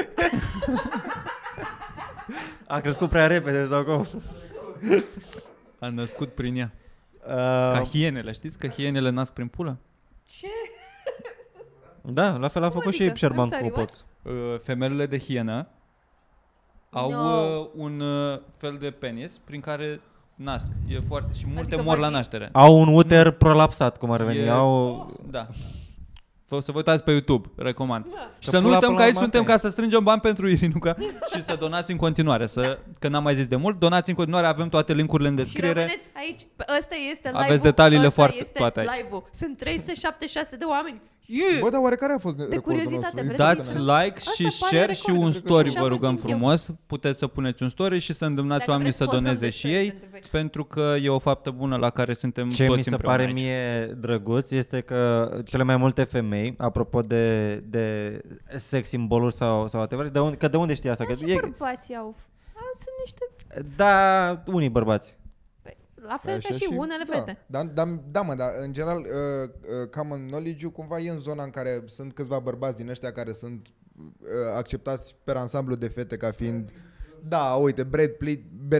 A crescut prea repede sau cum? A născut prin ea. Ca hienele, știți că hienele nasc prin pulă? Ce? Da, la fel a făcut și Șerban cu Poț. Femelele de hienă au un fel de penis prin care nasc. E foarte, și multe mor la naștere. Au un uter prolapsat, cum ar veni. Da. Să vă uitați pe YouTube, recomand. Și să nu uităm că aici suntem ca să strângem bani pentru Irinuca și să donați în continuare. Că n-am mai zis de mult, donați în continuare, avem toate linkurile în descriere. Și rămâneți aici, ăsta este live-ul. Aveți detaliile foarte toate aici. Live-ul. Sunt 376 de oameni. Bă, dar oare care a fost de curiozitate, vreți? Dați like și share și un story, vă rugăm frumos. Puteți să puneți un story și să îndemnați oamenii să doneze și ei, pentru că e o faptă bună la care suntem toți împreună. Ce mi se pare mie drăguț este că cele mai multe femei, apropo de sex simboluri sau whatever, de unde știi asta? Da, și bărbații au. Sunt niște... Da, unii bărbați. La fel ca și unele fete. Da, mă, dar în general common knowledge-ul cumva e în zona în care sunt câțiva bărbați din ăștia care sunt acceptați pe ansamblu de fete ca fiind... Da, uite, Brad Pitt,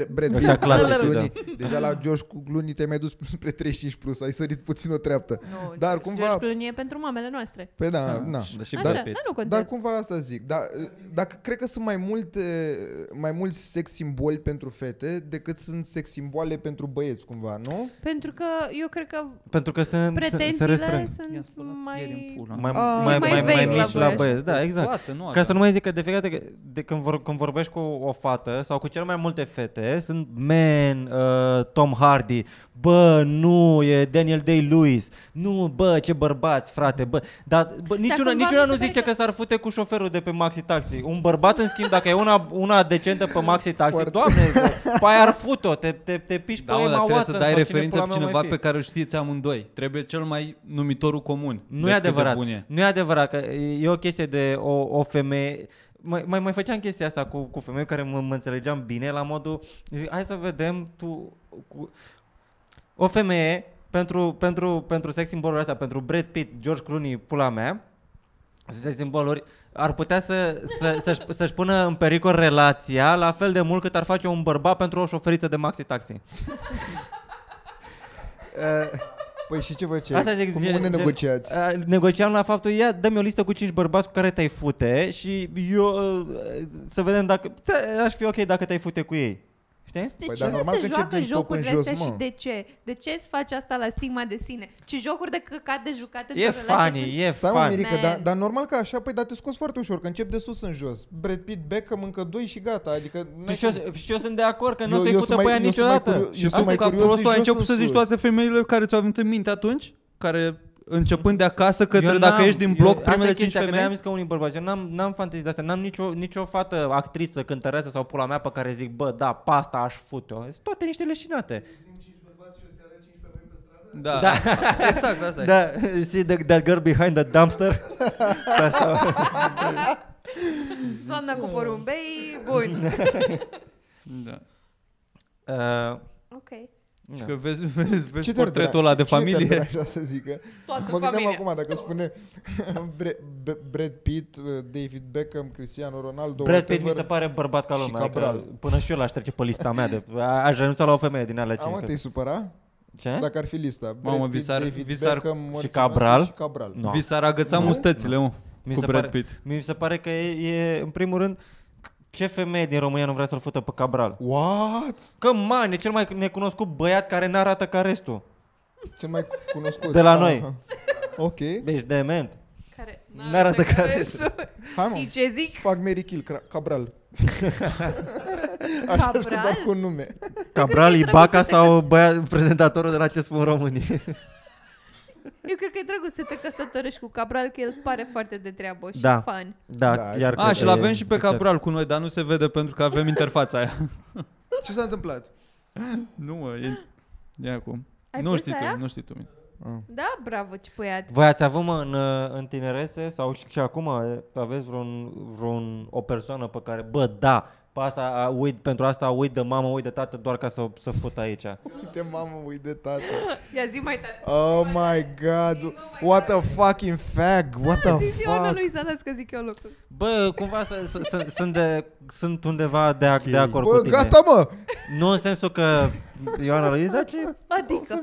deja la George Clooney te-ai mai dus spre 35 plus, ai sărit puțin o treaptă. Nu, dar cumva... George Clooney e pentru mamele noastre. Păi da, dar cumva asta zic. Dar cred că sunt mai mulți sex simboli pentru fete decât sunt sex simboale pentru băieți, cumva, nu? Pentru că eu cred că pretențiile sunt mai mici la băieți. Da, exact. Ca să nu mai zic că de fiecare dată când vorbești cu o fată sau cu cele mai multe fete, fete sunt Tom Hardy, bă, nu, e Daniel Day-Lewis, nu, bă, ce bărbați, frate, bă. Dar niciuna nu zice că s-ar fute cu șoferul de pe Maxi Taxi. Un bărbat, în schimb, dacă e una decentă pe Maxi Taxi, doamne, pai ar fut-o, te piși pe Emma Watson. Trebuie să dai referință pe cineva pe care îl știți amândoi. Trebuie cel mai numitorul comun. Nu e adevărat. Nu e adevărat, că e o chestie de o femeie. Mai făceam chestia asta cu femei care mă înțelegeam bine, la modul, hai să vedem o femeie pentru sex simboluri astea, pentru Brad Pitt, George Clooney, pula mea, sex simboluri, ar putea să-și pună în pericol relația la fel de mult cât ar face un bărbat pentru o șoferiță de Maxi Taxi. Păi și ce faceți? Asta zic, unde negociați? Negociam la faptul, dă-mi o listă cu 5 bărbați cu care te-ai fute și eu să vedem dacă aș fi ok dacă te-ai fute cu ei. Știi? De ce nu se joacă jocurile astea și de ce? De ce îți faci asta la stigma de sine? Ce jocuri de căcat de jucat într-o relație e funny. Mirica, dar normal că așa, păi, dar te scoți foarte ușor, că încep de sus în jos. Brad Pitt, Beckham, încă 2 și gata. Adică și eu sunt de acord că nu o să-i fută pe ea niciodată. Și sunt mai curios de ai început să zici toate femeile care ți-au venit în minte atunci? Care... Începând de acasă către dacă ești din bloc, primele 5 femei. Am zis că unii bărbați, eu n-am fantezii de astea, n-am nicio fată, actriță, cântăreață sau pula mea pe care zic, bă, da, pe asta aș fute-o. Sunt toate niște leșinate. Da. Exact, asta e. Da, see that girl behind the dumpster? Doamna cu porumbei, bun. Da. Ok. Că vezi portretul ăla de familie. Așa să zică. Toată familia. familia. Acum dacă spune Brad Pitt, David Beckham, Cristiano Ronaldo. Brad Pitt mi se pare bărbat ca lumea. Adică, până și eu l-aș trece pe lista mea. Aș renunța la o femeie din alea 5. Te-ai supăra? Ce? Dacă ar fi lista. Mamă, și Cabral. No. Vi s-ar agăța mustățile, mă, cu Brad Pitt. Mi se pare că e, în primul rând, ce femeie din România nu vrea să-l fută pe Cabral? What? Că man, e cel mai necunoscut băiat care n-arată ca restul. Cel mai cunoscut. De la noi. Ok. Ești dement. Care n-arată ca restul. Știi ce zic? Fac Mary Kill, Cabral. Așa știu doar cu nume. Cabral, Ibaca sau prezentatorul de la Ce Spun Românii? Eu cred că e drăguț să te căsătorești cu Cabral, că el pare foarte de treabă și fun. Da, și l-avem și pe Cabral cu noi, dar nu se vede pentru că avem interfața aia. Ce s-a întâmplat? Nu, mă, e acum. Nu știi tu. Da, bravo, ce băiat. Voi ați avut, în tinerețe sau și acum aveți o persoană pe care, bă, da, pe asta pentru asta uit de mamă, uit de tată doar ca să fut aici. Uite, mamă, uit de tată. Ia zi mai tare. Oh my god, what a fucking fag, what the fuck. Zi Ioana lui să las că zic eu locul. Bă, cumva sunt undeva de acord cu tine. Bă, gata, mă! Nu în sensul că Ioana lui zice... Adică...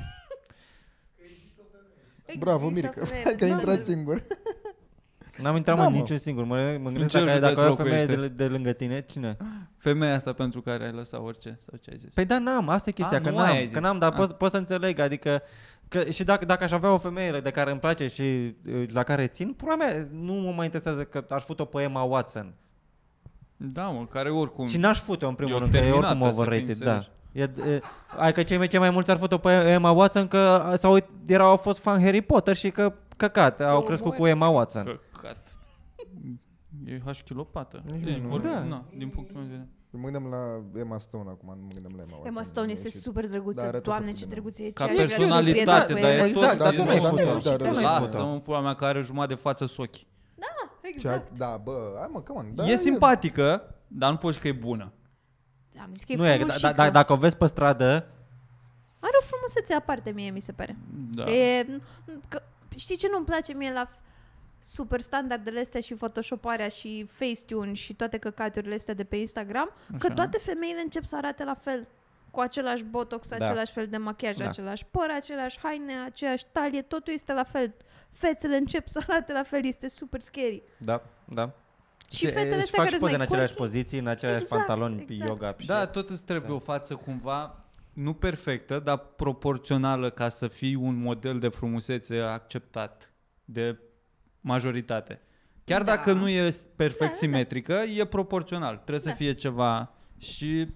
Bravo, Mirica, că ai intrat singur. N-am intrat niciun singur. Mă gândesc dacă ai o femeie de lângă tine, cine? Femeia asta pentru care ai lăsat orice sau ce ai zis? Păi da, n-am, asta e chestia, că n-am, dar pot să înțeleg, adică și dacă aș avea o femeie de care îmi place și la care țin, pula mea, nu mă mai interesează că aș fute-o pe Emma Watson. Da, mă, care oricum... Și n-aș fute-o în primul rând, că e oricum overrated, da. Adică cei mai mulți ar fute-o pe Emma Watson că au fost fan Harry Potter și că căcat, au crescut cu Emma Watson. Căcat. E hașchilopată. Din punctul meu de vedere. Mă gândeam la Emma Stone acum, nu mă gândeam la Emma Watson. Emma Stone este super drăguță, Doamne, ce drăguță e. Ca personalitate, dar e tot. Lasă-mă, pula mea, că are jumătate de față sochi. Da, exact. Da, bă, hai mă, come on. E simpatică, dar nu poți zici că e bună. Am zis că e frumușică. Dacă o vezi pe stradă... Are o frumusețe aparte, mie mi se pare. Da. Știi ce nu-mi place mie la super standardele astea și photoshoparea și Facetune și toate căcaturile astea de pe Instagram? Așa. Că toate femeile încep să arate la fel. Cu același botox, același fel de machiaj, același păr, același haine, aceeași talie, totul este la fel. Fețele încep să arate la fel, este super scary. Da. Și fetele astea care fac în aceleași poziții, în aceleași pantaloni, yoga. Da, tot îți trebuie o față cumva nu perfectă, dar proporțională ca să fii un model de frumusețe acceptat de majoritate. Chiar dacă nu e perfect simetrică, e proporțional. Trebuie să fie ceva și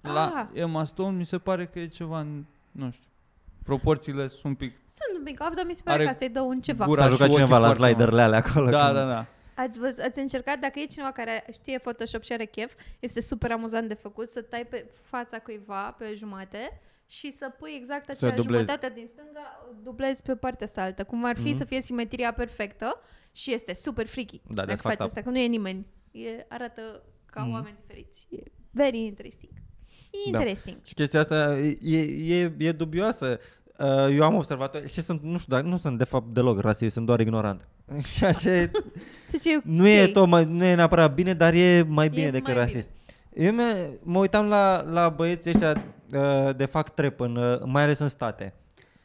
La Emma Stone mi se pare că e ceva, nu știu, proporțiile sunt un pic... Sunt un pic off, dar mi se pare că să-i dă un ceva. S-a jucat cineva la sliderele alea acolo. Da. Ați încercat, dacă e cineva care știe Photoshop și are chef, este super amuzant de făcut, să tai pe fața cuiva pe jumate și să pui exact acea jumătate din stânga, dublezi pe partea asta altă, cum ar fi să fie simetria perfectă și este super freaky. Da, să faci asta, că nu e nimeni. Arată ca oameni diferiți. E very interesting. Interesting. Da. Și chestia asta e dubioasă. Eu am observat și sunt, nu știu, dar nu sunt de fapt deloc rasist, sunt doar ignorant. Ceea ce nu e neapărat bine, dar e mai bine decât rasist. Eu mă uitam la băieții ăștia de fac trap, mai ales în state.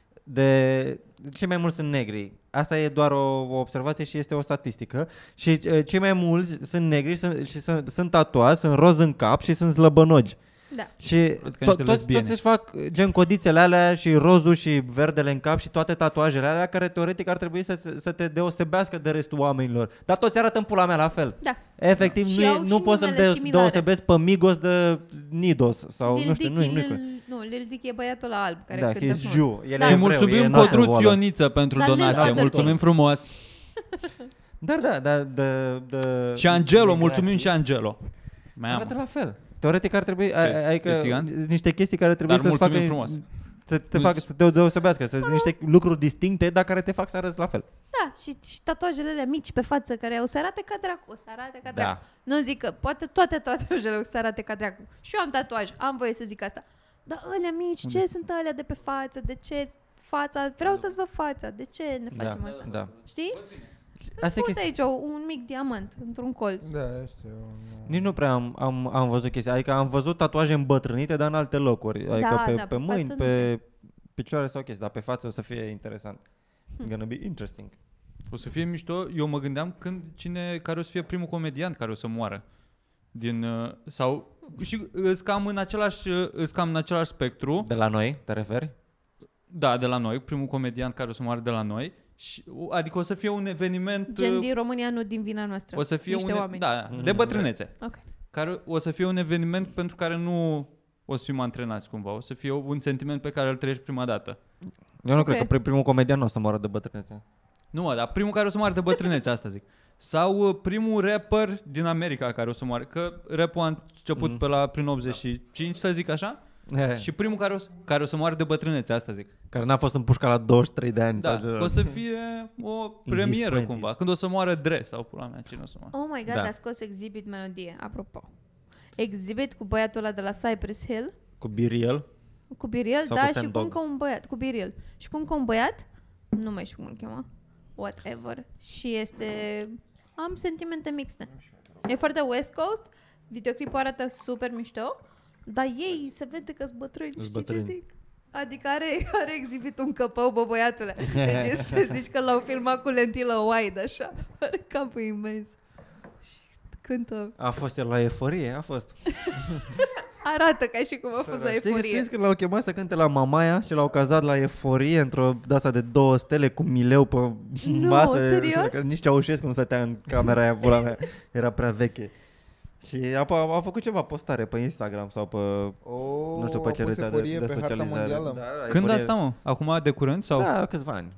Cei mai mulți sunt negri. Asta e doar o observație și este o statistică. Și cei mai mulți sunt negri și sunt tatuați, sunt roz în cap și sunt slăbănogi. Da. Și toți își fac gen codițele alea și rozul și verdele în cap și toate tatuajele alea care teoretic ar trebui să te deosebească de restul oamenilor. Dar toți arată în pula mea la fel. Da. Efectiv, nu poți să-l deosebezi pe Migos de Nidos sau Lil nu știu. Lil Dicky e băiatul alb care da, cântă frumos. Și mulțumim Codruț Ioniță pentru donație. Mulțumim frumos. Da. Și Angelo, mulțumim și Angelo. Arată la fel. Teoretic ar trebui, adică niște chestii care trebuie să-ți facă frumos. Să te deosebească, să niște lucruri distincte, dar care te fac să arăți la fel. Da, și tatuajele alea mici pe față care o să arate ca dracu, Nu zic că poate toate tatuajele o să arate ca dracu. Și eu am tatuaj, am voie să zic asta. Dar alea mici, ce sunt alea de pe față? De ce fața? Vreau să-ți văd fața. De ce ne facem asta? Da. Știi? Îți pus aici un mic diamant într-un colț. Da, este nici nu prea am văzut chestia. Adică am văzut tatuaje îmbătrânite, dar în alte locuri. Adică pe mâini, pe picioare sau chestii. Dar pe față o să fie interesant. Gonna be interesting. O să fie mișto. Eu mă gândeam care o să fie primul comediant care o să moară. Și îs cam în același spectru. De la noi, te referi? Da, de la noi. Primul comediant care o să moară de la noi. Adică o să fie un eveniment... Gen din România, nu din vina noastră. O să fie de bătrânețe. Okay. Care o să fie un eveniment pentru care nu o să fim antrenați cumva. O să fie un sentiment pe care îl trăiești prima dată. Eu nu cred că primul comedian nu o să moară de bătrânețe. Nu, dar primul care o să moară de bătrânețe, asta zic. Sau primul rapper din America care o să moară. Că rap-ul a început prin 85, să zic așa. Și primul care o să moară de bătrânețe, asta zic. Care n-a fost împușcat la 23 de ani. Da, o să fie o premieră cumva. Când o să moară Dre sau pula mea, cine o să moară. Oh my god, a scos Exhibit melodie, apropo. Exhibit cu băiatul ăla de la Cypress Hill. Cu B-Real? Cu B-Real, da, și cu încă un băiat. Cu B-Real. Și cu încă un băiat, nu mai știu cum îl chema. Whatever. Și am sentimente mixte. E foarte West Coast, videoclipul arată super mișto. Dar ei se vede că-s bătrâni, știi ce zic? Adică are Exhibit un căpău, bă, băiatule. Deci să zici că l-au filmat cu lentilă wide, așa. Are capul imens. Și cântă. A fost el la Eforie? A fost. Arată ca și cum a fost la Eforie. Știți când l-au chemat să cânte la Mamaia și l-au cazat la Eforie într-o dasă de 2 stele cu mileu pe masă. Serios? Nici Ceaușescu nu stătea în camera aia, pula mea. Era prea veche. Și a făcut ceva postare pe Instagram sau pe nu știu pe ce rețea de socializare. Da, când asta, mă? Acum de curând sau? Da, câțiva ani.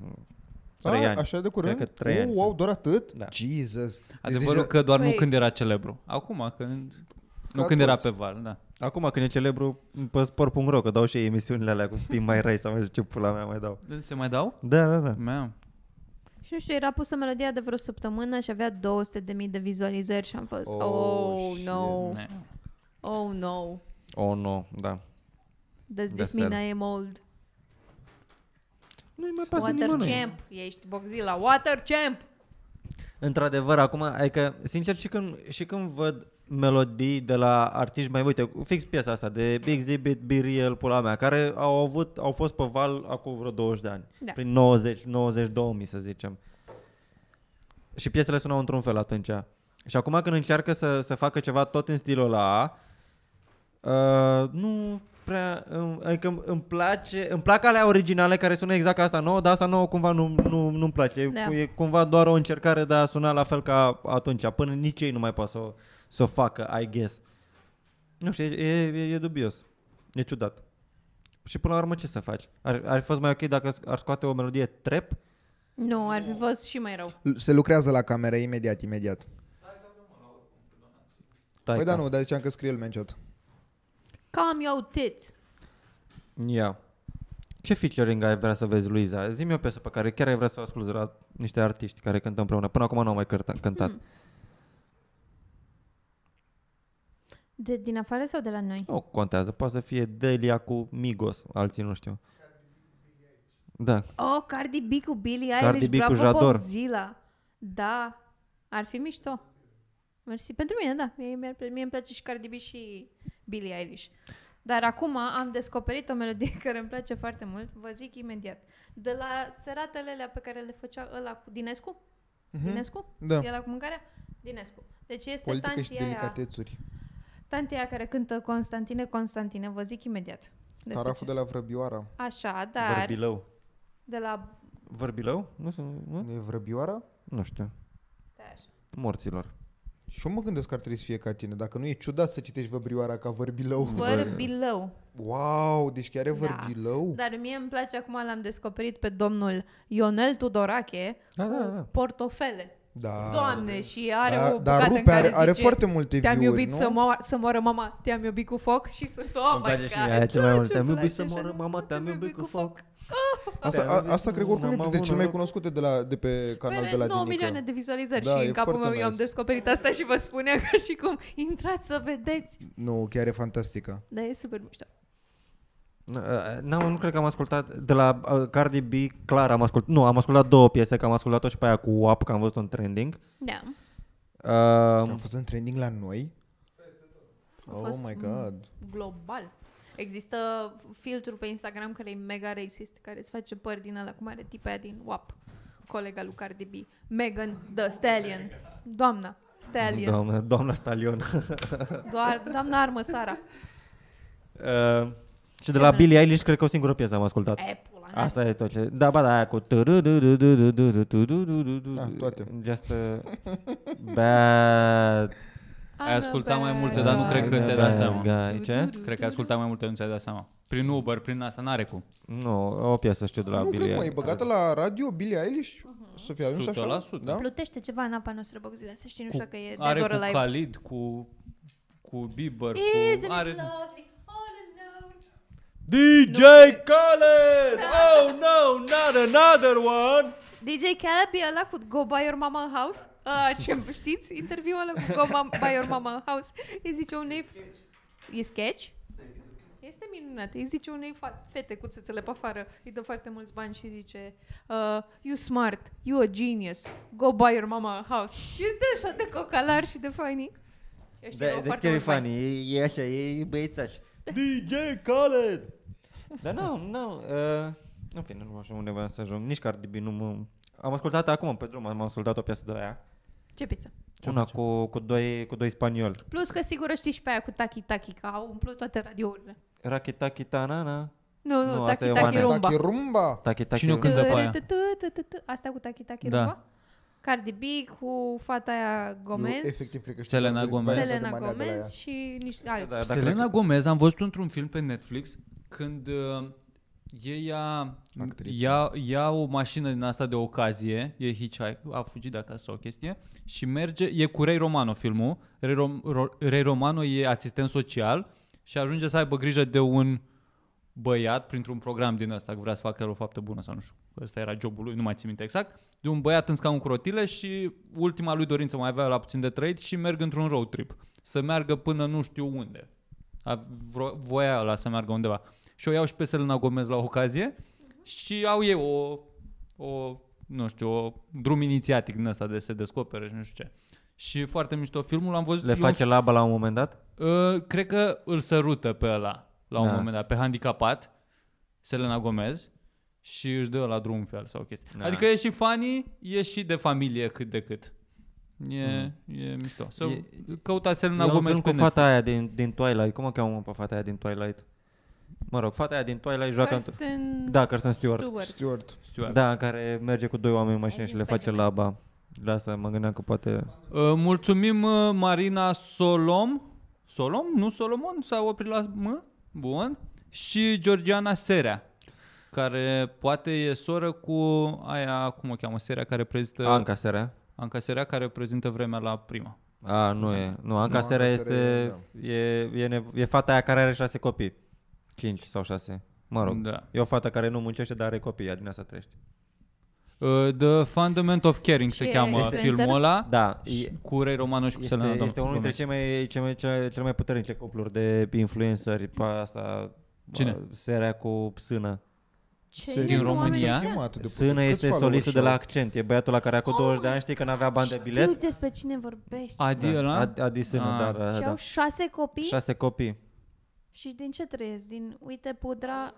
3 ani. Așa de curând? Cred că 3 ani. Wow, doar atât? Da. Jesus. Adevărul că doar nu când era celebru. Acum când era pe val, da. Acum când e celebru pe sport.ro, că dau și ei emisiunile alea cu Pin mai răi sau ce pula mea mai dau. Se mai dau? Da. Și nu știu, era pusă melodia de vreo săptămână și avea 200.000 de vizualizări și am fost no. Oh no, da. Does this mean I am old? Nu-i mai pasă Water nimănui. Champ, ești Boxila, Water Champ! Într-adevăr, acum, adică, sincer, și când văd melodii de la artiști mai, uite, fix piesa asta de Exhibit, B-Real, pula mea, care au fost pe val acum vreo 20 de ani. Da. Prin 90-2000, să zicem. Și piesele sunau într-un fel atunci. Și acum când încearcă să facă ceva tot în stilul ăla, nu prea, adică îmi plac alea originale care sună exact ca asta nouă, dar asta nouă cumva nu-mi place. Da. E cumva doar o încercare de a suna la fel ca atunci, până nici ei nu mai pot să o facă, I guess. Nu știu, e dubios. E ciudat. Și până la urmă ce să faci? Ar fi fost mai ok dacă ar scoate o melodie trap? Nu, ar fi fost și mai rău. Se lucrează la cameră imediat. Păi da, nu, dar ziceam că scrie el Menciot. Calm your tits. Ia. Ce featuring ai vrea să vezi, Luiza? Zi-mi o piesă pe care chiar ai vrea să o asculți de la niște artiști care cântă împreună. Până acum nu au mai cântat. Din afară sau de la noi? Nu contează, poate să fie Delia cu Migos, alții nu știu. Da. Oh, Cardi B cu Billie Cardi Eilish, B cu bravo Jador. Bobzilla. Da, ar fi mișto. Mersi. Pentru mine, da. Mie îmi place și Cardi B și Billie Eilish. Dar acum am descoperit o melodie care îmi place foarte mult, vă zic imediat. De la seratele alea pe care le făcea ăla cu Dinescu? Dinescu? Da. E ăla cu mâncarea? Dinescu. Deci este Politică și tantia aia. delicatețuri. Tantia aia care cântă Constantine, vă zic imediat. Taraful de la Vrăbioara. Așa, dar... Vărbilău. De la... Vărbilău? Nu e Vrăbioara? Nu știu. Stai așa. Morților. Și eu mă gândesc că ar trebui să fie ca tine. Dacă nu e ciudat să citești Vărbilău ca Vărbilău. Vărbilău. Wow, deci chiar e Vărbilău? Dar mie îmi place, acum l-am descoperit pe domnul Ionel Tudorache cu Portofele. Da. Doamne, și are o bucată dar în care are zice, foarte multe te-am view-uri, iubit nu? să moară mama, te-am iubit cu foc și sunt oh my god. Aia cel mai mult. Te-am iubit să moară mama, te-am iubit cu foc. Asta cred că oricum e printre cele mai cunoscute de pe canal de la 9 Dinică. milioane de vizualizări Da, și e în capul foarte meu eu am nice. descoperit asta și vă spuneam ca și cum intrați să vedeți. Nu, chiar e fantastică. Da, e super mișto. Nu cred că am ascultat de la Cardi B, clar am ascultat. Nu, am ascultat 2 piese, că am ascultat-o și pe aia cu WAP, că am văzut-o în trending. Da. Am fost în trending la noi? Oh my god. Global. Există filtru pe Instagram care e mega racist, care îți face păr din ăla, cum are tipa aia din WAP, colega lui Cardi B. Megan the Stallion. Doamna Stallion. Doamna Stallion. Doamna Armă Sara. Și de la Billie Eilish cred că o singură piesă am ascultat. Asta e tot ce... Da, aia cu... toate. Just bad. Ai ascultat mai multe, dar nu cred că ți-ai dat seama. Ce? Cred că ai ascultat mai multe, nu ți-ai dat seama. Prin Uber, prin asta, n-are cum. Nu, o piesă știu de la Billie Eilish. Nu cred, mă, e băgată la radio Billie Eilish? Să fie ajuns așa? 100%. Da? Plutește ceva în apa noastră, Bogzile, să știi, nu știu că e Are Dead or cu Alive. Khalid, cu Bieber, Isn't cu... Are... it lovely? All alone. DJ Khaled! Oh no, not another one! DJ Khaled e ăla cu Go Buy Your Mama a House? Ce știți? Interviul ăla cu Go Buy Your Mama a House. Îi zice unei... E sketch? Este minunat. Îi zice unei fete cu țâțele pe afară, îi dă foarte mulți bani și zice you smart, you a genius, go buy your mama a house. Este așa de cocalar și de funny. De chiar e funny, e așa, e băiețaș. DJ Khaled! Dar nu, în fine, nu știu unde vreau să ajung. Nici Cardi B nu mă... Am ascultat acum pe drum, am ascultat o piesă de la ea. Ce piesă? Una cu doi spanioli. Plus că sigur știi și pe aia cu Taki Taki, că au umplut toate radiourile. Raki Taki Tanana. Nu, Taki Taki Rumba. Taki Rumba. Taki Taki Cine o cântă pe aia? Asta cu Taki Taki Rumba? Cardi B cu fata aia Gomez. Efectiv, cred că Selena Gomez. Selena Gomez și niște alții. Selena Gomez am văzut într-un film pe Netflix când ia o mașină din asta de ocazie, e hitchhike, a fugit de acasă o chestie și merge, e cu Ray Romano filmul, Ray Romano e asistent social și ajunge să aibă grijă de un băiat printr-un program din ăsta, că vrea să facă el o faptă bună sau nu știu, ăsta era jobul lui, nu mai țin minte exact, de un băiat în scaun cu rotile și ultima lui dorință mai avea la puțin de trăit și merg într-un road trip, să meargă până nu știu unde, voia ăla să meargă undeva. Și o iau și pe Selena Gomez la ocazie și au ei o drum inițiatic din ăsta de se descopere și nu știu ce. Și foarte mișto filmul, l-am văzut. Le face laba la un moment dat? Cred că îl sărută pe ăla la un moment dat, pe handicapat, Selena Gomez, și își dă la drumul pe el sau chestii. Adică e și funny, e și de familie cât de cât. E mișto. Căutați Selena Gomez pe Netflix. Cu fata aia din Twilight. Cum o cheamă pe fata aia din Twilight? Mă rog, fata aia din Twilight joacă... Kirsten Stewart. Da, care merge cu 2 oameni în mașină și le face laba. La asta mă gândeam că poate... Mulțumim Marina Solom. Solom? Nu Solomon? S-a oprit la M? Bun. Și Georgiana Serea, care poate e soră cu aia, cum o cheamă, Serea, care prezintă... Anca Serea. Anca Serea, care prezintă Vremea la Prima. Nu e. Nu, Anca Serea este... E fata aia care are 6 copii. 5 sau 6. Mă rog. Da. E o fată care nu muncește, dar are copii. Ea din asta trăiește. The Fundament of Caring se cheamă filmul ăla. Da. Cu Ray Romano și cu Selena Gomez. Este unul dintre cele mai puternice cupluri de influenceri. Pe asta... Cine? Serea cu Sână. Din România? Sână este solistul de la Accent. E băiatul la care acum 20 de ani, știi că n-avea bani de bilet. Știu despre cine vorbești. Adi ăla? Adi Sână, da. Și au 6 copii? 6 copii. Și din ce trăiesc? Din, uite, pudra,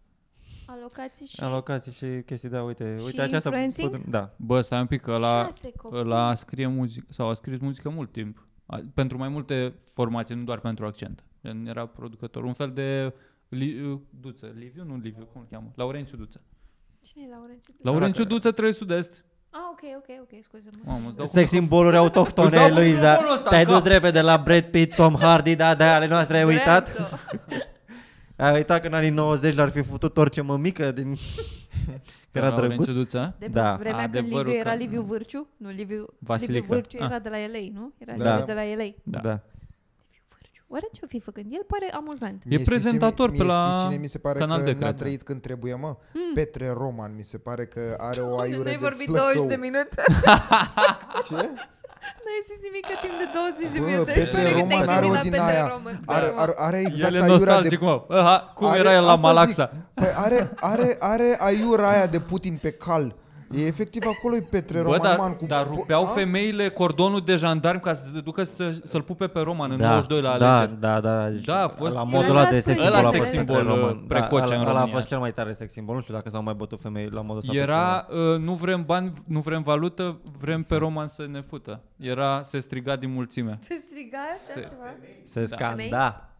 alocații și chestii, da, uite aceasta. Influencing? Da. Bă, stai un pic, că ăla scrie muzică, sau a scris muzică mult timp. Pentru mai multe formații, nu doar pentru Accent. Era producător, un fel de Duță, Liviu, nu Liviu, cum îl cheamă? Laurențiu Duță. Cine e Laurențiu Duță? Laurențiu Duță, Trăi Sud-Est. Ok, scuze-mă. Sex simboluri autohtone, Luiza. Te-ai dus repede la Brad Pitt, Tom Hardy, da, de ale noastre ai uitat? Ai uitat că în anii 90 l-ar fi futut orice mămică din... Era drăguț. De vremea când Liviu era Liviu Vârciu? Nu, Liviu Vârciu era de la LA, nu? Era de la LA. Da. Oare ce-o fi făcând? El pare amuzant. E prezentator pe la Știți cine mi se pare Canal că D, n-a trăit când trebuie, mă? Petre Roman mi se pare că are o aiure de N-ai vorbit flăcău. 20 de minute. Ce? N-ai zis nimic timp de 20 de minute. Petre Roman are o din aia. Are exact el e aiurea nostalgic, mă. Cum era el la Malaxa? Păi are aiura aia de Putin pe cal. E efectiv acolo-i Petre Roman. Bă, dar rupeau femeile cordonul de jandarmi ca să se ducă să-l pupe pe Roman în 92 la alegeri. Da, a fost la modul ăla de sex symbol. Ăla sex symbol precoce în România. Ăla a fost cel mai tare sex symbol. Nu știu dacă s-au mai bătut femei la modul ăsta. Era nu vrem bani, nu vrem valută, vrem pe Roman să ne fută. Se striga din mulțime. Se striga așa ceva? Se scanda.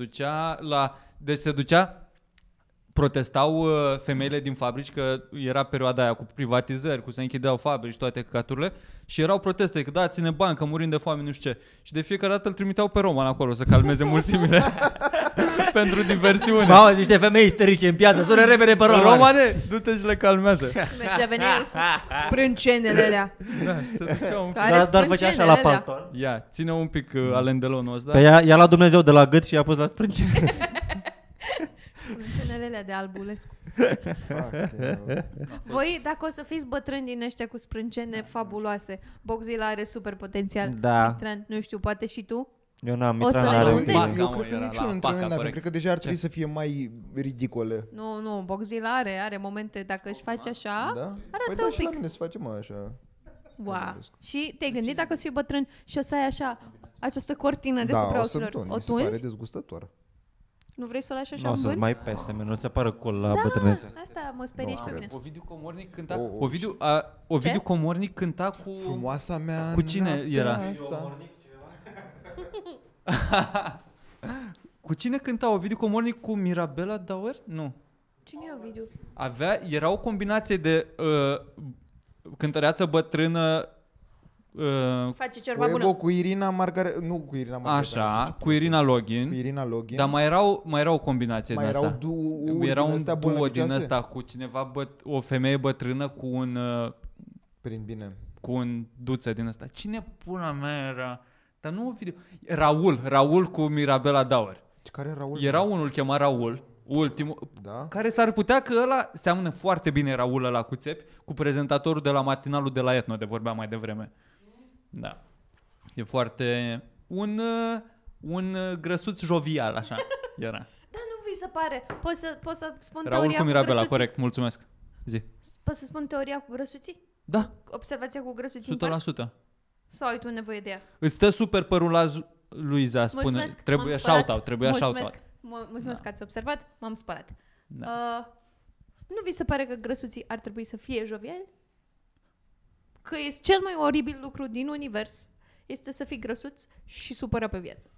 Se ducea protestau femeile din fabrici, că era perioada aia cu privatizări, cu se închideau fabrici și toate căcaturile, și erau proteste, că dați-ne bani, că murim de foame, nu știu ce. Și de fiecare dată îl trimiteau pe Roman acolo să calmeze mulțimile pentru diversiune. Mamă, niște femei isterice în piață, sună repede pe Roman. Romane, du-te și le calmează. Mergea, venea sprâncenele alea. Da, se ducea un pic. Doar făcea așa la palton. Ia, ține un pic alendelonul ăsta. Pe ia la Dumnezeu de la gât și i-a pus la sprâncene. Sprâncenele alea de Albulescu. Voi, dacă o să fiți bătrâni din ăștia cu sprâncene fabuloase, Boxila are super potențial. Da. Mitran, nu știu, poate și tu? Eu n-am, Mitran are. Eu cred că niciunul dintre noi n-avem. Cred că deja ar trebui să fie mai ridicole. Nu, Boxila are momente, dacă își face așa, da? arată un pic. Și la mine să facem așa. Wow. Și te-ai gândit dacă o să fii bătrân și o să ai așa această cortină deasupra ochilor? O tunzi? Mi se pare dezgustător. Nu vrei să o lași așa în în vânt? Nu, să-ți mai pese, nu ți se pară cool la bătrânețe. Asta mă sperie și pe mine. Ovidiu Comornic cânta... Ovidiu Comornic cânta cu... Frumoasa mea... Cu cine era? Cu cine cânta Ovidiu Comornic? Cu Mirabela Dauer? Nu. Cine e Ovidiu? Era o combinație de cântăreață bătrână. Face ceva bună. Cu Irina Margaret, nu cu Irina Margaret. Așa, cu Irina Login. Dar mai era o combinație din asta. Era un duo din ăsta cu cineva, o femeie bătrână cu un prin bine. Cu un duță din ăsta. Cine pula mea era? Dar nu Ovidiu. Raul cu Mirabela Dauer. Care Raul? Era unul chemat Raul. Ultimul, da? Care s-ar putea că ăla seamănă foarte bine Raul ăla cu țepi, cu prezentatorul de la matinalul de la Etno, de vorbeam mai devreme. Da. E foarte... Un grăsuț jovial, așa era. Da, nu vi se pare. Poți să spun Raul teoria cu Mirabela, grăsuții? corect, mulțumesc. Zi. Poți să spun teoria cu grăsuții? Da. Observația cu grăsuții 100%. Sau ai tu nevoie de ea? Îți stă super părul la Luiza, spune. Mulțumesc, Trebuia shout-out, Mulțumesc că ați observat, m-am spălat. Da. Nu vi se pare că grăsuții ar trebui să fie joviali? Că este cel mai oribil lucru din univers este să fii grăsuț și supără pe viață.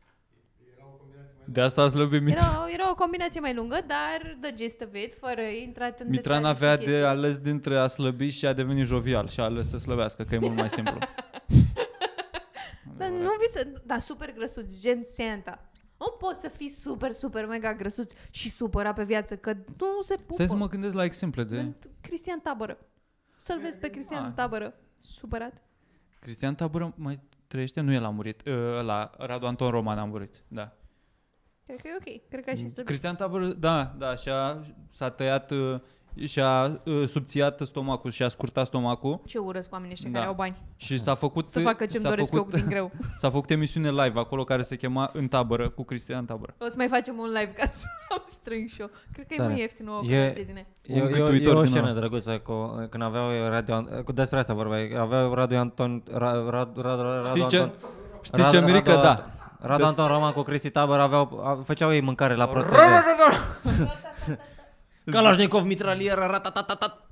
De asta a slăbit Mitran. Era o combinație mai lungă, dar the gist of it, fără intrat în Mitran avea de ales dintre a slăbi și a deveni jovial și a ales să slăbească, că e mult mai simplu. Dar nu vi se... Da, super grăsuț, gen Santa. Nu poți să fii super, super mega grăsuț și supărat pe viață, că nu se pupă. Stai să mă gândesc la exemple de... Cristian Tabără. Să-l vezi pe Cristian Tabără. Supărat. Cristian Tabără mai trăiește? Nu, el a murit. La Radu Anton Roman a murit, da. Cred că e ok. Cred că și să... Cristian Tabără, da, s-a tăiat și-a subțiat stomacul și-a scurtat stomacul. Ce urăsc cu oamenii ăștia care au bani. Și s-a făcut... Să facă ce-mi doresc eu din greu. S-a făcut emisiune live acolo care se chema În tabără cu Cristian Tabără. O să mai facem un live ca să am strâng și eu. Cred că e mai ieftin o creație din E o scenă drăguță când aveau Radio... Despre asta vorbeai. Aveau Radio Anton... Știi ce, Mirica? Da. Radu Anton Roman cu Cristi Tabără făceau ei mâncare la proteste. Kalashnikov, mitralieră, ratatatatat.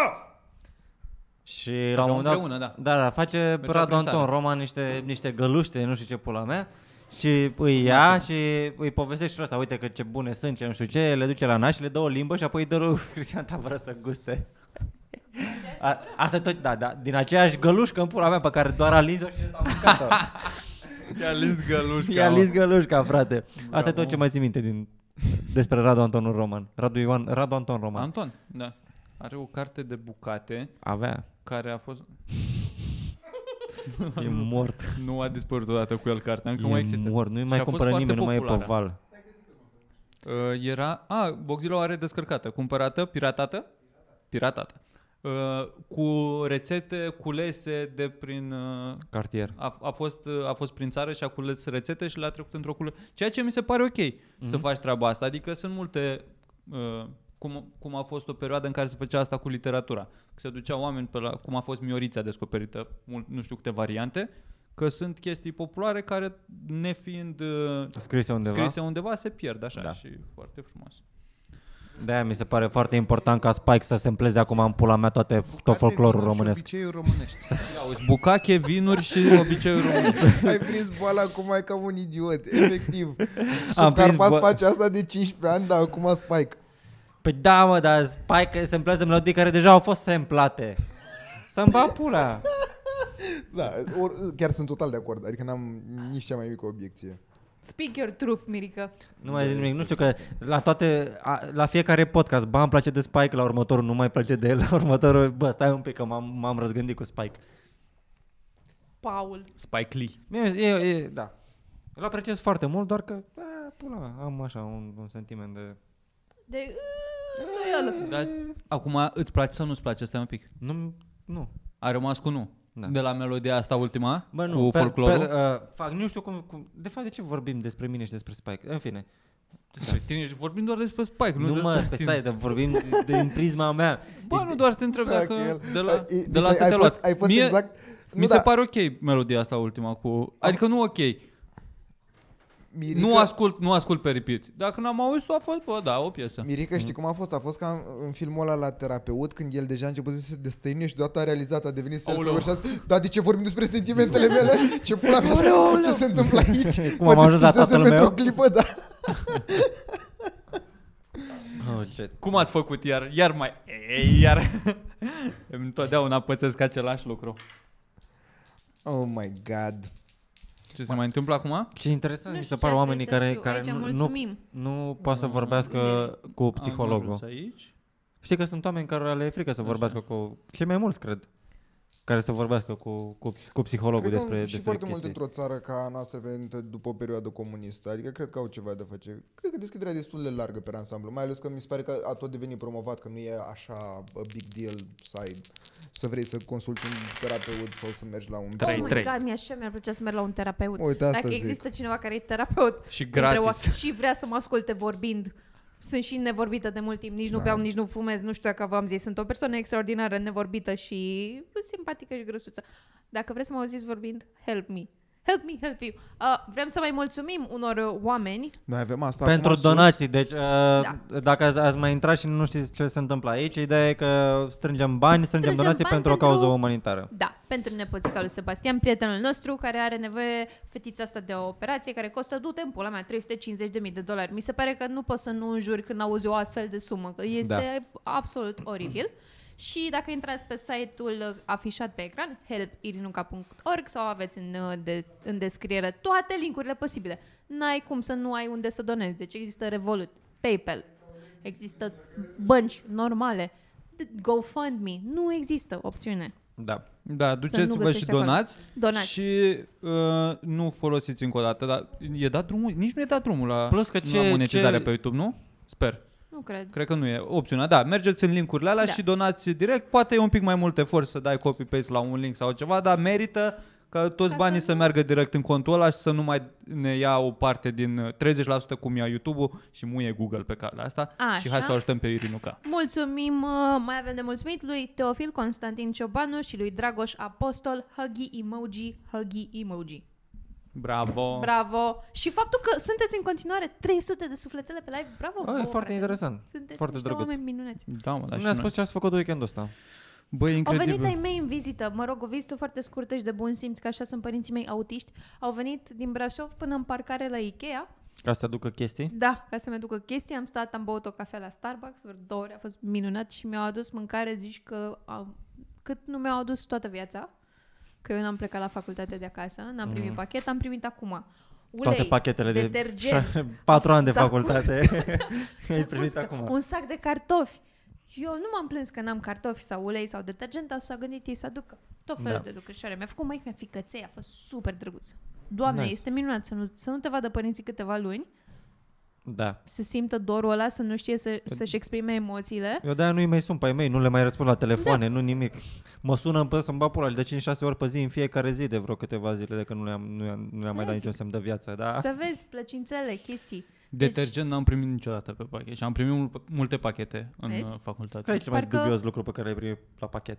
Și la un moment dat, da, face Radu Anton Roman niște găluște, nu știu ce pula mea, și îi ia și îi povestește asta, uite că ce bune sunt, ce nu știu ce, le duce la naș și le dă o limbă și apoi îi dă lui Cristian Tabără să guste. Asta e tot, da, din aceeași gălușcă în pula mea pe care doar a lins-o și a mâncat-o. I-a lins gălușca, frate. Asta e tot ce mai țin minte despre Radu Anton Roman. Radu Anton Roman. Anton, da. Are o carte de bucate. Avea. Care a fost... E mort. Nu a dispărut odată cu el cartea, încă mai există. Mort, nu-i mai cumpără nimeni, nu mai e pe val. Era... Boxilo are descărcată, cumpărată, piratată. Cu rețete culese de prin cartier. A fost prin țară și a cules rețete și le-a trecut într-o culă. Ceea ce mi se pare ok să faci treaba asta. Adică sunt multe, cum a fost o perioadă în care se făcea asta cu literatura. Că se duceau oameni cum a fost Miorița descoperită, nu știu câte variante, că sunt chestii populare care, nefiind scrise undeva, se pierd așa, da. Și foarte frumos. De-aia mi se pare foarte important ca Spike să se împleze acum în pula mea tot folclorul românesc. Obiceiuri românești. Auzi, bucache, vinuri și obiceiuri românești. Ai prins boala acum mai ca un idiot, efectiv. Carpas face asta de 15 ani, dar acum Spike. Păi da, mă, dar Spike se împlează melodii care deja au fost samplate. Să-mi bag pula. Da, chiar sunt total de acord, adică n-am nici cea mai mică obiecție. Speak your truth, Mirica. Nu mai zic nimic, nu știu că la fiecare podcast, îmi place de Spike, la următorul nu mai place de el, la următorul, stai un pic că m-am răzgândit cu Spike. Paul. Spike Lee. Da. Îl apreciez foarte mult, doar că, am așa un sentiment de îndoială. Dar acum îți place sau nu-ți place? Stai un pic. Nu. A rămas cu nu. Da. De la melodia asta ultima? Bă, nu, cu folclorul? Nu știu cum... De fapt, de ce vorbim despre mine și despre Spike? În fine. Vorbim doar despre Spike. Nu mă, stai, dar vorbim din prisma mea. Bă, nu doar te întreb dacă de la asta te-a luat. Ai fost exact... Mi se pare ok melodia asta ultima cu... Adică nu ok. Mirica... Nu ascult pe repeat. Dacă n-am auzit-o, a fost, o piesă. Mirica, știi cum a fost? A fost ca în filmul ăla La terapeut, când el deja a început să se destăinuie și deodată a realizat, a devenit self-aware și a zis, dar de ce vorbim despre sentimentele mele? Ce pula mea, ce se întâmplă aici? Cum am ajuns la tatăl meu? Pentru o clipă, da. Cum ați făcut iar mai... Iar... Întotdeauna pățesc același lucru. Oh my God. Ce se mai întâmplă acum? Ce interesant, mi se par oamenii care nu pot să vorbească cu psihologul. Știi că sunt oameni care le e frică să vorbească cu... Cei mai mulți, cred. Care să vorbească cu psihologul despre și foarte mult într-o țară ca a noastră venită după o perioadă comunistă. Adică cred că au ceva de face. Cred că deschiderea e destul de largă pe ansamblu. Mai ales că mi se pare că a tot devenit promovat, că nu e așa a big deal să vrei să consulti un terapeut sau să mergi la un... Oh my God, mi-ar plăcea să merg la un terapeut. Uite, dacă există cineva care e terapeut și gratis și vrea să mă asculte vorbind. Sunt și nevorbită de mult timp, nici nu beau, nici nu fumez, nu știu dacă v-am zis. Sunt o persoană extraordinară, nevorbită și simpatică și grăsuță. Dacă vreți să mă auziți vorbind, help me. Help me, help you. Vrem să mai mulțumim unor oameni. Noi avem asta pentru donații. Deci, dacă ați mai intrat și nu știți ce se întâmplă aici, ideea e că strângem donații pentru o cauză umanitară. Da, pentru nepoțica lui Sebastian, prietenul nostru, care are nevoie, fetița asta, de o operație care costă, du-te în pula mea, $350,000. Mi se pare că nu poți să nu înjuri când auzi o astfel de sumă, că este absolut oribil. Și dacă intrați pe site-ul afișat pe ecran, helpirinuca.org, sau aveți în descriere toate linkurile posibile. n-ai cum să nu ai unde să donezi. Deci există Revolut, PayPal, există bănci normale, GoFundMe, nu există opțiune. Da, duceți-vă și donați. Și nu folosiți încă o dată, dar e dat drumul, nici nu e dat drumul la monetizarea pe YouTube, nu? Sper. Nu cred. Cred că nu e opțiunea. Da, mergeți în linkurile alea și donați direct. Poate e un pic mai mult efort să dai copy-paste la un link sau ceva, dar merită ca toți banii să meargă direct în contul ăla și să nu mai ne ia o parte din 30% cum ia YouTube-ul și muie Google pe calea asta. Și hai să o ajutăm pe Irinuca. Mulțumim, mai avem de mulțumit lui Teofil Constantin Ciobanu și lui Dragoș Apostol, huggy emoji. Bravo! Bravo! Și faptul că sunteți în continuare 300 de sufletele pe live, bravo! E foarte interesant. Sunteți foarte niște drăguț. oameni minuneți. Da, mă, nu ne-a spus ce ați făcut weekendul ăsta. Băi, incredibil. Au venit ai mei în vizită, mă rog, o vizită foarte scurtă și de bun simț, că așa sunt părinții mei autiști. Au venit din Brașov până în parcare la Ikea. Ca să te aducă chestii? Da, ca să-mi aducă chestii. Am stat, am băut o cafea la Starbucks, vreo 2 ore, a fost minunat și mi-au adus mâncare, zici că cât nu mi-au adus toată viața. Că eu n-am plecat la facultate de acasă, n-am primit pachet, am primit acum ulei, toate pachetele detergent, de 4 ani de facultate. Ai primit acum. Un sac de cartofi. Eu nu m-am plâns că n-am cartofi sau ulei sau detergent, dar s-a gândit ei să aducă tot felul de lucrușoare. Mi-a făcut maică-mea ficăței, a fost super drăguț. Doamne, este minunat să nu te vadă părinții câteva luni. Da. Să simtă dorul ăla, să nu știe să-și exprime emoțiile. Eu de-aia nu-i mai sun pe ai mei, nu le mai răspund la telefoane, nu nimic. Mă sună să-mi bag pula de 5-6 ori pe zi în fiecare zi de vreo câteva zile de că nu le-am mai dat niciun semn de viață. Da? Să vezi plăcințele, chestii. Detergent n-am primit niciodată pe pachet și am primit multe pachete în facultate. Care e cel mai dubios lucru pe care l-ai primit la pachet?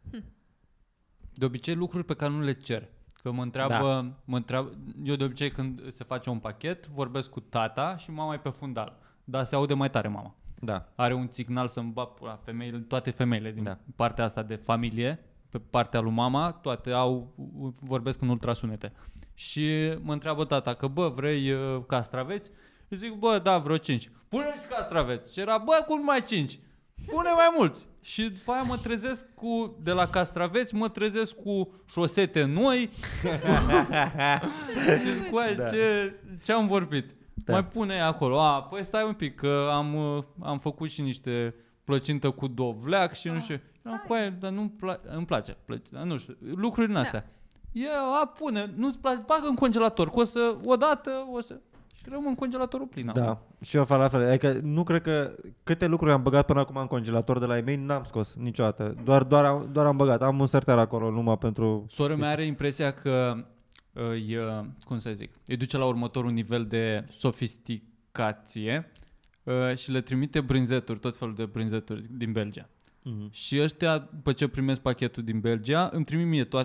De obicei lucruri pe care nu le cer. Că mă întreabă, eu de obicei când se face un pachet, vorbesc cu tata și mama e pe fundal. Dar se aude mai tare mama. Da. Are un signal să-mi bag la femeile, toate femeile din partea asta de familie, pe partea lui mama, toate vorbesc în ultrasunete. Și mă întreabă tata că, vrei castraveți? Eu zic, da, vreo 5. Pune și castraveți. Și era, cum mai 5? Pune mai mulți. Și după aia mă trezesc de la castraveți, mă trezesc cu șosete noi. Ce am vorbit? Da. Mai pune acolo. Păi stai un pic, că am făcut și niște plăcintă cu dovleac și nu știu. Dar îmi place. Nu știu, lucruri din astea. Pune, nu-ți place, bagă în congelator, că odată o să... Și rămân în congelatorul plin. Da, și eu fac la fel. Adică nu cred că câte lucruri am băgat până acum în congelator de la ei mei, n-am scos niciodată. Doar am băgat. Am un sertar acolo numai pentru... Sora mea are impresia că îi duce la următorul nivel de sofisticație și le trimite brânzeturi, tot felul de brânzeturi din Belgia. Și ăștia, după ce primesc pachetul din Belgia, îmi trimit mie toate...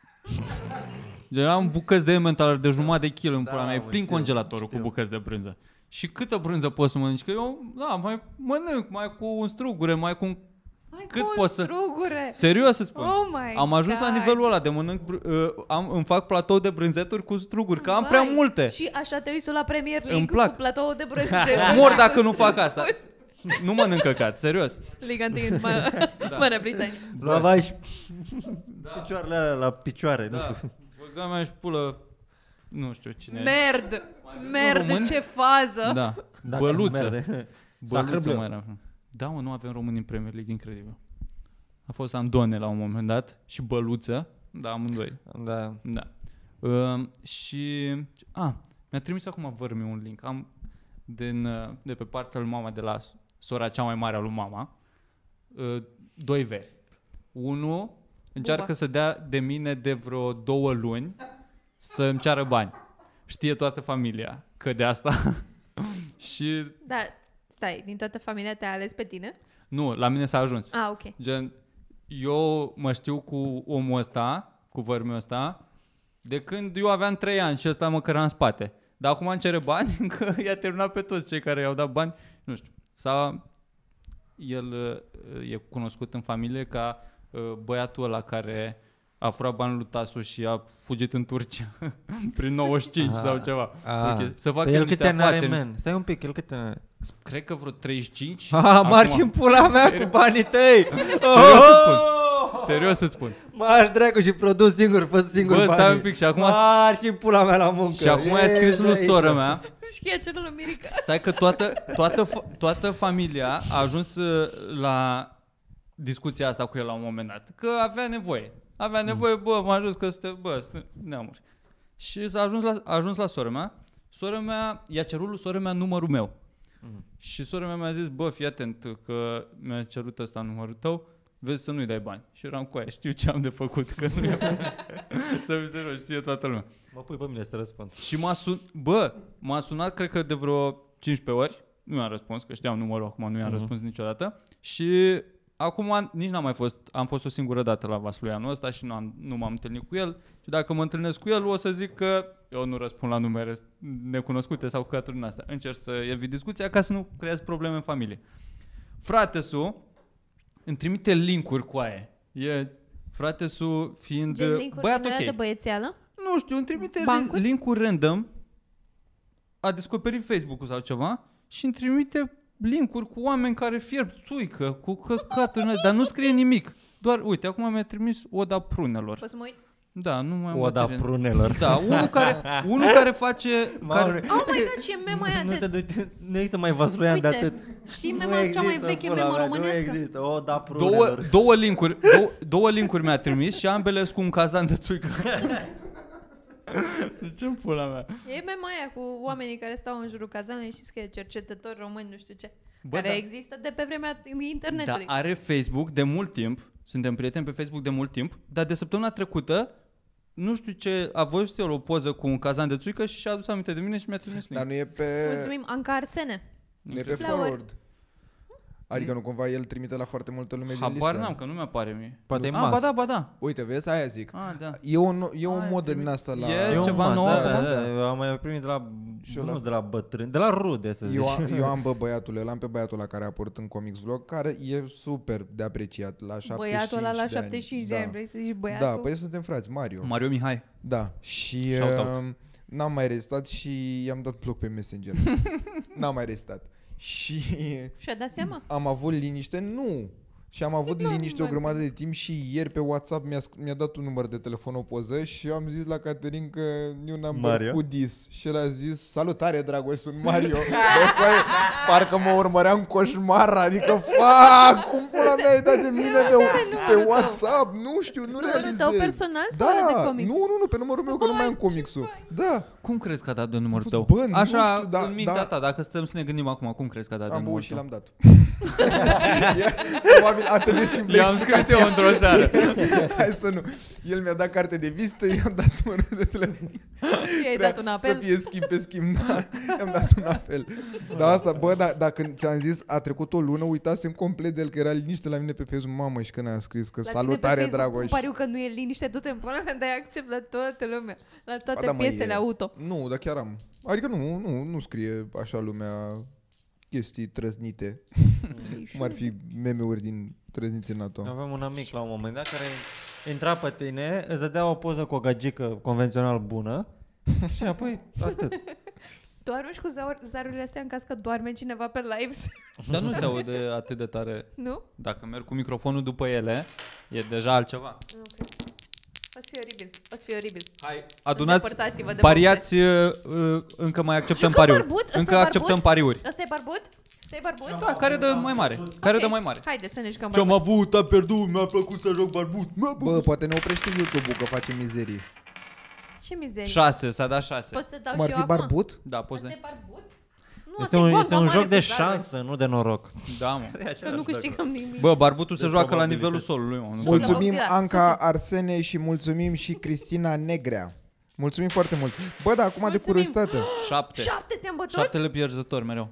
Eram bucăți de emmental de jumătate de kil în pula mea, plin congelatorul cu bucăți de brânză. Și câtă brânză poți să mănânci? Că eu, mai mănânc, mai cu un strugure, mai cu un... Cât poți să... strugure? Serios îți spun. Oh am ajuns la nivelul ăla de mănânc, îmi fac platou de brânzeturi cu struguri, că am prea multe. Și așa te uiți la Premier League cu platou de brânzeturi. Mor dacă nu fac asta. Nu mănânc căcat, serios. Liga 1 în Marea Britanie. Luavaj picioarele alea la picioare. Da. Băga mea și pulă, nu știu cine. Merd, ce fază. Da. Băluță. Băluță mai era. Da, nu avem români în Premier League, incredibil. A fost Andone la un moment dat și Băluță, da, amândoi. Da. Și mi-a trimis acum vărmi un link. Am de pe partea lui mama, de la sora cea mai mare a lui mama, 2 veri. Unul încearcă să dea de mine de vreo 2 luni să-mi ceară bani. Știe toată familia că de asta. Și... Da, stai, din toată familia te-a ales pe tine? Nu, la mine s-a ajuns. Ok. Gen, eu mă știu cu omul ăsta, cu vărmiul ăsta, de când eu aveam 3 ani și ăsta mă căra în spate. Dar acum îmi cere bani, că i-a terminat pe toți cei care i-au dat bani. Nu știu. Sau el e cunoscut în familie ca băiatul ăla care a furat banii lui Tasu și a fugit în Turcia prin 95 sau ceva. Să facă el niște afaceri. Stai un pic, el câte are? Cred că vreo 35. Marci în pula mea cu banii tăi! Serios îți spun. Marș dracu și produs singur, fă singur banii. Bă, stai un pic și acum... Marș și pula mea la muncă. Și acum a scris lui sora mea. Și e celul lui Mirica. Stai că toată familia a ajuns la discuția asta cu el la un moment dat. Că avea nevoie. Avea nevoie, bă, m-a ajuns că suntem neamuri. Și s-a ajuns la sora mea. Sora mea, i-a cerut lui sora mea numărul meu. Și sora mea mi-a zis, bă, fii atent că mi-a cerut ăsta numărul tău, vezi să nu-i dai bani. Și eram cu aia, știu ce am de făcut, că nu e să fiu serios, știe toată lumea. Mă pui pe mine să răspund. Și m-a sunat, cred că de vreo 15 ori, nu i-am răspuns, că știam numărul acum, nu i-am răspuns niciodată. Și acum nici n-am mai fost, am fost o singură dată la Vaslui anul ăsta și nu m-am întâlnit cu el. Și dacă mă întâlnesc cu el, o să zic că eu nu răspund la numere necunoscute sau cături din astea. Încerc să evit discuția ca să nu creez probleme în familie. Frate-su îmi trimite link-uri cu aia. Frate-su fiind băiat ok. De băiețeală? Nu știu, îmi trimite link-uri random. A descoperit Facebook-ul sau ceva și îmi trimite link-uri cu oameni care fierb țuică, cu căcaturi, dar nu scrie nimic. Doar, uite, acum mi-a trimis Oda Prunelor. Poți să mă uit? Da, nu mai am Oda material. Prunelor. Da, unul care face... Oh my god, ce mema aia Nu există mai vasluian de atât. Știi mema cea mai veche memă românească? Nu există, Oda Prunelor. Două link-uri mi-a trimis și ambele sunt cu un cazan de țuică. Ce pula mea? E mema aia cu oamenii care stau în jurul cazanului și scrie cercetători români, nu știu ce. Bă, care există de pe vremea internetului. Da, are Facebook de mult timp. Suntem prieteni pe Facebook de mult timp. Dar de săptămâna trecută, nu știu ce, a văzut el o poză cu un cazan de țuică și și-a adus aminte de mine și mi-a trimis link. Dar nu e pe... Mulțumim, Anca Arsene. Nu e pe forward. Adică nu cumva el trimite la foarte multă lume din listă. Habar n-am, că nu mi-apare mie. Poate e mas. Ba da. Uite, vezi, aia zic. Da. E un mod din asta la... E ceva nou. Da. Eu am mai primit de la... Nu de la bătrâni, de la rude, să zic. Eu am băiatul ăla, am pe băiatul ăla care a apărut în Comics Vlog, care e super de apreciat la 75 băiatul ăla la 75 de ani, vrei să zici băiatul? Da, păi suntem frați, Mario Mihai. Da, și n-am mai rezistat și i-am dat bloc pe Messenger. N-am mai rezistat. Și-a dat seama? Am avut liniște? Nu. Și am avut liniște o grămadă de timp și ieri pe WhatsApp mi-a dat un număr de telefon, o poză și am zis la Caterin că new number cu this. Și el a zis, salutare Dragoș, sunt Mario. Parcă mă urmărea în coșmar, adică cum pula mea ai dat de mine pe WhatsApp? Nu știu, nu realizez. Numărul tău personal sau ăla de comics? Nu, pe numărul meu, că nu mai am comicsul. Da. Cum crezi că a dat de numărul tău? Bă, așa, în mintea ta, dacă stăm să ne gândim acum, cum crezi că a dat de numărul tău? Am băut și l-am dat. Probabil atât de simplu. I-am scris eu într-o seară. Hai să nu. El mi-a dat carte de vizită, i-am dat numărul de telefon. I-ai dat un apel? Să fie schimb pe schimb, da. I-am dat un apel. Dar asta, dar când ți-am zis, a trecut o lună, uitasem complet de el, că era liniște la mine pe Facebook. Mamă, și când a scris că salutare, Dragoș. Pariu că nu e liniște, du-te în până când ai accept la toată lumea, la toate piesele auto. Nu, dar chiar am. Adică nu scrie așa lumea chestii trăznite. Cum ar fi meme-uri din trăzniți în NATO. Aveam un amic la un moment dat care intra pe tine, îți dădea o poză cu o gagică convențional bună și apoi atât. Tu arunci cu zarurile astea în caz că doarme cineva pe live? Dar nu se aude atât de tare. Nu? Dacă merg cu microfonul după ele, e deja altceva. O să fie oribil. Hai, adunați, pariați, încă mai acceptăm pariuri. Încă acceptăm pariuri. Ăsta e barbut? Da, care dă mai mare? Care dă mai mare? Haide să ne jucăm barbut. Ce-am avut, am pierdut, mi-a plăcut să joc barbut. Bă, poate ne oprește YouTube-ul că face mizerii. Ce mizerie? 6, s-a dat 6. Poți să dau și eu acum? Cum ar fi barbut? Da, poți să. Asta e barbut? Este un joc de șansă, nu de noroc. Da, mă. Că nu câștigăm nimic. Bă, barbutul se joacă la nivelul solului, mă. Mulțumim Anca Arsene și mulțumim și Cristina Negrea. Mulțumim foarte mult. Bă, dar acum de curiozitate. 7 te-am bătut? 7 pierzători mereu.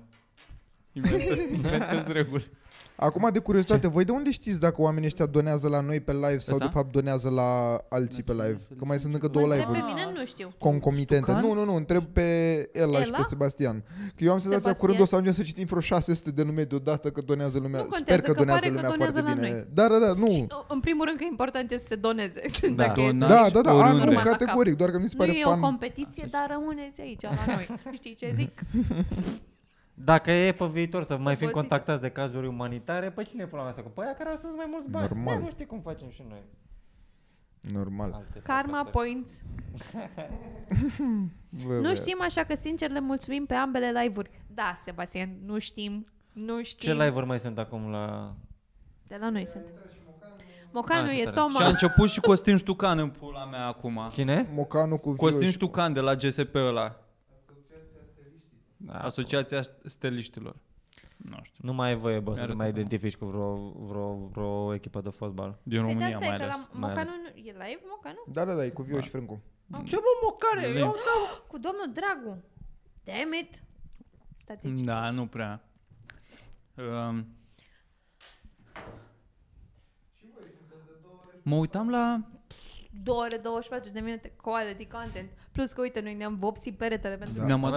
Inventez reguli. Acum de curiozitate, voi de unde știți dacă oamenii ăștia donează la noi pe live sau de fapt donează la alții pe live? Că mai sunt încă două live-uri. Pe mine nu știu. Concomitente. Nu, întreb pe Ela și pe Sebastian. Că eu am senzația curând o să ajungem să citim vreo 600 de nume deodată că donează lumea. Sper că donează lumea foarte bine. Da, nu. Și, în primul rând că important este să se doneze. Da, categoric, doar că mi se pare fan. Nu e o competiție, dar rămâneți aici la noi. Știi ce zic? Dacă e pe viitor să mai fim contactați de cazuri umanitare, pe cine pula mea să cu? Pe aia care au strâns mai mulți bani. Normal. Nu știi cum facem și noi. Normal. Karma points. Nu știm, așa că sincer le mulțumim pe ambele live-uri. Da, Sebastian, nu știm. Ce live-uri mai sunt acum la... De la noi sunt. Mocanu e Toma. Și a început și Costin Ștucan în pula mea acum. Cine? Mocanu cu Costin Ștucan de la GSP ăla. Asociația Steliștilor. Nu știu. Nu mai e voie, bă, să mai identifici cu vreo echipă de fotbal. Din România mai ales. La Mocanu e live, Mocanu? Da, e cu Vio și Frâncu. Ce bă, Mocane? Eu dau... Cu domnul Dragu. Damn it. Stați aici. Da, nu prea. Mă uitam la... 2 ore, 24 de minute quality content. Plus că, uite, noi ne-am vopsit peretele pentru... Da. Mi-am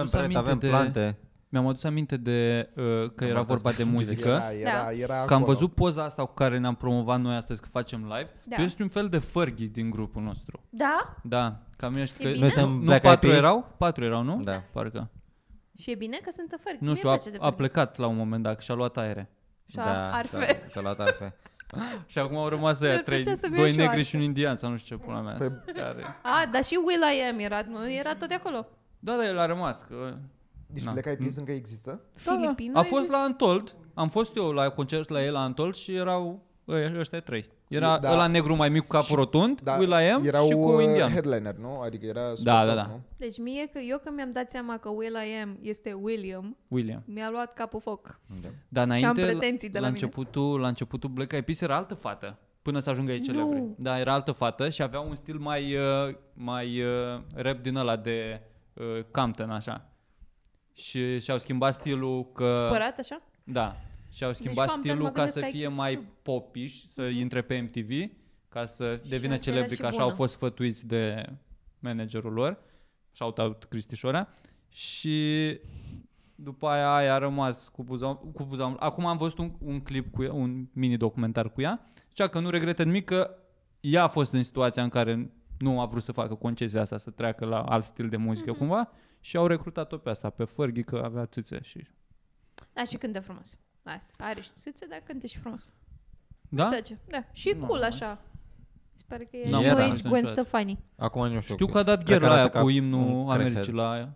adus aminte de că era vorba de muzică. Era că am văzut poza asta cu care ne-am promovat noi astăzi că facem live. Da. Tu ești un fel de Fergie din grupul nostru. Da? Da, cam ești că... Noi suntem nu, Black 4 Eyed Peas? erau? 4 erau, nu? Da. Parcă. Și e bine că sunt tăfări. Nu știu, a plecat la un moment dat, și-a luat aere. Și-a luat arfe. Și acum au rămas aia 2 negri și un indian sau nu știu ce pula mea. Dar și Will.i.am era tot de acolo. Da, el a rămas. Că... Deci Black Eyed Peas încă există? Filipino. A fost la Untold. Am fost eu la concert la el la Untold și erau ăștia 3. Era ăla negru mai mic cu capul rotund, Will.i.am și cu indian. Headliner, nu? Adică era Da. Deci mie, eu când mi-am dat seama că Will.i.am este William, mi-a luat capul foc. Dar înainte, și am pretenții de la la începutul Black Eyed Peas era altă fată. Până să ajungă ei celebri. Da, era altă fată și avea un stil mai rap din ăla de Compton, așa. Și și-au schimbat stilul că... Spărat așa? Da. Și-au schimbat stilul ca să fie mai popish, să intre pe MTV, ca să devină celebri, că așa au fost sfătuiți de managerul lor. Shout-out Cristișoara. Și după aia a rămas cu buza. Acum am văzut un clip cu ea, un mini-documentar cu ea. Cea că nu regretă nimic, că ea a fost în situația în care nu a vrut să facă concezia asta, să treacă la alt stil de muzică cumva. Și au recrutat-o pe asta, pe Fergie, că avea țâțe și... Da, și cântă frumos. Are și țâțe, dar cântă și frumos. Da? Da. Și cool așa. Sper că e Gwen Stefani. Acum nu știu. Știu că a dat gherla aia cu imnul Americii la aia.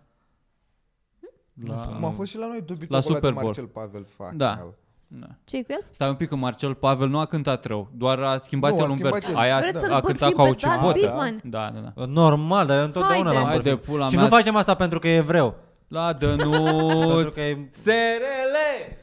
Cum a fost și la noi la Super Bowl. Marcel Pavel. Da. Ce-i cu el? Stai un pic, că Marcel Pavel nu a cântat rău, doar a schimbat el un vers. Aia a cântat ca o ciubotă. Da. Normal, dar eu întotdeauna l-am bărfit. Și nu facem asta pentru că e evreu. La Dănuț. SRL!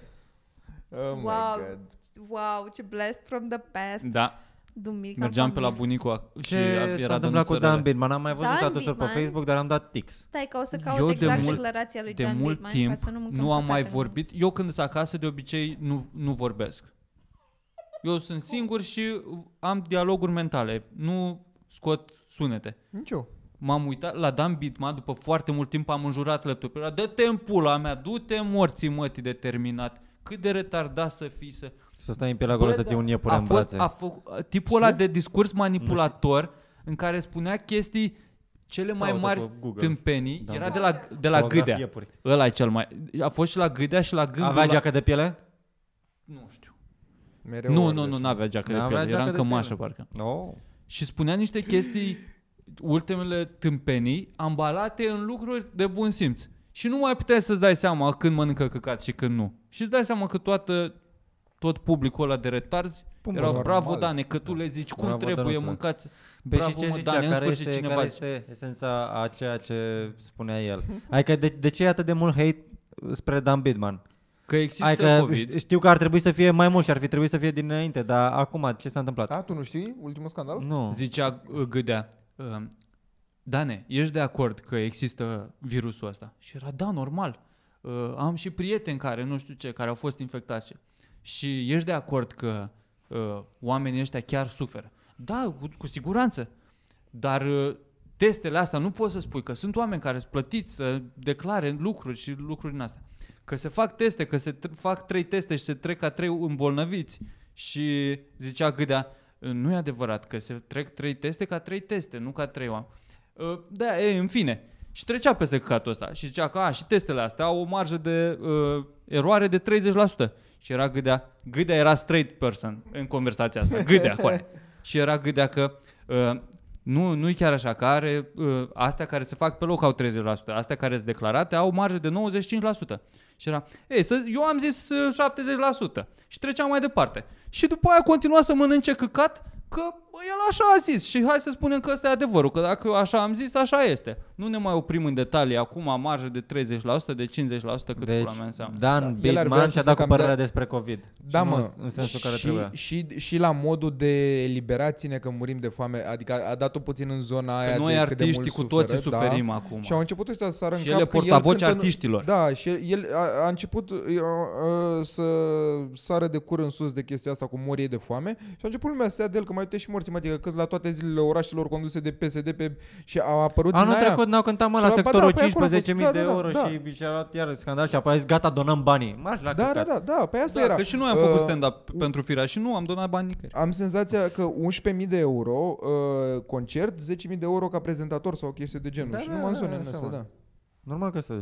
Oh my God. Wow, ce blast from the past. Da. Mergeam pe la bunicul și ce s-a întâmplat cu Dan Bidman? Am mai văzut statusuri pe Facebook, dar am dat tics. Stai că o să caut exact declarația lui Dan Bidman. De mult timp nu am mai vorbit. Eu când sunt acasă, de obicei nu vorbesc. Eu sunt singur și am dialoguri mentale. Nu scot sunete. Nicio. M-am uitat la Dan Bidman, după foarte mult timp am înjurat laptopul. Dă-te în pula mea, du-te morții mătii de terminat. Cât de retardat să fii să stai în pielea golă să ții un iepure în brațe. Tipul ăla de discurs manipulator în care spunea chestii cele mai mari tâmpenii. Era de la Gâdea. Ăla e cel mai... A fost și la Gâdea și la Gândul... Avea geacă de piele? Nu știu. Nu, n-avea geacă de piele. Era în cămașă, parcă. Și spunea niște chestii, ultimele tâmpenii, ambalate în lucruri de bun simț. Și nu mai puteai să-ți dai seama când mănâncă căcat și când nu. Și îți dai seama că tot publicul ăla de retarzi erau bravo, Dane, că tu le zici cum trebuie mâncați. Bravo, mă, Dane, în sfârșit cineva care este esența a ceea ce spunea el? Adică de ce e atât de mult hate spre Dan Bidman? Că există COVID. Știu că ar trebui să fie mai mult și ar fi trebuit să fie dinainte, dar acum ce s-a întâmplat? Tu nu știi ultimul scandal? Nu. Zicea Gâdea, Dane, ești de acord că există virusul ăsta? Și era, da, normal. Am și prieteni care, nu știu ce, care au fost infectați. Și ești de acord că oamenii ăștia chiar suferă? Da, cu siguranță. Dar testele astea nu poți să spui că sunt oameni care sunt plătiți să declare lucruri și lucruri din astea. Că se fac teste, că se fac 3 teste și se trec ca 3 îmbolnăviți. Și zicea Gâdea, nu e adevărat că se trec 3 teste ca 3 teste, nu ca 3 oameni. Da, în fine. Și trecea peste căcatul ăsta și zicea că și testele astea au o marjă de eroare de 30%. Și era Gâdea era straight person în conversația asta. Gâdea, coane. Și era Gâdea că nu-i chiar așa, că are astea care se fac pe loc au 30%, astea care sunt declarate au marjă de 95%. Și era, eu am zis 70% și treceam mai departe. Și după aia continua să mănânce căcat că el așa a zis și hai să spunem că ăsta e adevărul, că dacă așa am zis, așa este. Nu ne mai oprim în detalii acum, marjă de 30%, de 50%, cât pula mea înseamnă. Dan Bigman și-a dat cu părerea despre COVID. Da, mă, în sensul care trebuia. Și la modul de eliberați-ne că murim de foame, adică a dat-o puțin în zona aia noi de cât de artiștii mult cu toții suferă, suferim acum. Și au început ăștia să sară în și cap ele că portavoce el cântă, artiștilor. Da, și el a început să sară de cur în sus de chestia asta cu morii de foame și a început lumea să ia de el că mai uite și morții, adică că la toate zilele orașelor conduse de PSD și au apărut anul trecut n-au cântat la sectorul 15.000 de euro și și-a luat iar scandal și apoi a zis gata, donăm banii. Marș la căcat. Da, pe asta era. Că și noi am făcut stand-up pentru Firea și nu am donat bani nicăieri. Am senzația că 11.000 de euro concert, 10.000 de euro ca prezentator sau o chestie de genul. Și nu mă însune în asta, da. Normal că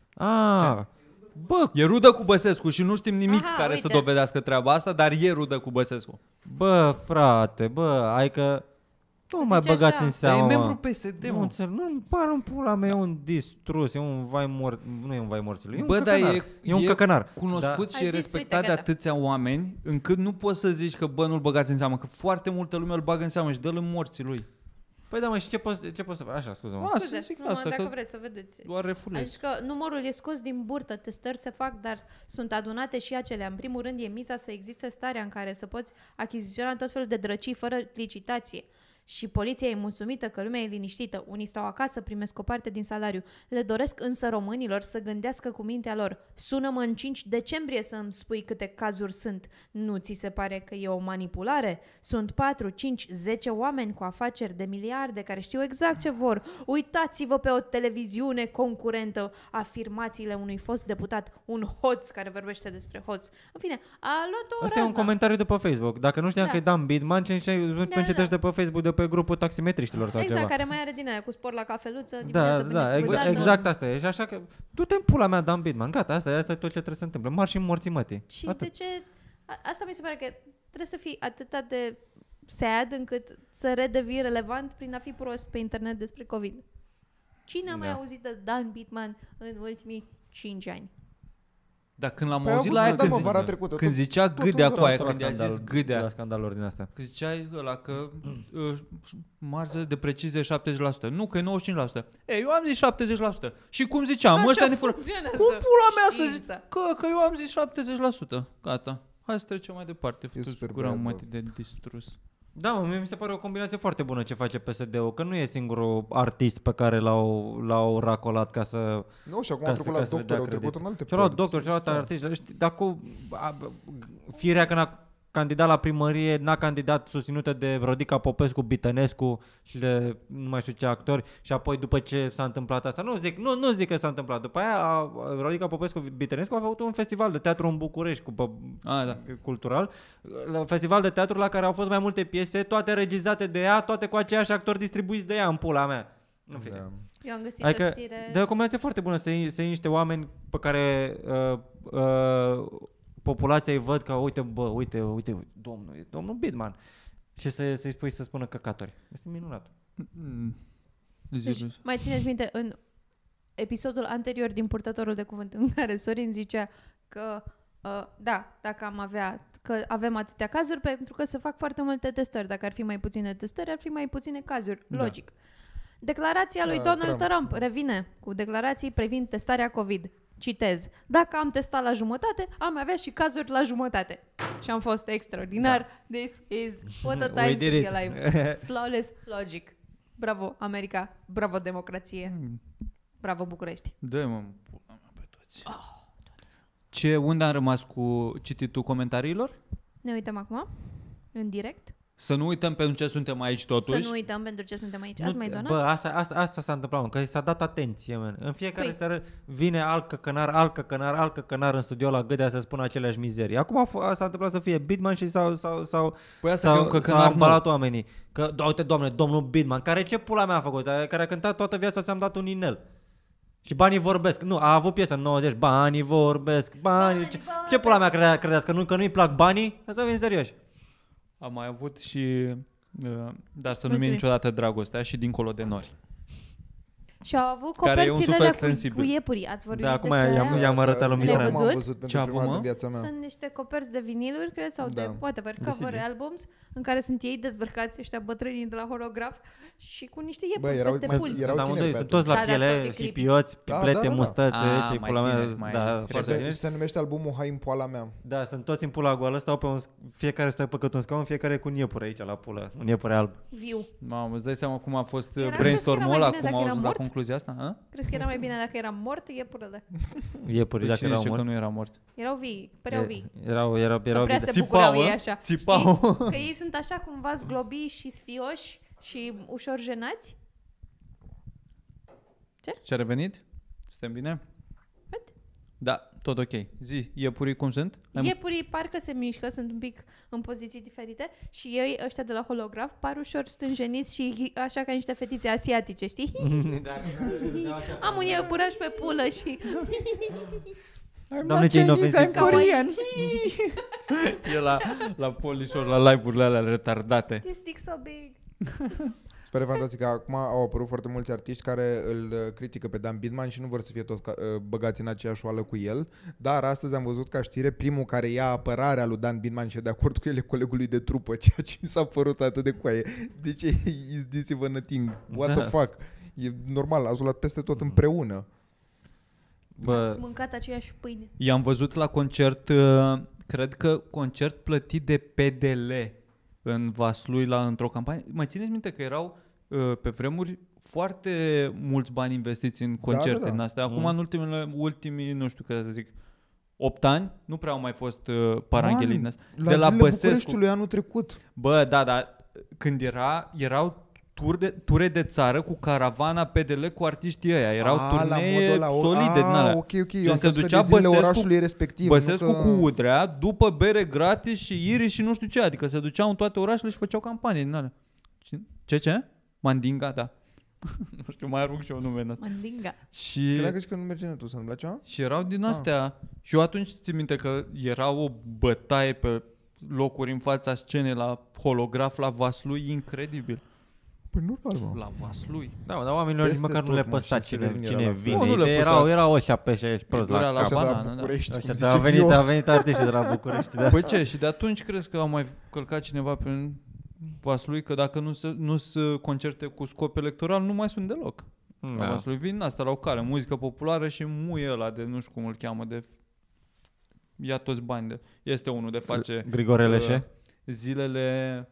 bă, e rudă cu Băsescu și nu știm nimic care să dovedească treaba asta, dar e rudă cu Băsescu. Bă, frate, hai că nu mai băgați în seama. E membru PSD, nu înțeleg, nu-mi pare un pula mea, e un distrus, e un vai mort, nu e un vai morților, e un căcănar. E un căcănar. Cunoscut și respectat de atâția oameni, încât nu poți să zici că nu-l băgați în seamă, că foarte multă lume îl bagă în seamă și dă-l în morții lui. Păi da, mă, și ce poți să faci? Așa, scuză-mă. Dacă vreți să vedeți. Doar refulez. Adică numărul e scos din burtă, testări se fac, dar sunt adunate și acelea. În primul rând e miza să existe starea în care să poți achiziționa tot felul de drăcii fără licitație. Și poliția e mulțumită că lumea e liniștită. Unii stau acasă, primesc o parte din salariu. Le doresc însă românilor să gândească cu mintea lor. Sună-mă în 5 decembrie să îmi spui câte cazuri sunt. Nu ți se pare că e o manipulare? Sunt 4, 5, 10 oameni cu afaceri de miliarde care știu exact ce vor. Uitați-vă pe o televiziune concurentă afirmațiile unui fost deputat, un hoț care vorbește despre hoț. În fine, a luat o asta e un comentariu de pe Facebook. Dacă nu știam că e Dan Bidman, ce citești de pe Facebook de pe grupul taximetriștilor sau exact, ceva. care mai are din aia cu sport la cafeluță dimineața. Exact asta e. Și așa că du-te în pula mea, Dan Bidman. Gata, asta e tot ce trebuie să se întâmple. Marși în morții mătii. Și de ce? Asta mi se pare că trebuie să fii atât de sad încât să redevii relevant prin a fi prost pe internet despre COVID. Cine a mai auzit de Dan Bidman în ultimii 5 ani? Dar când l-am auzit la aia, când zicea Gâdea cu aia, când i-a zis Gâdea. La scandaluri din astea. Când zicea ăla că marjă de precizie 70%. Nu, că e 95%. Eu am zis 70%. Și cum ziceam, ăștia ne fură. Cum pula mea să zic? Că eu am zis 70%. Gata. Hai să trecem mai departe. Futu-ți gura mătii de distrus. Da, mi se pare o combinație foarte bună ce face PSD-ul, că nu e singurul artist pe care l-au racolat ca să... Nu, și acum au trecut la doctor, au trecut în alte părți. Și-au luat doctor, și-au luat artiști. Dacă Firea când a candidat la primărie, n-a candidat susținută de Rodica Popescu, Bitănescu și de nu mai știu ce actori și apoi după ce s-a întâmplat asta, nu zic că s-a întâmplat. După aia Rodica Popescu, Bitănescu a făcut un festival de teatru în București cultural, festival de teatru la care au fost mai multe piese, toate regizate de ea, toate cu aceiași actori distribuiți de ea în pula mea. În fine. Eu am găsit o știre. De o combinație foarte bună să iei niște oameni pe care populația îi văd că uite, domnul Bidman. Și să-i spui să spună căcatori. Este minunat. Deci, mai țineți minte, în episodul anterior din Purtătorul de Cuvânt, în care Sorin zicea că dacă că avem atâtea cazuri pentru că se fac foarte multe testări. Dacă ar fi mai puține testări, ar fi mai puține cazuri. Logic. Declarația lui Donald Trump revine cu declarații privind testarea COVID. Citez. Dacă am testat la jumătate, am avea și cazuri la jumătate. Și am fost extraordinar. This is what a time to be alive. Flawless logic. Bravo, America. Bravo, democrație. Bravo, București. Dă-mă pula mea pe toți. Unde am rămas cu cititul comentariilor? Ne uităm acum, în direct. Să nu uităm pentru ce suntem aici totuși. Să nu uităm pentru ce suntem aici. Ați mai donat? Bă, asta s-a întâmplat, că s-a dat atenție, man. În fiecare seară vine alt căcănar în studio la Gâdea să spună aceleași mizerii. Acum s-a întâmplat să fie Bidman și s-au ambalat oamenii. Că, uite, doamne, domnul Bidman, care ce pula mea a făcut? Care a cântat toată viața, ți-am dat un inel. Și banii vorbesc. Nu, a avut piesă în 90, banii vorbesc, banii... Ce pula mea credeți? Că nu-i plac banii? Să fim serioși. Am mai avut și... dar să nu mi-e niciodată dragostea și dincolo de nori. Și au avut coperțile alea cu iepuri. Ați vorbit despre aia? acum i-am arătat lui Mihai. Am văzut pentru prima dată în viața mea. Sunt niște coperți de viniluri, cred, sau de whatever, cover albums, în care sunt ei dezbrăcați, ăștia bătrânii de la Holograf și cu niște iepuri peste pulți. Sunt toți la piele, hipioți, piplete, mustățe și pula mea. Se numește albumul Hai în poala mea. Da, sunt toți în pula goală, fiecare stă pe cât un scaun, fiecare cu un iepure aici la pulă, un iepure alb. Viu. Mamă, îți dai seama cum a fost brainstorm-ul ăla, cum au ajuns la concluzia asta? Crezi că era mai bine dacă era mort iepurele? Iepurii dacă erau mort? Că nu era mort. Erau vii, păreau vii. Erau prea se bucurau ei așa. Țipau. Că ei sunt așa cumva zglobii și sfioși și ușor jenați. Ce? Și-a revenit? Suntem bine? Da, tot ok. Zi, iepurii cum sunt? Iepurii parcă se mișcă, sunt un pic în poziții diferite și ei, ăștia de la Holograf, par ușor stânjeniți și așa ca niște fetițe asiatice, știi? Am un iepuraș pe pulă și... Doamne, ce inofensiv. E la polișor, la live-urile alea retardate. This dick so big. Pare fantastic că acum au apărut foarte mulți artiști care îl critică pe Dan Bidman și nu vor să fie toți băgați în aceeași oală cu el, dar astăzi am văzut ca știre primul care ia apărarea lui Dan Bidman și e de acord cu el e colegul lui de trupă, ceea ce mi s-a părut atât de coaie. De ce is this even a thing? What the fuck? E normal, ați luat peste tot împreună. Ați mâncat aceeași pâine. I-am văzut la concert, cred că concert plătit de PDL în Vaslui într-o campanie. Mai țineți minte că erau pe vremuri foarte mulți bani investiți în concerte din astea. Acum în ultimii, nu știu cât să zic, 8 ani, nu prea au mai fost paranghelii. De la Bucureștiului anul trecut. Bă, da, când erau ture de țară cu caravana PDL cu artiștii ăia. Erau turnee solide din alea. Ok. Eu se ducea Băsescu cu Udrea, după bere gratis și Iris și nu știu ce. Adică se duceau în toate orașele și făceau campanii din alea. Ce? Mandinga, da. Nu știu, mai arunc și eu nume în asta. Mandinga. Și credeți că nu merge netul să nu ceva? Și erau din astea. Și eu atunci țin minte că era o bătaie pe locuri în fața scenei la Holograf, la Vaslui, incredibil. Păi normal, mă. La Vaslui. Da, dar oamenilor nici măcar nu le păsa cine vine. Nu erau ăștia pe 60 prost la cap. A venit artiștii de la București. Da. Păi ce? Și de atunci crezi că au mai călcat cineva prin Vaslui? Că dacă nu sunt concerte cu scop electoral, nu mai sunt deloc. La Vaslui vin asta la o cale, muzică populară și muie ăla de nu știu cum îl cheamă, de ia toți bani. Este unul de face Grigore Leșe? Zilele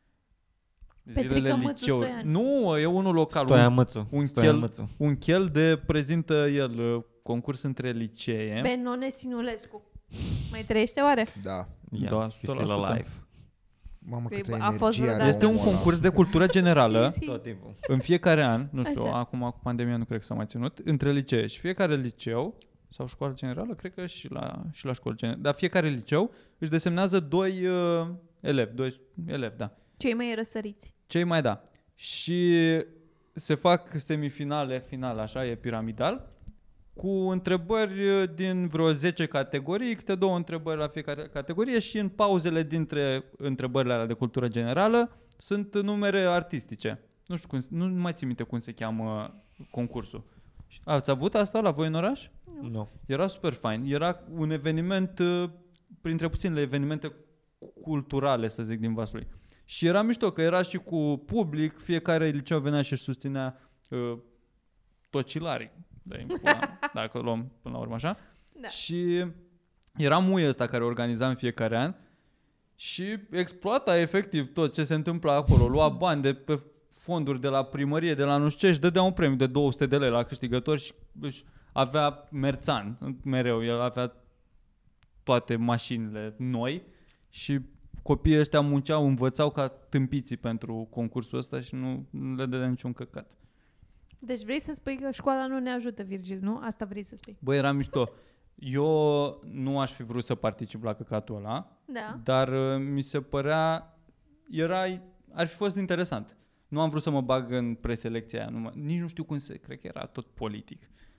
liceu. Nu, e unul local. Un chel de prezintă el concurs între licee. Benone Sinulescu. Mai trăiește oare? Da. Da, still alive. Mamă, câtă energie are. Este un concurs de cultură generală. Tot timpul. În fiecare an, nu știu, acum cu pandemia nu cred că s-a mai ținut, între licee și fiecare liceu sau școală generală, cred că și la școală generală. Dar fiecare liceu își desemnează doi elevi, da. Cei mai răsăriți. Cei mai da. Și se fac semifinale, finale, așa, e piramidal, cu întrebări din vreo 10 categorii, câte 2 întrebări la fiecare categorie și în pauzele dintre întrebările alea de cultură generală sunt numere artistice. Nu știu nu mai țin minte cum se cheamă concursul. Ați avut asta la voi în oraș? Nu. Era super fain. Era un eveniment, printre puținele evenimente culturale, să zic, din Vaslui. Și era mișto că era și cu public, fiecare liceu venea și își susținea tocilarii. Dacă luăm până la urmă așa. Da. Și era muie ăsta care organiza în fiecare an și exploata efectiv tot ce se întâmplă acolo. Lua bani de pe fonduri de la primărie, de la nu știu ce, și dădea un premiu de 200 de lei la câștigător și avea merțan mereu. El avea toate mașinile noi și copiii ăștia munceau, învățau ca tâmpiții pentru concursul ăsta și nu le dădea niciun căcat. Deci vrei să spui că școala nu ne ajută, Virgil, nu? Asta vrei să spui. Băi, era mișto. Eu nu aș fi vrut să particip la căcatul ăla, dar mi se părea, ar fi fost interesant. Nu am vrut să mă bag în preselecția aia, nici nu știu cum cred că era tot politic.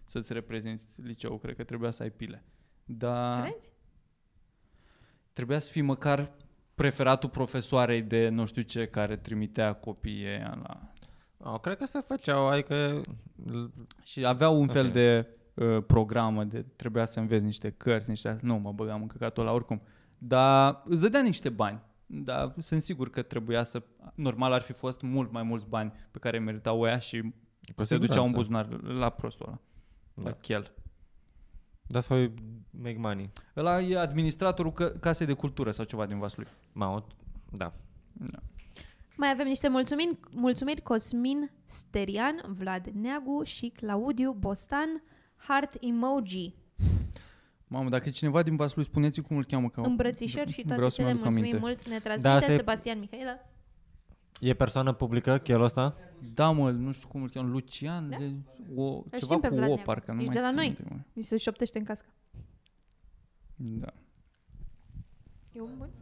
să-ți reprezinți liceul. Cred că trebuia să ai pile. Dar Crezi? trebuia să fii măcar preferatul profesoarei de nu știu ce care trimitea copiii ăia la... Cred că se făceau, adică... Și aveau un fel de programă, de trebuia să înveți niște cărți, niște... Nu, mă băgam în căcatul ăla oricum. Dar îți dădea niște bani. Dar sunt sigur că trebuia să... Normal ar fi fost mult mai mulți bani pe care meritau ăia și se duceau în buzunar la prostul ăla. La chel. That's how you make money. Ăla e administratorul casei de cultură sau ceva din Vaslui. Da. Mai avem niște mulțumiri Cosmin Sterian, Vlad Neagu și Claudiu Bostan, Heart Emoji. Mamă, dacă e cineva din Vaslui, spuneți cum îl cheamă. Îmbrățișări și toate cele, mulțumim mult, ne transmite Sebastian Mihaela. E persoană publică, chelul ăsta? Da, mă, nu știu cum îl cheamă, Lucian, da? Ceva cu O, parcă nu mai de la noi, minte, ni se șoptește în cască. Da. E un bun?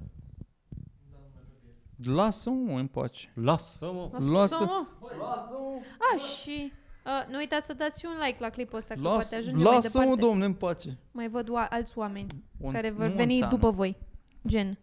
Lasă-mă în pace. Lasă-mă. Și nu uitați să dați un like la clipul ăsta, că poate ajunge mai departe. Lasă-mă, domne, în pace. Mai văd alți oameni care vor veni după voi. Gen.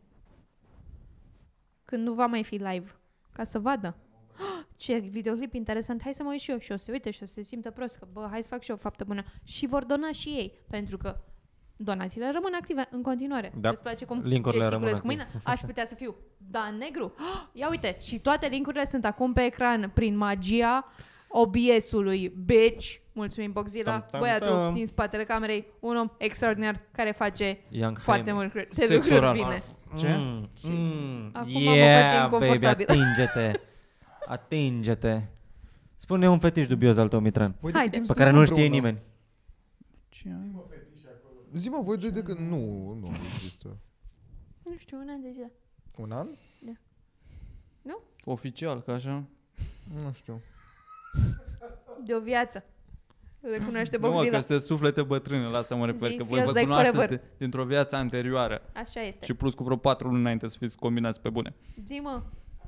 Când nu va mai fi live. Ca să vadă. Ce videoclip interesant. Hai să mă uit și eu. Și o să uite și o să se simtă prost. Că hai să fac și eu o faptă bună. Și vor dona și ei. Pentru că donațiile rămân active în continuare. Da. Îți place cum linkurile gesticulez cu mine? Aș putea să fiu Dan Negru. Ia uite. Și toate linkurile sunt acum pe ecran prin magia OBS-ului. Bitch. Mulțumim, Boxila. Băiatul din spatele camerei. Un om extraordinar care face foarte mult lucruri bine. Ce? Acum mă face inconfortabil. Baby, atinge-te. Spune un fetiș dubios al tău, Mitran. Haide. Pe care nu știe nimeni. Ce ai? Zi-mă, voi doi de când... Nu există. Nu știu, un an de zile. Un an? Da. Nu? Oficial, ca așa? Nu știu. De o viață. Recunoaște Nu, Boxila. că sunteți suflete bătrâne, la asta mă refer, că voi vă cunoașteți dintr-o viață anterioară. Așa este. Și plus cu vreo 4 luni înainte să fiți combinați pe bune. Zi-mă.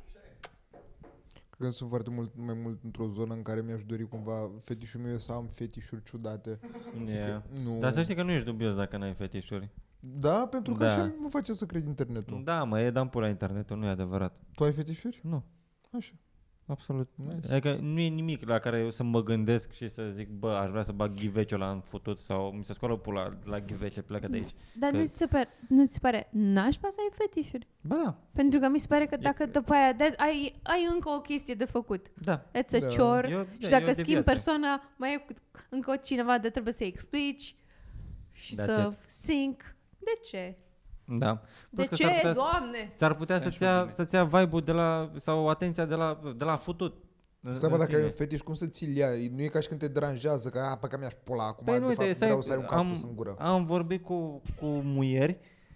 Cred că sunt foarte mai mult într-o zonă în care mi-aș dori cumva fetișul meu să am fetișuri ciudate. Nu. Dar să știi că nu ești dubios dacă n-ai fetișuri. Da, pentru că așa mă face să cred internetul. Da, mă, e dampura internetul, nu e adevărat. Tu ai fetișuri? Nu. Așa. Absolut. Nice. Adică nu e nimic la care eu să mă gândesc și să zic, bă, aș vrea să bag ghiveciul ăla în futut sau mi se scoală pula la ghivece, pleacă de aici. Dar nu ți se pare nașpa să ai fetișuri? Ba da. Pentru că mi se pare că dacă după aia ai încă o chestie de făcut. Da. It's a chore. Și dacă schimbi persoana, mai e încă cineva de trebuie să-i explici și să sync. De ce? Da. De ce, Doamne? S-ar putea să-ți ia vibe-ul sau atenția de la futut. Stai bă, dacă ai un fetiș, cum să ți-l ia? Nu e ca și când te deranjează, că pe că mi-aș pula acum, păi de fapt vreau să ai un cactus în gură. Am vorbit cu muieri,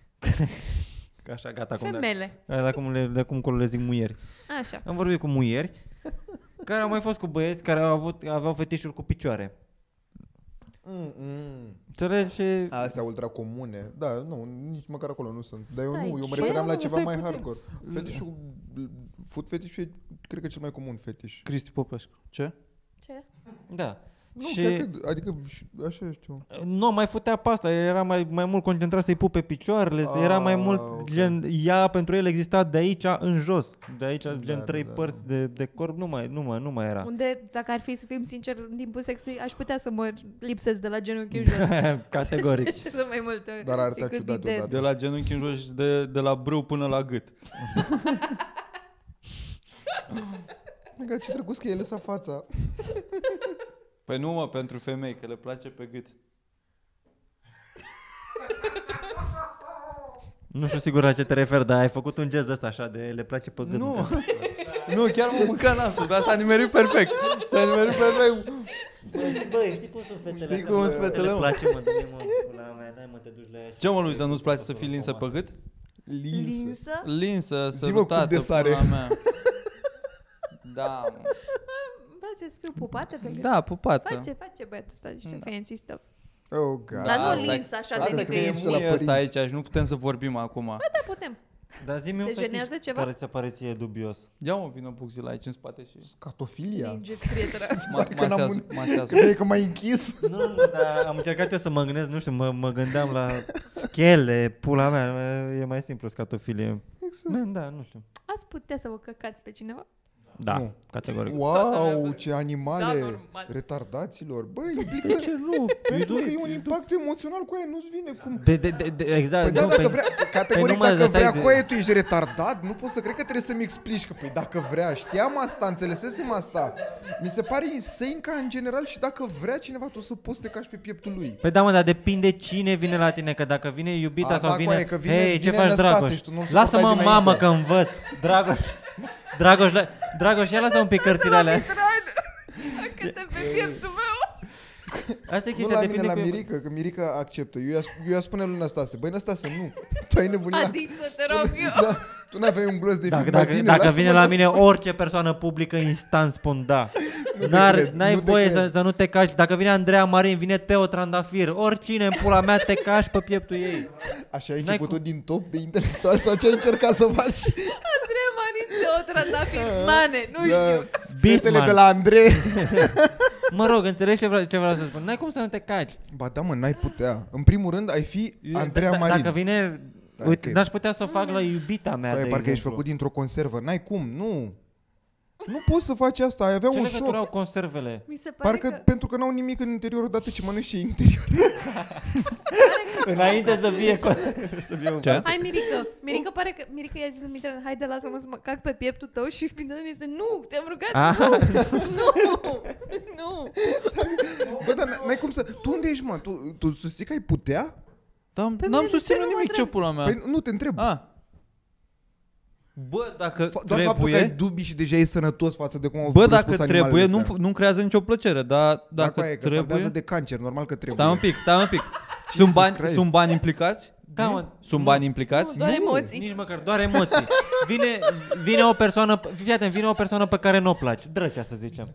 că așa gata. Femele. De cum le zic muieri. Așa. Am vorbit cu muieri, care au mai fost cu băieți care aveau fetișuri cu picioare. Și... Astea ultra comune. Da, nu, nici măcar acolo nu sunt. Dar eu mă refeream la ceva mai hardcore. Fetișul, foot fetișul e, cred că cel mai comun fetiș. Cristi Popescu. Ce? Da. Nu, adică așa știu. Nu, mai futea pe asta, era mai mult concentrat să-i pupe picioarele, era mai mult gen, ea pentru el exista de aici în jos, de aici gen 3 părți de corp, nu mai era. Unde, dacă ar fi să fim sinceri, în timpul sexului, aș putea să mă lipsesc de la genunchi în jos. Categoric. Mai mult. Dar arăta ciudat odată. De la genunchi în jos, de la brâu până la gât. Ce drăguț că e lăsa fața. Păi nu, mă, pentru femei, că le place pe gât. Nu știu sigur la ce te referi, dar ai făcut un gest ăsta așa de le place pe gât. Nu, chiar mă mânca nasul, dar s-a nimerit perfect. Băi, știi cum sunt fetele astea? Știi cum sunt fetele, mă? Place, mă, dă-mi mă, te duci la ea. Ce, mă, Luiza, nu-ți place să fii linsă pe gât? Linsă, sărutată, pula mea. Da, mă. Place să fiu pupată pe gât? Da, pupată. Face băiatul ăsta niște fancy stuff. Oh, God. Dar nu lins așa de nicăieri. Nu e ăsta aici și nu putem să vorbim acum. Ba da, putem. Dar zi-mi un Dejenează fetiș ceva? care ți-a pare ție dubios. Ia mă, vină Buxila aici în spate și... Scatofilia. Ningeți, prietena. Masează. Crede că m-ai închis? Nu, dar am încercat eu să mă gândesc, nu știu, mă gândeam la schele, pula mea, e mai simplu scatofilie. Exact. Da, nu știu. Ați putea să vă căcați pe cineva? Da, Nu. categoric. Wow, ce animale Da, normal. retardaților. Băi, De ce nu? pentru că e un impact emoțional cu aia, nu-ți vine cum... Exact. Păi da, nu, dacă vrea, categoric, numai dacă ăsta vrea e de- cu aia, tu ești retardat, nu pot să cred că trebuie să-mi explici că, păi dacă vrea, știam asta, înțelesesem asta. Mi se pare insane ca în general și dacă vrea cineva, tu să poți să te cași pe pieptul lui. Păi da, mă, dar depinde cine vine la tine, că dacă vine iubita A, sau da, vine... coaie, că vine- Hei, ce vine faci, Năstase Dragoș? și tu nu-l Lasă-mă, suportai mamă, dinainte. că învăț. Dragoș, ia lasă un pic cărțile alea. Câte pe pieptul meu. Asta e Nu chestia, la mine, depinde la cu... Mirica, că Mirica acceptă. Eu i-aș spune lui Năstase, băi Năstase, nu, tu ai nebunit la... Adiță, te rog eu. Da, tu n-aveai un glos de film mai Dacă bine, vine lasă-mă la de- mine orice persoană publică, instant spun da. N-ai nu te voie cred. să nu te cași. Dacă vine Andreea Marin, vine Teo Trandafir, oricine în pula mea te cași pe pieptul ei. Așa ai început tot din top de intelectual sau ce ai încercat să faci? Andrei Marin, Teo Trandafir, Mane, nu știu. Fetele de la Andrei. Mă rog, înțelegi ce vreau să spun? N-ai cum să nu te caci. Ba da, mă, n-ai putea. În primul rând, ai fi Andreea Marin. Dacă vine... Da, Uite, ok. n-aș putea să o fac la iubita mea, Băi, de parcă ești exemplu. făcut dintr-o conservă. N-ai cum, nu. Nu poți să faci asta, ai avea Ce un legătură au șoc. conservele? Mi se pare Parcă că... pentru că n-au nimic în interior odată ce mănânci și interior. Înainte să fie... să fie un... Ce? Hai, Mirica pare că... Mirica i-a zis lui Mitran, haide, lasă-mă să mă cac pe pieptul tău și Mitran este, nu, te-am rugat, nu. Bă, dar n-ai cum să... Tu unde ești, mă? Tu susții că ai putea? Dar Pe n-am mine de ce susținut nu mă nimic, ce întreb? pula mea. Păi nu, te întreb. Bă, dacă Doar faptul că ai trebuie... dubii și deja e sănătos față de cum au Bă, spus dacă animalele trebuie, astea. nu creează nicio plăcere, dar dacă Dacă că salvează trebuie... de cancer, normal că trebuie. Stai un pic. Jesus Christ. Sunt bani implicați? Da, mă. Sunt bani implicați? Doar emoții. Nici măcar, doar emoții. Vine o persoană, fii atent, vine o persoană pe care nu o place. Drăcea, să zicem.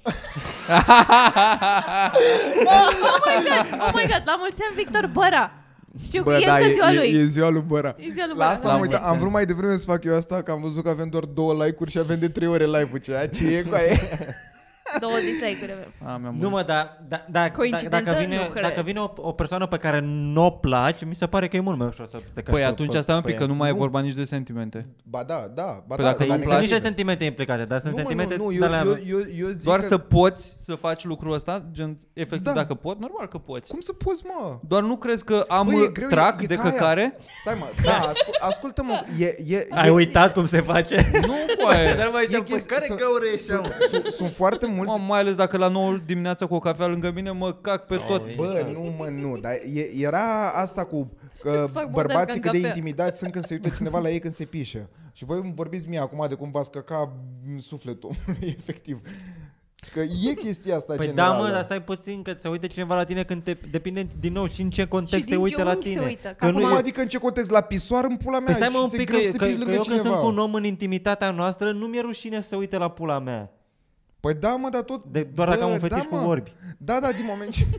Oh my god, la mulți ani Victor Băra. Știu că Bă, e da, încă ziua lui. e ziua lui Băra. E ziua lui La Băra. asta am uitat. Am vrut mai devreme să fac eu asta, că am văzut că avem doar 2 like-uri și avem de 3 ore live-ul, ceea ce e cu aia. 2 dislike-uri avem. Nu mă, Coincidență? Nu dacă cred. vine o persoană pe care nu o place, mi se pare că e mult mai ușor să te cași Păi pe- atunci pe- stai un pe pic, ea. că nu mai e Nu. vorba nici de sentimente. Ba da. Păi dacă dar îi Sunt place. niște sentimente implicate, dar sunt sentimente de alea- eu zic Doar că... să poți să faci lucrul ăsta, gen, efectiv, Da. dacă pot, normal că poți. Cum să poți, mă? Doar nu crezi că am Bă, e greu, trac e de ca aia. căcare? Stai, mă. Da, ascultă-mă. Ai uitat cum se face? Nu, boaie. Dar mai știam, E chestia- care sunt- găură ești, mă? Sunt foarte mulți... Mă, mai ales dacă la 9 dimineața cu o cafea lângă mine mă cac pe tot. Bă, nu, dar era asta cu că Îți fac bărbații mordească cât de în cafea. intimidați sunt când se uită cineva la ei când se pișă. Și voi vorbiți mie acum de cum v-ați căca sufletul omului, efectiv. Că e chestia asta Păi da, generală. mă, dar stai puțin că se uită cineva la tine când depinde din nou și în ce context Și se din uită ce la unghi se tine. uită, că Că acum- nu Cum e... adică în ce context? La pisoar în pula mea? Păi stai și mă un ți-e pic, greu că, să te piși lângă eu când cineva. sunt cu un om în intimitatea noastră, nu mi-e rușine să uite la pula mea. Păi da, mă, dar tot... Doar dacă am un fetiș cu vorbi. Da, din moment ce...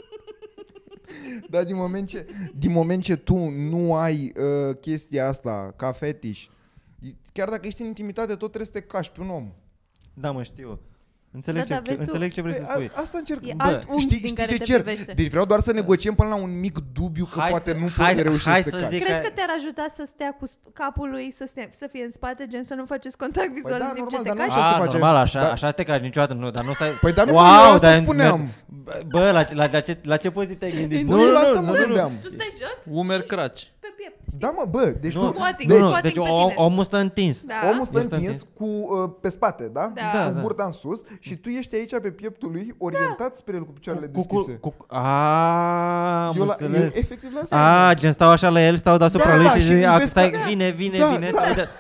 Da, din moment ce tu nu ai chestia asta ca fetiș, chiar dacă ești în intimitate, tot trebuie să te cași pe un om. Da, mă, știu. Înțeleg, Da, vezi tu- înțeleg ce vrei să spui. Asta încerc. E Bă, alt unghi din știi care ce te cer? privește. Deci vreau doar să negociem până la un mic dubiu că poate nu poate reuși să te cași. Crezi că te-ar ajuta să stea cu capul lui să fie în spate, gen să nu faceți contact vizual da, în timp ce normal, te dar nu cași? așa se face. Normal, Da. așa te cași niciodată, nu, dar nu stai... Păi dar nu, eu asta spuneam. Bă, la ce poziție te-ai gândit? Nu, la asta mă gândeam. Tu stai jos Umeri și craci. pe piept. Da, mă, bă, deci Nu, tu... Squatting, nu, squatting deci pe tine. omul stă întins. Da. Omul stă Este întins cu pe spate, da? Da. Cu Da. burta în sus și tu ești aici pe pieptul lui, orientat spre el cu picioarele deschise. Am Eu înțeles. efectiv la asta. Gen stau așa la el, stau deasupra Da, lui da, și și zic, vezi stai, că- vine, Da, vine. da. stai, Vezi,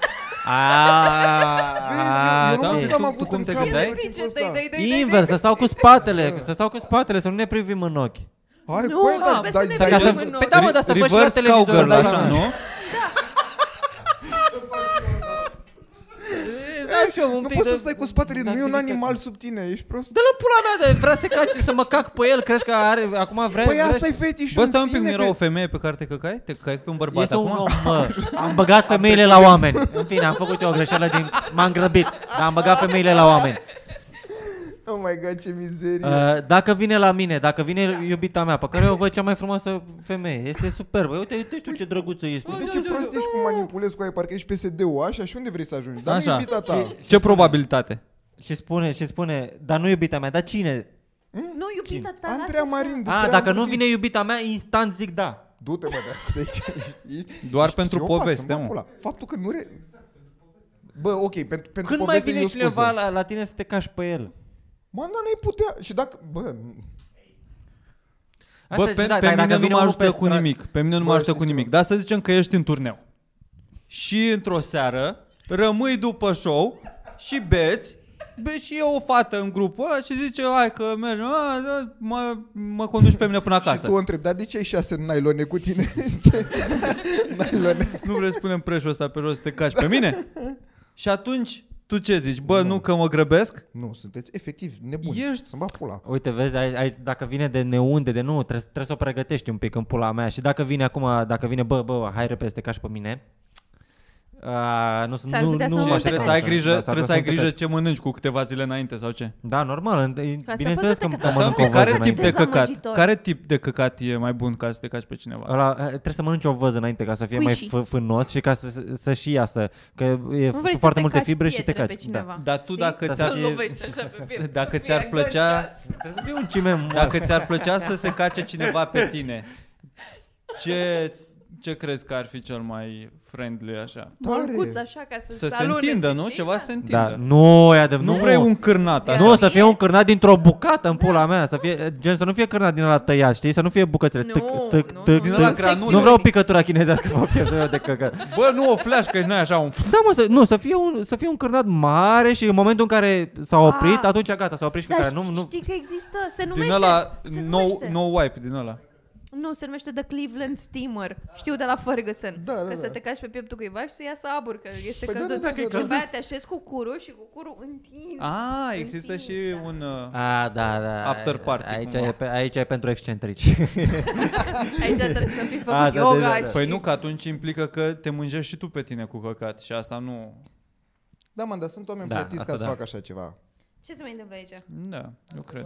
eu nu ok. știu că am avut cum în te cap gândeai? tipul ăsta. Invers, să stau cu spatele, să nu ne privim în ochi. Hai, Nu, băi, mă, pe să ne Ca să, vedem în păi da, mă, dar să văd și la Reverse televizor. cowgirl, da, așa, da. nu? am și eu un Nu pic poți de- să stai cu spatele, nu e un activitate. animal sub tine, ești prost. Dă-l în pula mea, de vrea să cace, să mă cac pe el, crezi că are, acum vrea... Păi asta e fetișul Bă, în stai un pic, sine, nu era că- o femeie pe care te căcai? Te căcai pe un bărbat Este un acum? om, mă. Am băgat femeile la oameni. În fine, am făcut eu o greșeală m-am grăbit, dar am băgat femeile la oameni. Oh my god, ce mizerie. Dacă vine la mine, dacă vine iubita mea, pe care eu o văd cea mai frumoasă femeie, este superbă. Uite tu ce drăguță este. De ce prost ești cu manipulezi cu aia, parcă ești PSD-ul, așa? Și unde vrei să ajungi? Dar nu Așa. iubita ta. Ce probabilitate? Și spune, dar nu iubita mea, dar cine? Nu, iubita ta, Andreea lasă așa. Marin. Dacă nu vine iubita mea, instant zic da. Du-te, mă, de aici. Doar Ești pentru psihopat, poveste, să-mi mă. bag pula. Faptul că nu... Bă, ok, pentru Când mai poveste vine e o scuză. cineva la tine să te cași pe el? Mă, dar n-ai putea. Și dacă... Bă, Bă, pe mine nu mă ajută cu nimic. Pe mine nu mă Bă, ajută cu știi nimic. Dar să zicem că ești în turneu. Și într-o seară rămâi după show și beți și e o fată în grupul ăla și zice, hai că mergem, mă conduci pe mine până acasă. Și tu o întrebi, dar de ce ai 6 nailone cu tine? Ce? Nailone. Nu vrei să punem preșul ăsta pe jos să te caci pe mine? Și atunci, tu ce zici? Bă, nu că mă grăbesc? Nu, sunteți efectiv nebuni. Ești... Să-mi bag pula. Uite, vezi, dacă vine de neunde, de nu, trebuie să o pregătești un pic în pula mea. Și dacă vine acum, bă, hai repede să te cași pe mine. S-ar putea să nu Și te trebuie să ai grijă ce mănânci cu câteva zile înainte sau ce? Da, normal, bineînțeles că Stai un mănânc o pic, văză Care tip de căcat e mai bun ca să te caci pe cineva? Trebuie să mănânci o văză înainte ca să fie mai fânos și ca să și iasă. Că sunt să foarte te multe caci fibre și te pietre caci. pe cineva. Dar tu dacă Să-l lovești așa pe piept, dacă să ți-ar fie plăcea gunshot. Să fie un cime Dacă ți-ar plăcea să se cace cineva pe tine, ce crezi că ar fi cel mai friendly așa? Morcuț așa ca să se alunece, întindă, nu? știi? Ceva Da. să se întindă. Da, nu e adevărat. Nu vrei un cârnat așa. Nu, să fie un cârnat dintr-o bucată în pula mea, să nu fie cârnat din ăla tăiat, știi? Să nu fie bucățele. Din ăla granule. Nu vreau o picătură chinezească pe pieptul de căcat. Bă, nu o fleașcă, nu e așa un... Da, mă, să fie un cârnat mare și în momentul în care s-a oprit, atunci gata, s-a oprit și Dar căcarea. știi că există, se Din numește. ăla, se numește. no wipe din ăla. Nu, se numește The Cleveland Steamer. Știu de la Ferguson. Da, că să te caci pe pieptul cuiva și să iasă abur, că este Păi călduț. da, Și după aia te așezi cu curul și cu curul întins. Există și un da. after party. Aici e pentru excentrici. Aici trebuie să fii făcut Asta, yoga. da. Și... Păi nu, că atunci implică că te mânjești și tu pe tine cu căcat și asta nu... Da, mă, dar sunt oameni Da, plătiți asta ca să da. facă așa ceva. Ce se mai întâmplă aici? Da, eu cred.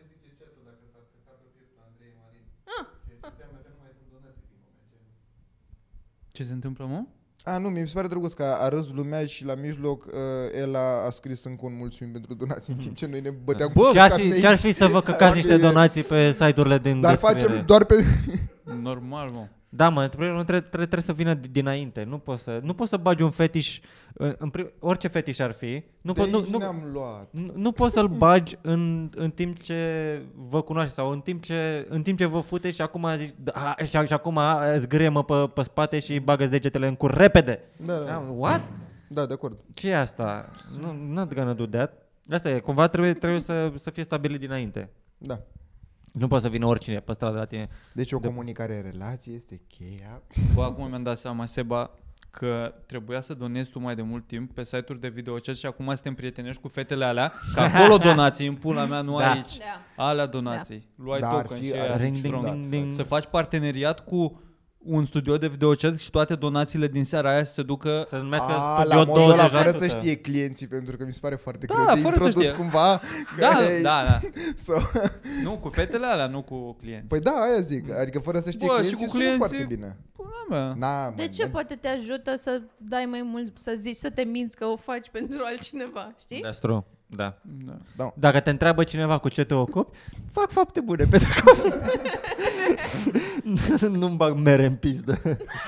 Ce se întâmplă, mă? Nu, mi se pare drăguț că a râs lumea și la mijloc el a scris încă un mulțumim pentru donații în timp ce noi ne băteam cu Ce-ar fi să vă căcați niște donații pe site-urile din Dar descriere? facem doar pe... Normal, mă. Da, mă, trebuie să vină dinainte. Nu poți să bagi un fetiș, orice fetiș ar fi. Nu poți să-l bagi în timp ce vă cunoaște sau în timp ce vă fute și acum zici, și acum zgârie-mă pe spate și bagă-ți degetele în cur repede. Da. What? Da, de acord. Ce e asta? Not gonna do that. Asta e, cumva trebuie să fie stabilit dinainte. Da. Nu poate să vină oricine pe stradă la tine. Deci o comunicare în relație este cheia. Bă, acum mi-am dat seama, Seba, că trebuia să donezi tu mai de mult timp pe site-uri de videochat și acum să te împrietenești cu fetele alea, că acolo donații în pula mea, nu aici. Da. Alea donații. Luai token și aia ding. să faci parteneriat cu un studio de videochat și toate donațiile din seara aia să se ducă... Să numească la modul ăla, fără 20%. să știe clienții, pentru că mi se pare foarte Da, greu de fără să introdus știe. cumva. Da. So. Nu, cu fetele alea, nu cu clienți. Păi da, aia zic. Adică fără să știe Bă, și clienții, cu sună clienții, foarte bine. Mea. De ce poate te ajută să dai mai mult, să zici, să te minți că o faci pentru altcineva, știi? That's true. Da. Da. Dacă te întreabă cineva cu ce te ocupi, fac fapte bune pentru că nu-mi bag mere în pizdă.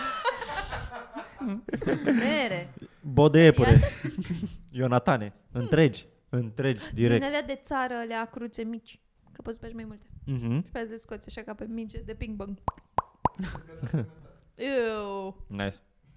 Mere. Bodeiepure. Ionatane. Întregi, direct. Din alea de țară, alea cruțe mici. Că poți bagi mai multe. Și pe aia le scoți așa ca pe minge de ping-pong. Nice.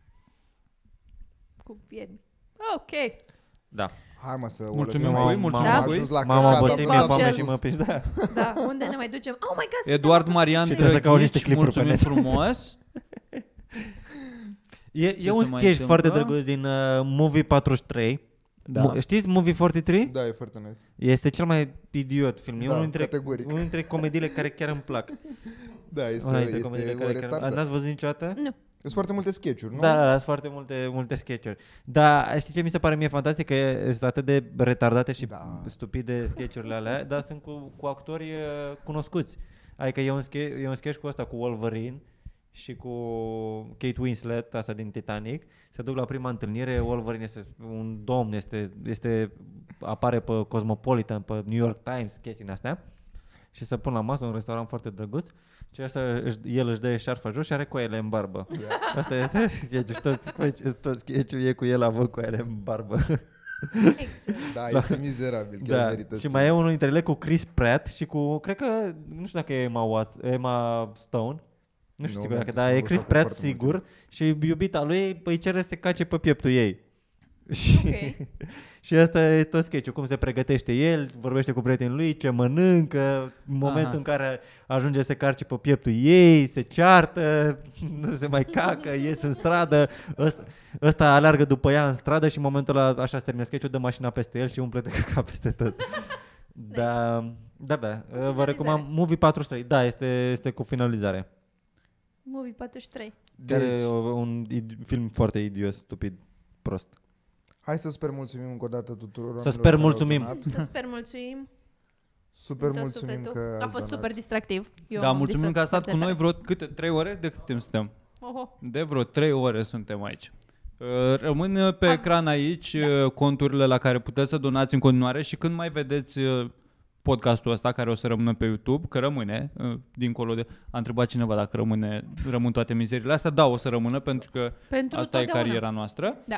Cu viermi. Ok. Da. Hai mă să o mulțumim lăsăm lui, aici. mulțumim Am lui. ajuns la M-am căcat, obosit, am mi-e stat foame sus. și mă piși. Da. Da, unde ne mai ducem? Oh my God! Eduard Marian Și trebuie să caut niște Drăghici, clipuri pe mulțumim net. frumos. E un se mai sketch foarte întâmplă? drăguț din Movie 43 Da. Știți Movie 43? Da, e foarte nice. Este cel mai idiot film. E Da, unul dintre comediile care chiar îmi plac. Da, este o retardă. N-ați văzut niciodată? Nu. Sunt foarte multe sketch-uri, nu? Da, sunt foarte multe sketch-uri. Dar știi ce mi se pare mie fantastic? Că sunt atât de retardate și stupide sketch-urile alea, dar sunt cu actori cunoscuți. Adică e un sketch cu ăsta, cu Wolverine și cu Kate Winslet, asta din Titanic. Se duc la prima întâlnire, Wolverine este un domn, apare pe Cosmopolitan, pe New York Times, chestii astea. Și se pun la masă, un restaurant foarte drăguț. Și asta, el își dă șarfa jos și are coaiele în barbă. Asta este sketch-ul, tot sketch-ul e cu el având coaiele în barbă. Da, este mizerabil, chiar merită. Și mai e unul dintre ele cu Chris Pratt și cu, cred că, nu știu dacă e Emma Stone. Nu știu sigur dacă, dar e Chris Pratt sigur și iubita lui îi cere să se cace pe pieptul ei. Și asta e tot sketch-ul, cum se pregătește el, vorbește cu prietenul lui, ce mănâncă, în momentul în care ajunge să se carce pe pieptul ei, se ceartă, nu se mai cacă, ies în stradă, ăsta aleargă după ea în stradă și în momentul ăla așa se termină sketch-ul, dă mașina peste el și umple de căca peste tot. Da, vă recomand Movie 43, da, este cu finalizare. Movie 43. Deci, un film foarte idiot, stupid, prost. Hai să sper mulțumim încă o dată tuturor. Să sper mulțumim. Super mulțumim că a fost super distractiv. Da, mulțumim că a stat cu noi vreo 3 ore? De cât timp suntem? De vreo 3 ore suntem aici. Rămân pe ecran aici conturile la care puteți să donați în continuare și când mai vedeți podcastul ăsta care o să rămână pe YouTube, că rămâne, dincolo de... A întrebat cineva dacă rămân toate mizerile astea. Da, o să rămână pentru că asta e cariera noastră. Da.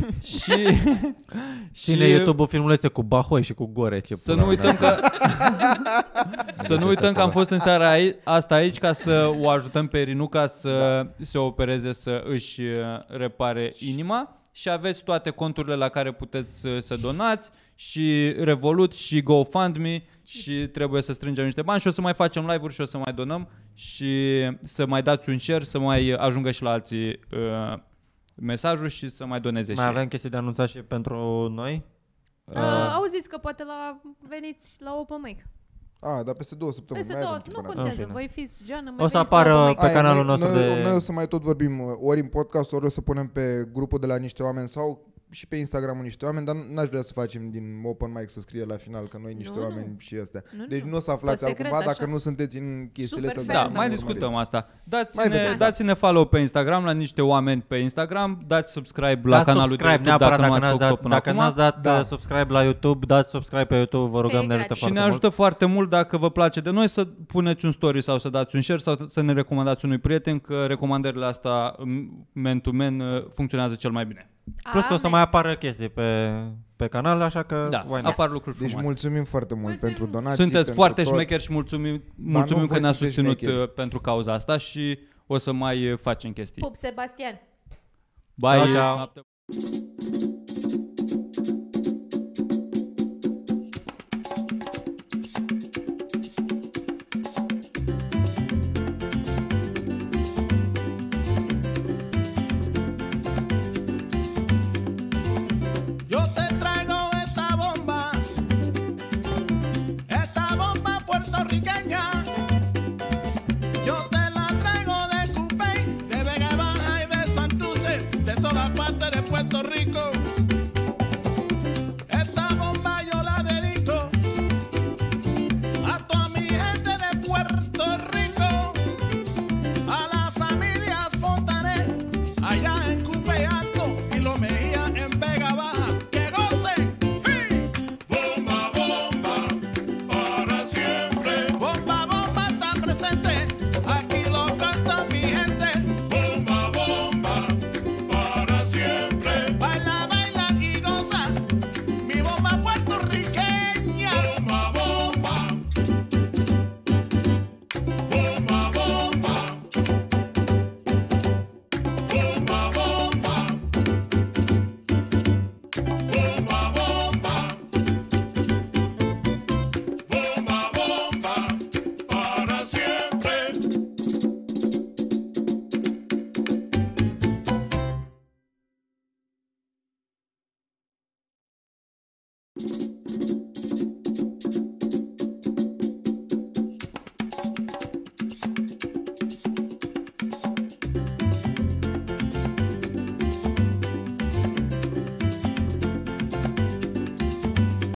Ține YouTube-ul filmulețe cu Bahoi și cu Gore. Să nu uităm că... Să nu uităm că am fost în seara asta aici ca să o ajutăm pe Rinuca să se opereze, să își repare inima. Și aveți toate conturile la care puteți să donați, și Revolut și GoFundMe, și trebuie să strângem niște bani și o să mai facem live-uri și o să mai donăm și să mai dați un share, să mai ajungă și la alții mesajul și să mai doneze și mai avem chestii de anunțat și pentru noi? Au zis că poate veniți la open mic. Dar peste 2 săptămâni. Peste 2, nu contează, voi fiți Geană. O să apară pe canalul nostru Noi o să mai tot vorbim ori în podcast, ori o să punem pe grupul de la niște oameni sau și pe Instagram niște oameni, dar n-aș vrea să facem din open mic să scrie la final că noi niște oameni și astea. Deci nu o să aflați altcumva dacă nu sunteți în chestiile astea. Da, mai discutăm asta. Dați-ne follow pe Instagram la niște oameni pe Instagram, dați subscribe la canalul de YouTube dacă n-ați dat subscribe la YouTube, dați subscribe pe YouTube, vă rugăm, ne ajută foarte mult. Și ne ajută foarte mult dacă vă place de noi să puneți un story sau să dați un share sau să ne recomandați unui prieten, că recomandările astea man-to-man funcționează cel mai bine. Plus că o să mai apară chestii pe canal, așa că apar lucruri frumoase. Deci mulțumim foarte mult pentru donații. Sunteți foarte șmecheri și mulțumim că ne-ați susținut pentru cauza asta și o să mai facem chestii. Pup, Sebastian! Bye! Ciao.